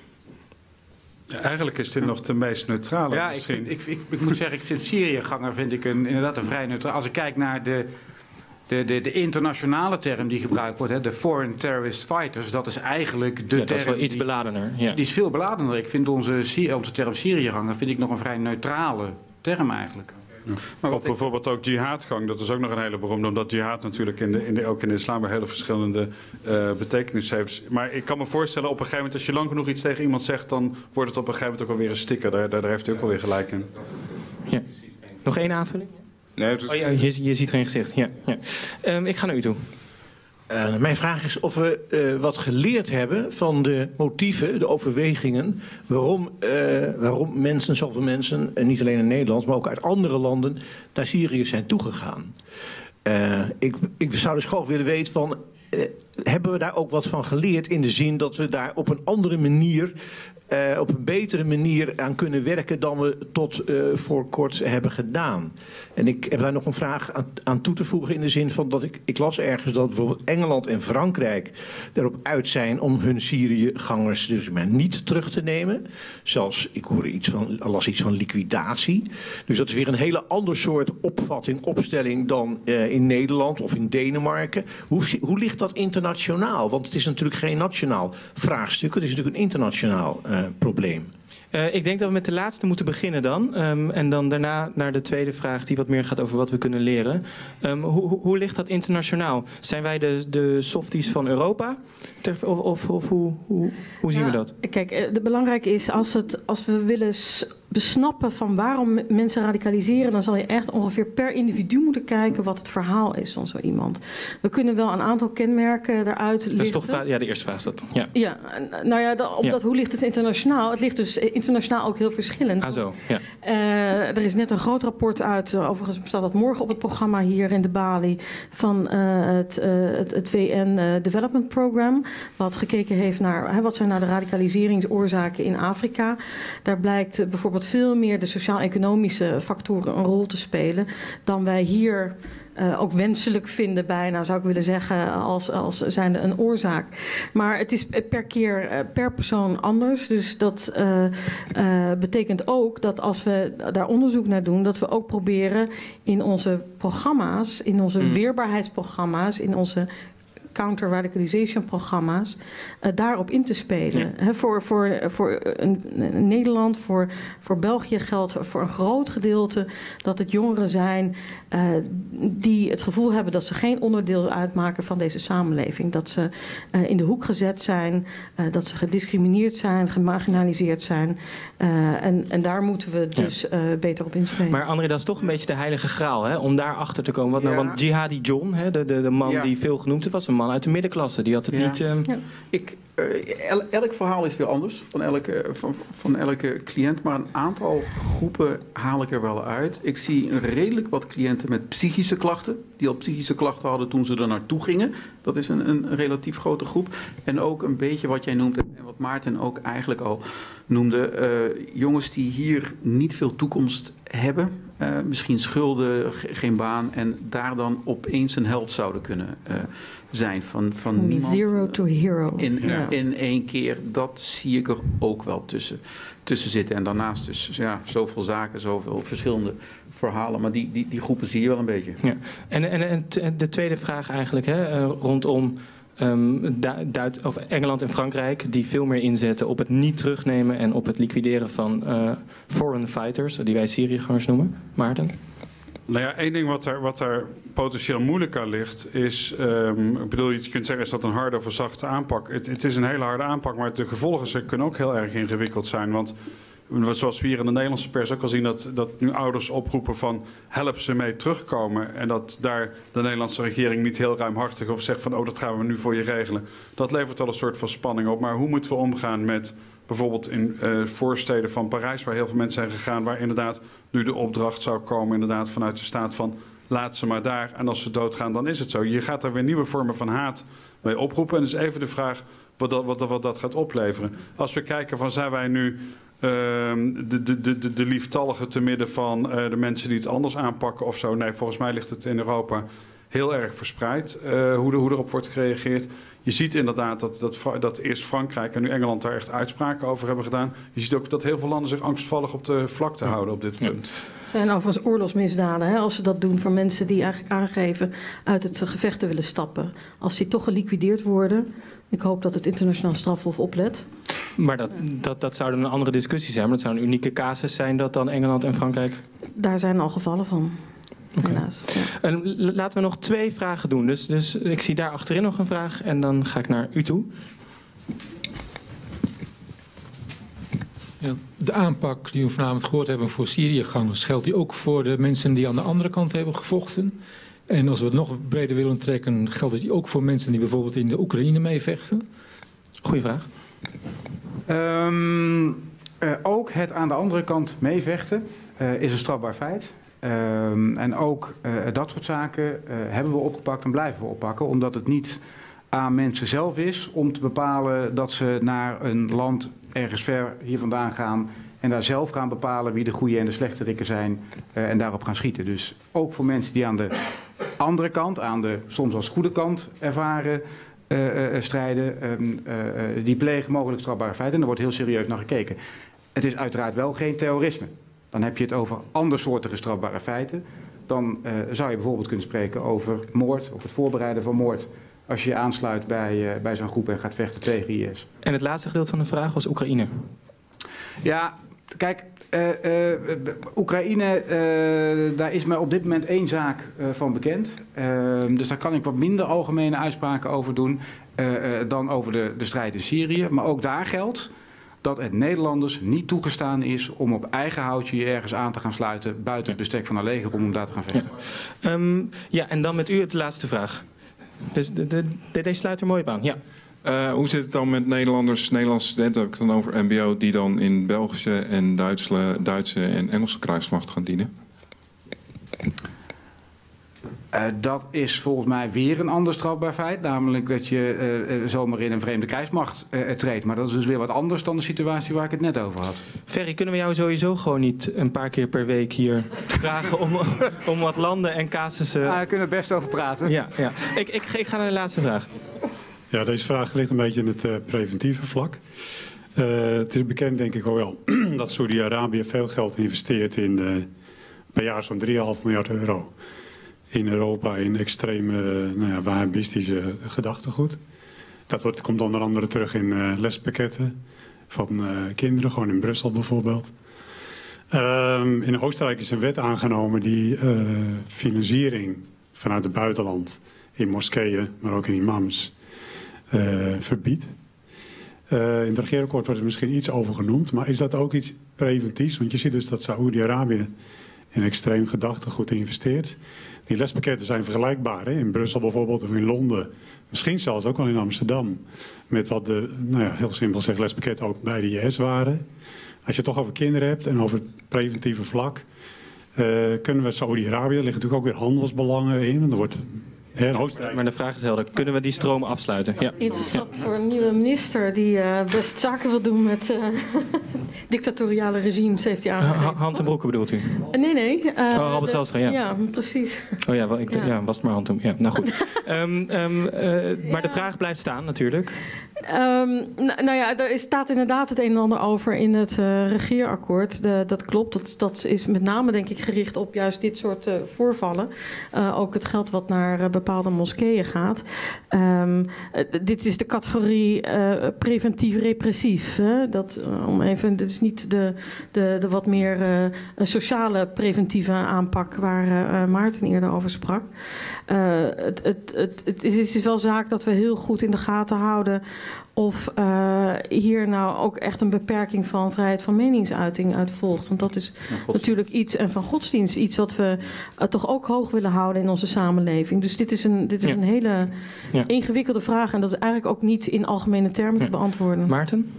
Ja, eigenlijk is dit nog de meest neutrale.
Ja, ik, vind, ik, ik, ik moet zeggen, ik vind Syriëganger vind ik een, inderdaad een vrij neutraal. Als ik kijk naar de, de, de, de internationale term die gebruikt wordt, hè, de Foreign Terrorist Fighters, dat is eigenlijk de
ja,
term.
Dat is wel iets
die,
beladener. Ja.
Die is veel beladener. Ik vind onze, onze term Syriëganger vind ik nog een vrij neutrale term eigenlijk.
Ja. Maar of bijvoorbeeld ook jihadgang, dat is ook nog een hele beroemde, omdat jihad natuurlijk in de, in de, ook in de islam een hele verschillende uh, betekenis heeft. Maar ik kan me voorstellen, op een gegeven moment, als je lang genoeg iets tegen iemand zegt, dan wordt het op een gegeven moment ook alweer een sticker. Daar, daar, daar heeft hij ook alweer gelijk in.
Ja. Nog één aanvulling?
Nee, het is...
oh, ja, je, je ziet geen gezicht. Ja, ja. Um, ik ga naar u toe.
Uh, mijn vraag is of we uh, wat geleerd hebben van de motieven, de overwegingen, waarom, uh, waarom mensen, zoveel mensen, en niet alleen in Nederland, maar ook uit andere landen, naar Syrië zijn toegegaan. Uh, ik, ik zou dus gewoon willen weten van, uh, hebben we daar ook wat van geleerd in de zin dat we daar op een andere manier, uh, op een betere manier aan kunnen werken dan we tot uh, voor kort hebben gedaan. En ik heb daar nog een vraag aan, aan toe te voegen in de zin van dat ik, ik las ergens dat bijvoorbeeld Engeland en Frankrijk erop uit zijn om hun Syriëgangers dus maar niet terug te nemen. Zelfs, ik hoorde iets van, las iets van liquidatie. Dus dat is weer een hele ander soort opvatting, opstelling dan uh, in Nederland of in Denemarken. Hoe, hoe ligt dat internationaal? Want het is natuurlijk geen nationaal vraagstuk, het is natuurlijk een internationaal uh, probleem.
Uh, ik denk dat we met de laatste moeten beginnen dan. Um, en dan daarna naar de tweede vraag die wat meer gaat over wat we kunnen leren. Um, hoe, hoe, hoe ligt dat internationaal? Zijn wij de, de softies van Europa? Of, of, of hoe, hoe, hoe zien ja, we dat?
Kijk, het belangrijke is als, het, als we willen besnappen van waarom mensen radicaliseren, dan zal je echt ongeveer per individu moeten kijken wat het verhaal is van zo iemand. We kunnen wel een aantal kenmerken eruit lichten.
Dat is toch vraag, ja, de eerste vraag is dat. Ja,
ja nou ja, dat, omdat ja. hoe ligt het internationaal? Het ligt dus internationaal ook heel verschillend.
Ah, zo, ja.
Uh, er is net een groot rapport uit, overigens staat dat morgen op het programma hier in de Bali, van uh, het, uh, het, het V N uh, Development Program, wat gekeken heeft naar hè, wat zijn nou de radicaliseringsoorzaken in Afrika. Daar blijkt uh, bijvoorbeeld veel meer de sociaal-economische factoren een rol te spelen dan wij hier uh, ook wenselijk vinden bijna, zou ik willen zeggen, als, als zijnde een oorzaak. Maar het is per keer, uh, per persoon anders. Dus dat uh, uh, betekent ook dat als we daar onderzoek naar doen, dat we ook proberen in onze programma's, in onze mm. weerbaarheidsprogramma's, in onze counter-radicalization-programma's, uh, daarop in te spelen. Ja. He, voor voor, voor een, een Nederland, voor, voor België geldt voor een groot gedeelte dat het jongeren zijn uh, die het gevoel hebben dat ze geen onderdeel uitmaken van deze samenleving. Dat ze uh, in de hoek gezet zijn, uh, dat ze gediscrimineerd zijn, gemarginaliseerd zijn. Uh, en, en daar moeten we dus ja. uh, beter op inspelen.
Maar André, dat is toch een beetje de heilige graal, hè, om daar achter te komen. Wat nou, ja. Want Jihadi John, hè, de, de, de man ja. die veel genoemd was, een man uit de middenklasse, die had het ja. niet... Uh... Ja.
Ik, uh, el, elk verhaal is weer anders van elke, van, van elke cliënt, maar een aantal groepen haal ik er wel uit. Ik zie redelijk wat cliënten met psychische klachten, die al psychische klachten hadden toen ze er naartoe gingen. Dat is een, een relatief grote groep. En ook een beetje wat jij noemt, en wat Maarten ook eigenlijk al noemde, uh, jongens die hier niet veel toekomst hebben, uh, misschien schulden, ge geen baan, en daar dan opeens een held zouden kunnen uh, zijn. Van, van niemand,
zero to hero.
In,
ja.
in één keer, dat zie ik er ook wel tussen, tussen zitten. En daarnaast dus ja, zoveel zaken, zoveel verschillende verhalen. Maar die, die, die groepen zie je wel een beetje.
Ja. En, en, en de tweede vraag eigenlijk, hè, rondom Um, Duit, of Engeland en Frankrijk, die veel meer inzetten op het niet terugnemen en op het liquideren van uh, foreign fighters, die wij Syriëgangers noemen. Maarten?
Nou ja, één ding wat er, wat er potentieel moeilijk aan ligt is, um, ik bedoel, je kunt zeggen, is dat een harde of een zachte aanpak? Het, het is een hele harde aanpak, maar de gevolgen kunnen ook heel erg ingewikkeld zijn, want zoals we hier in de Nederlandse pers ook al zien, dat, dat nu ouders oproepen van help ze mee terugkomen. En dat daar de Nederlandse regering niet heel ruimhartig over zegt van oh, dat gaan we nu voor je regelen. Dat levert al een soort van spanning op. Maar hoe moeten we omgaan met bijvoorbeeld in uh, voorsteden van Parijs, waar heel veel mensen zijn gegaan, waar inderdaad nu de opdracht zou komen inderdaad vanuit de staat van laat ze maar daar. En als ze doodgaan, dan is het zo. Je gaat daar weer nieuwe vormen van haat mee oproepen. En dus even de vraag wat dat, wat, wat dat gaat opleveren. Als we kijken van zijn wij nu Uh, de, de, de, de lieftallige te midden van uh, de mensen die het anders aanpakken of zo. Nee, volgens mij ligt het in Europa heel erg verspreid uh, hoe, de, hoe erop wordt gereageerd. Je ziet inderdaad dat, dat, dat eerst Frankrijk en nu Engeland daar echt uitspraken over hebben gedaan. Je ziet ook dat heel veel landen zich angstvallig op de vlakte ja. houden op dit punt.
Het zijn overigens oorlogsmisdaden, hè, als ze dat doen voor mensen die eigenlijk aangeven uit het gevecht te willen stappen. Als die toch geliquideerd worden, ik hoop dat het internationaal strafhof oplet.
Maar dat, dat, dat zou een andere discussie zijn, maar dat zou een unieke casus zijn dat dan Engeland en Frankrijk...
Daar zijn al gevallen van.
Okay. Helaas. Ja. En laten we nog twee vragen doen. Dus, dus ik zie daar achterin nog een vraag en dan ga ik naar u toe.
Ja, de aanpak die we vanavond gehoord hebben voor Syriëgangers, geldt die ook voor de mensen die aan de andere kant hebben gevochten? En als we het nog breder willen trekken, geldt die ook voor mensen die bijvoorbeeld in de Oekraïne meevechten?
Goeie vraag.
Um, uh, ook het aan de andere kant meevechten uh, is een strafbaar feit. Um, en ook uh, dat soort zaken uh, hebben we opgepakt en blijven we oppakken, omdat het niet aan mensen zelf is om te bepalen dat ze naar een land ergens ver hier vandaan gaan en daar zelf gaan bepalen wie de goede en de slechterikken zijn uh, en daarop gaan schieten. Dus ook voor mensen die aan de andere kant, aan de soms als goede kant ervaren uh, uh, strijden, um, uh, uh, die plegen mogelijk strafbare feiten en daar wordt heel serieus naar gekeken. Het is uiteraard wel geen terrorisme. Dan heb je het over andersoortige strafbare feiten. Dan uh, zou je bijvoorbeeld kunnen spreken over moord of het voorbereiden van moord als je je aansluit bij, uh, bij zo'n groep en gaat vechten tegen I S.
En het laatste gedeelte van de vraag was Oekraïne.
Ja, kijk, uh, uh, Oekraïne, uh, daar is mij op dit moment één zaak uh, van bekend. Uh, dus daar kan ik wat minder algemene uitspraken over doen uh, uh, dan over de, de strijd in Syrië. Maar ook daar geldt dat het Nederlanders niet toegestaan is om op eigen houtje je ergens aan te gaan sluiten buiten het bestek van een leger om daar te gaan vechten.
Ja, um, ja en dan met u de laatste vraag. Dus de, de, de, deze sluit er mooi op aan. Ja.
Uh, hoe zit het dan met Nederlanders, Nederlandse studenten, heb ik het dan over M B O, die dan in Belgische en Duitse, Duitse en Engelse krijgsmacht gaan dienen?
Uh, dat is volgens mij weer een ander strafbaar feit. Namelijk dat je uh, uh, zomaar in een vreemde krijgsmacht uh, treedt. Maar dat is dus weer wat anders dan de situatie waar ik het net over had.
Ferry, kunnen we jou sowieso gewoon niet een paar keer per week hier vragen om, om wat landen en casussen...
Ah, daar kunnen we best over praten.
Ja, ja. Ik, ik, ik ga naar de laatste vraag.
Ja, deze vraag ligt een beetje in het uh, preventieve vlak. Uh, het is bekend, denk ik al wel, dat Saudi-Arabië veel geld investeert in uh, per jaar zo'n drie komma vijf miljard euro. In Europa in extreme, nou ja, wahhabistische gedachtegoed. Dat wordt, komt onder andere terug in uh, lespakketten van uh, kinderen, gewoon in Brussel bijvoorbeeld. Um, in Oostenrijk is een wet aangenomen die uh, financiering vanuit het buitenland in moskeeën, maar ook in imams, uh, verbiedt. Uh, in het regeerakkoord wordt er misschien iets over genoemd, maar is dat ook iets preventiefs? Want je ziet dus dat Saoedi-Arabië in extreem gedachtegoed investeert. Die lespakketten zijn vergelijkbaar, hè? In Brussel bijvoorbeeld of in Londen. Misschien zelfs ook wel in Amsterdam. Met wat de, nou ja, heel simpel gezegd, lespakketten ook bij de I S waren. Als je het toch over kinderen hebt en over het preventieve vlak, uh, kunnen we Saoedi-Arabië, er liggen natuurlijk ook weer handelsbelangen in. Want er wordt, hè, Oostenrijk...
Maar de vraag is helder, kunnen we die stroom afsluiten? Ja.
Interessant ja. voor een nieuwe minister die uh, best zaken wil doen met uh, dictatoriale regimes, heeft hij aangegeven.
Ha hand en broeken bedoelt u?
Nee, nee. Uh,
oh, Albert Zijlstra, ja.
Ja, precies.
Oh ja, wel, ik, ja. ja was het maar hand en... Ja, nou goed. um, um, uh, maar
ja.
de vraag blijft staan natuurlijk.
Um, nou, nou ja, er staat inderdaad het een en ander over in het uh, regeerakkoord. De, dat klopt. Dat, dat is met name denk ik gericht op juist dit soort uh, voorvallen. Uh, ook het geld wat naar uh, bepaalde moskeeën gaat. Um, uh, dit is de categorie uh, preventief-repressief. Hè? Dat, uh, om even, dit is niet de, de, de wat meer uh, sociale preventieve aanpak waar uh, Maarten eerder over sprak. Uh, het, het, het, het is wel zaak dat we heel goed in de gaten houden of uh, hier nou ook echt een beperking van vrijheid van meningsuiting uit volgt. Want dat is ja, natuurlijk iets, en van godsdienst, iets wat we uh, toch ook hoog willen houden in onze samenleving. Dus dit is een, dit is ja. een hele ja. ingewikkelde vraag en dat is eigenlijk ook niet in algemene termen ja. te beantwoorden.
Maarten?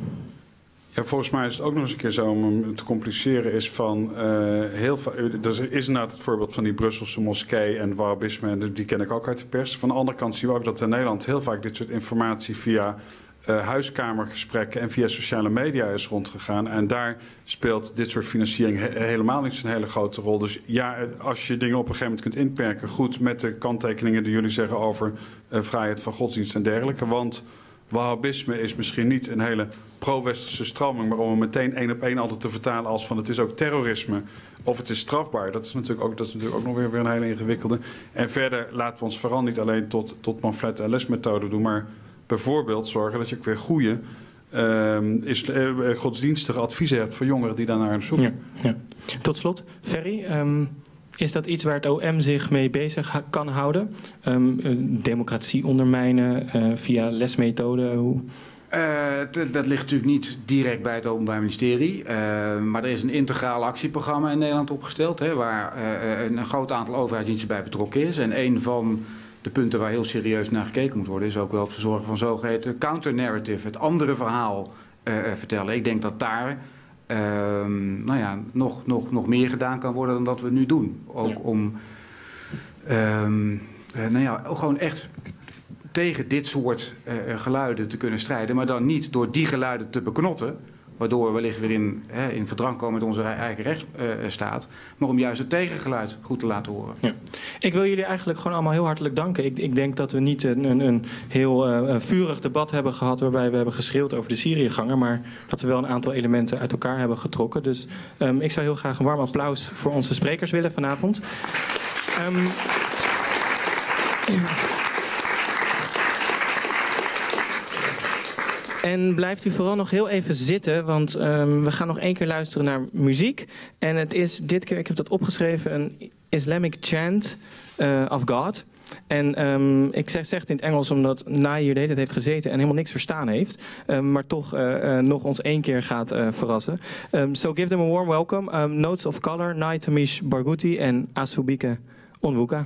Ja, volgens mij is het ook nog eens een keer zo om hem te compliceren. Is van uh, heel veel. Er is inderdaad het voorbeeld van die Brusselse moskee en wahhabisme. En die ken ik ook uit de pers. Van de andere kant zien we ook dat in Nederland heel vaak dit soort informatie via uh, huiskamergesprekken en via sociale media is rondgegaan. En daar speelt dit soort financiering he helemaal niet zo'n hele grote rol. Dus ja, als je dingen op een gegeven moment kunt inperken, goed, met de kanttekeningen die jullie zeggen over uh, vrijheid van godsdienst en dergelijke. Want wahhabisme is misschien niet een hele pro-westerse stroming, maar om hem meteen één op één altijd te vertalen als van het is ook terrorisme of het is strafbaar. Dat is natuurlijk ook, dat is natuurlijk ook nog weer, weer een hele ingewikkelde. En verder laten we ons vooral niet alleen tot, tot pamfletten en lesmethoden doen, maar bijvoorbeeld zorgen dat je ook weer goede uh, is, uh, godsdienstige adviezen hebt voor jongeren die daar naar zoeken.
Ja, ja. Tot slot, Ferry, um, is dat iets waar het O M zich mee bezig kan houden? Um, democratie ondermijnen uh, via lesmethoden? Hoe...
Uh, dat ligt natuurlijk niet direct bij het Openbaar Ministerie. Uh, maar er is een integraal actieprogramma in Nederland opgesteld, hè, waar uh, een groot aantal overheidsdiensten bij betrokken is. En een van de punten waar heel serieus naar gekeken moet worden is ook wel op te zorgen van zogeheten counter-narrative, het andere verhaal uh, vertellen. Ik denk dat daar uh, nou ja, nog, nog, nog meer gedaan kan worden dan dat we nu doen. Ook ja. om um, uh, nou ja, gewoon echt tegen dit soort uh, geluiden te kunnen strijden, maar dan niet door die geluiden te beknotten, waardoor we wellicht weer in, hè, in verdrang komen met onze eigen rechtsstaat, uh, maar om juist het tegengeluid goed te laten horen.
Ja. Ik wil jullie eigenlijk gewoon allemaal heel hartelijk danken. Ik, ik denk dat we niet een, een, een heel uh, vurig debat hebben gehad waarbij we hebben geschreeuwd over de Syriëganger, maar dat we wel een aantal elementen uit elkaar hebben getrokken. Dus um, ik zou heel graag een warm applaus voor onze sprekers willen vanavond. Um, En blijft u vooral nog heel even zitten, want um, we gaan nog één keer luisteren naar muziek. En het is dit keer, ik heb dat opgeschreven, een Islamic chant uh, of God. En um, ik zeg, zeg het in het Engels omdat Nai hier de hele tijd heeft gezeten en helemaal niks verstaan heeft. Um, maar toch uh, uh, nog ons één keer gaat uh, verrassen. Um, so give them a warm welcome. Um, Notes of Color, Nai Tamish Barghouti en Asubike Onwuka.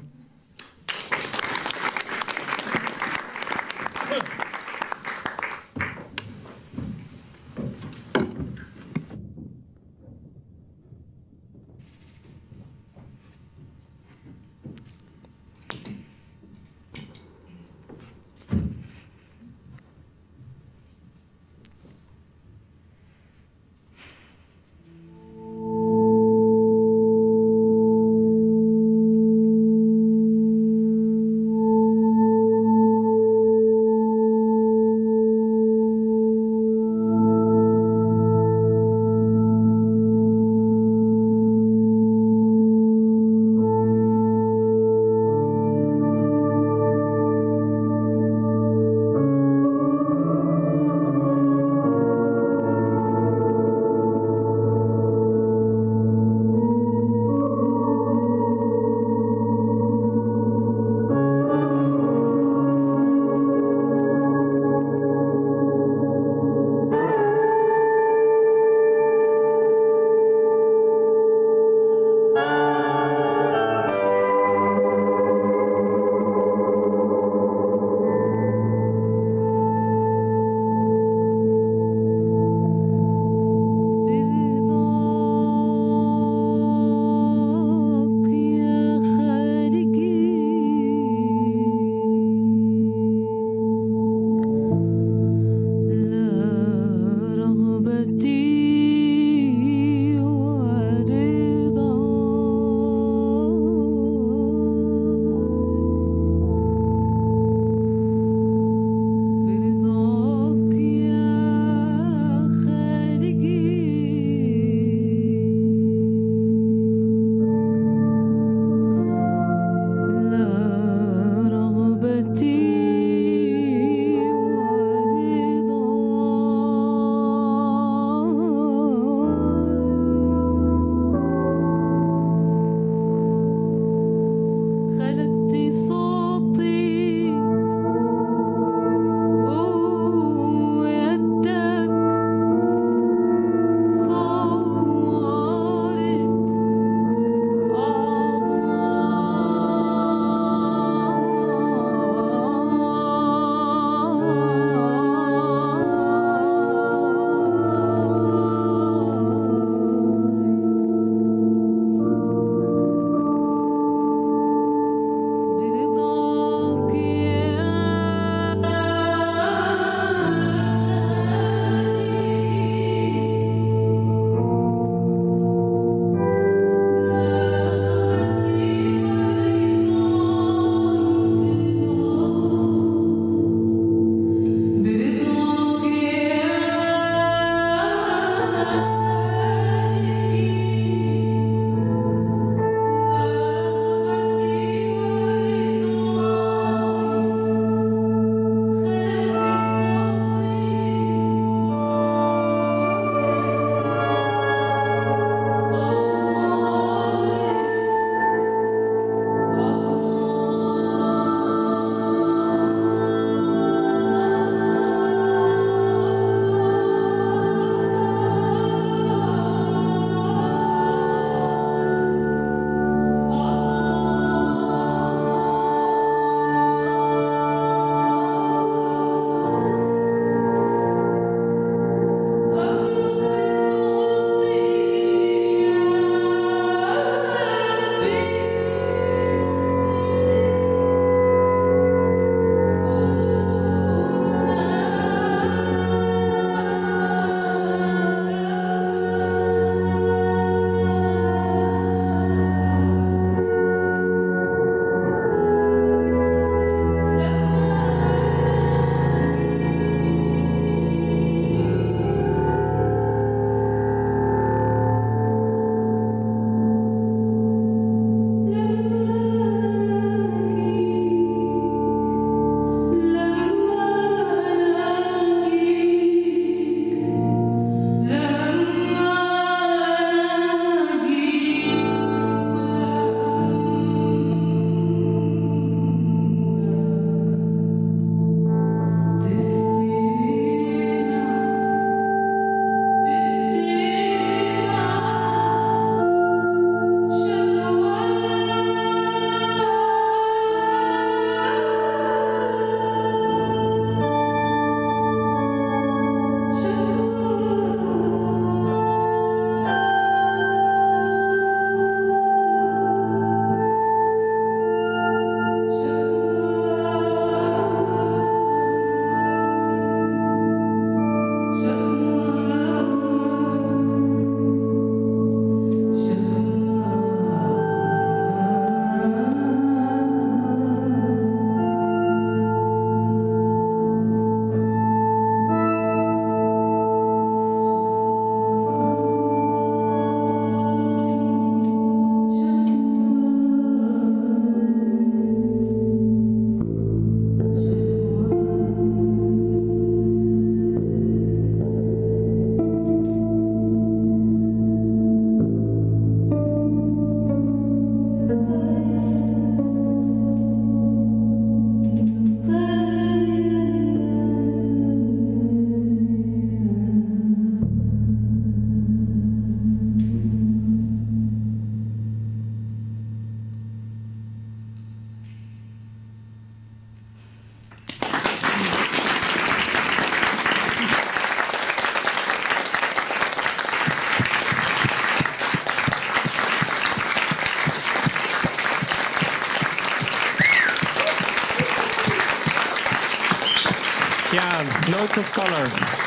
Notes of Color.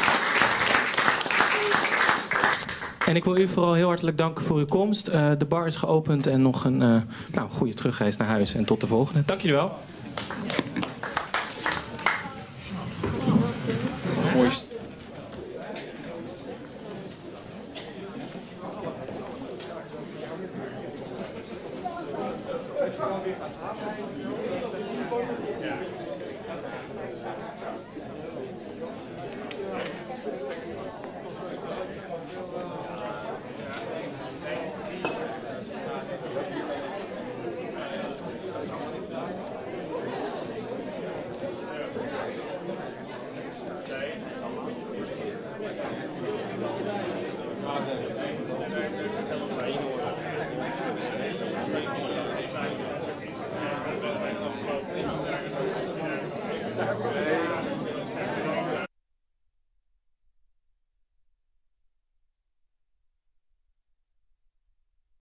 En ik wil u vooral heel hartelijk danken voor uw komst. Uh, de bar is geopend en nog een uh, nou, goede terugreis naar huis. En tot de volgende. Dank jullie wel.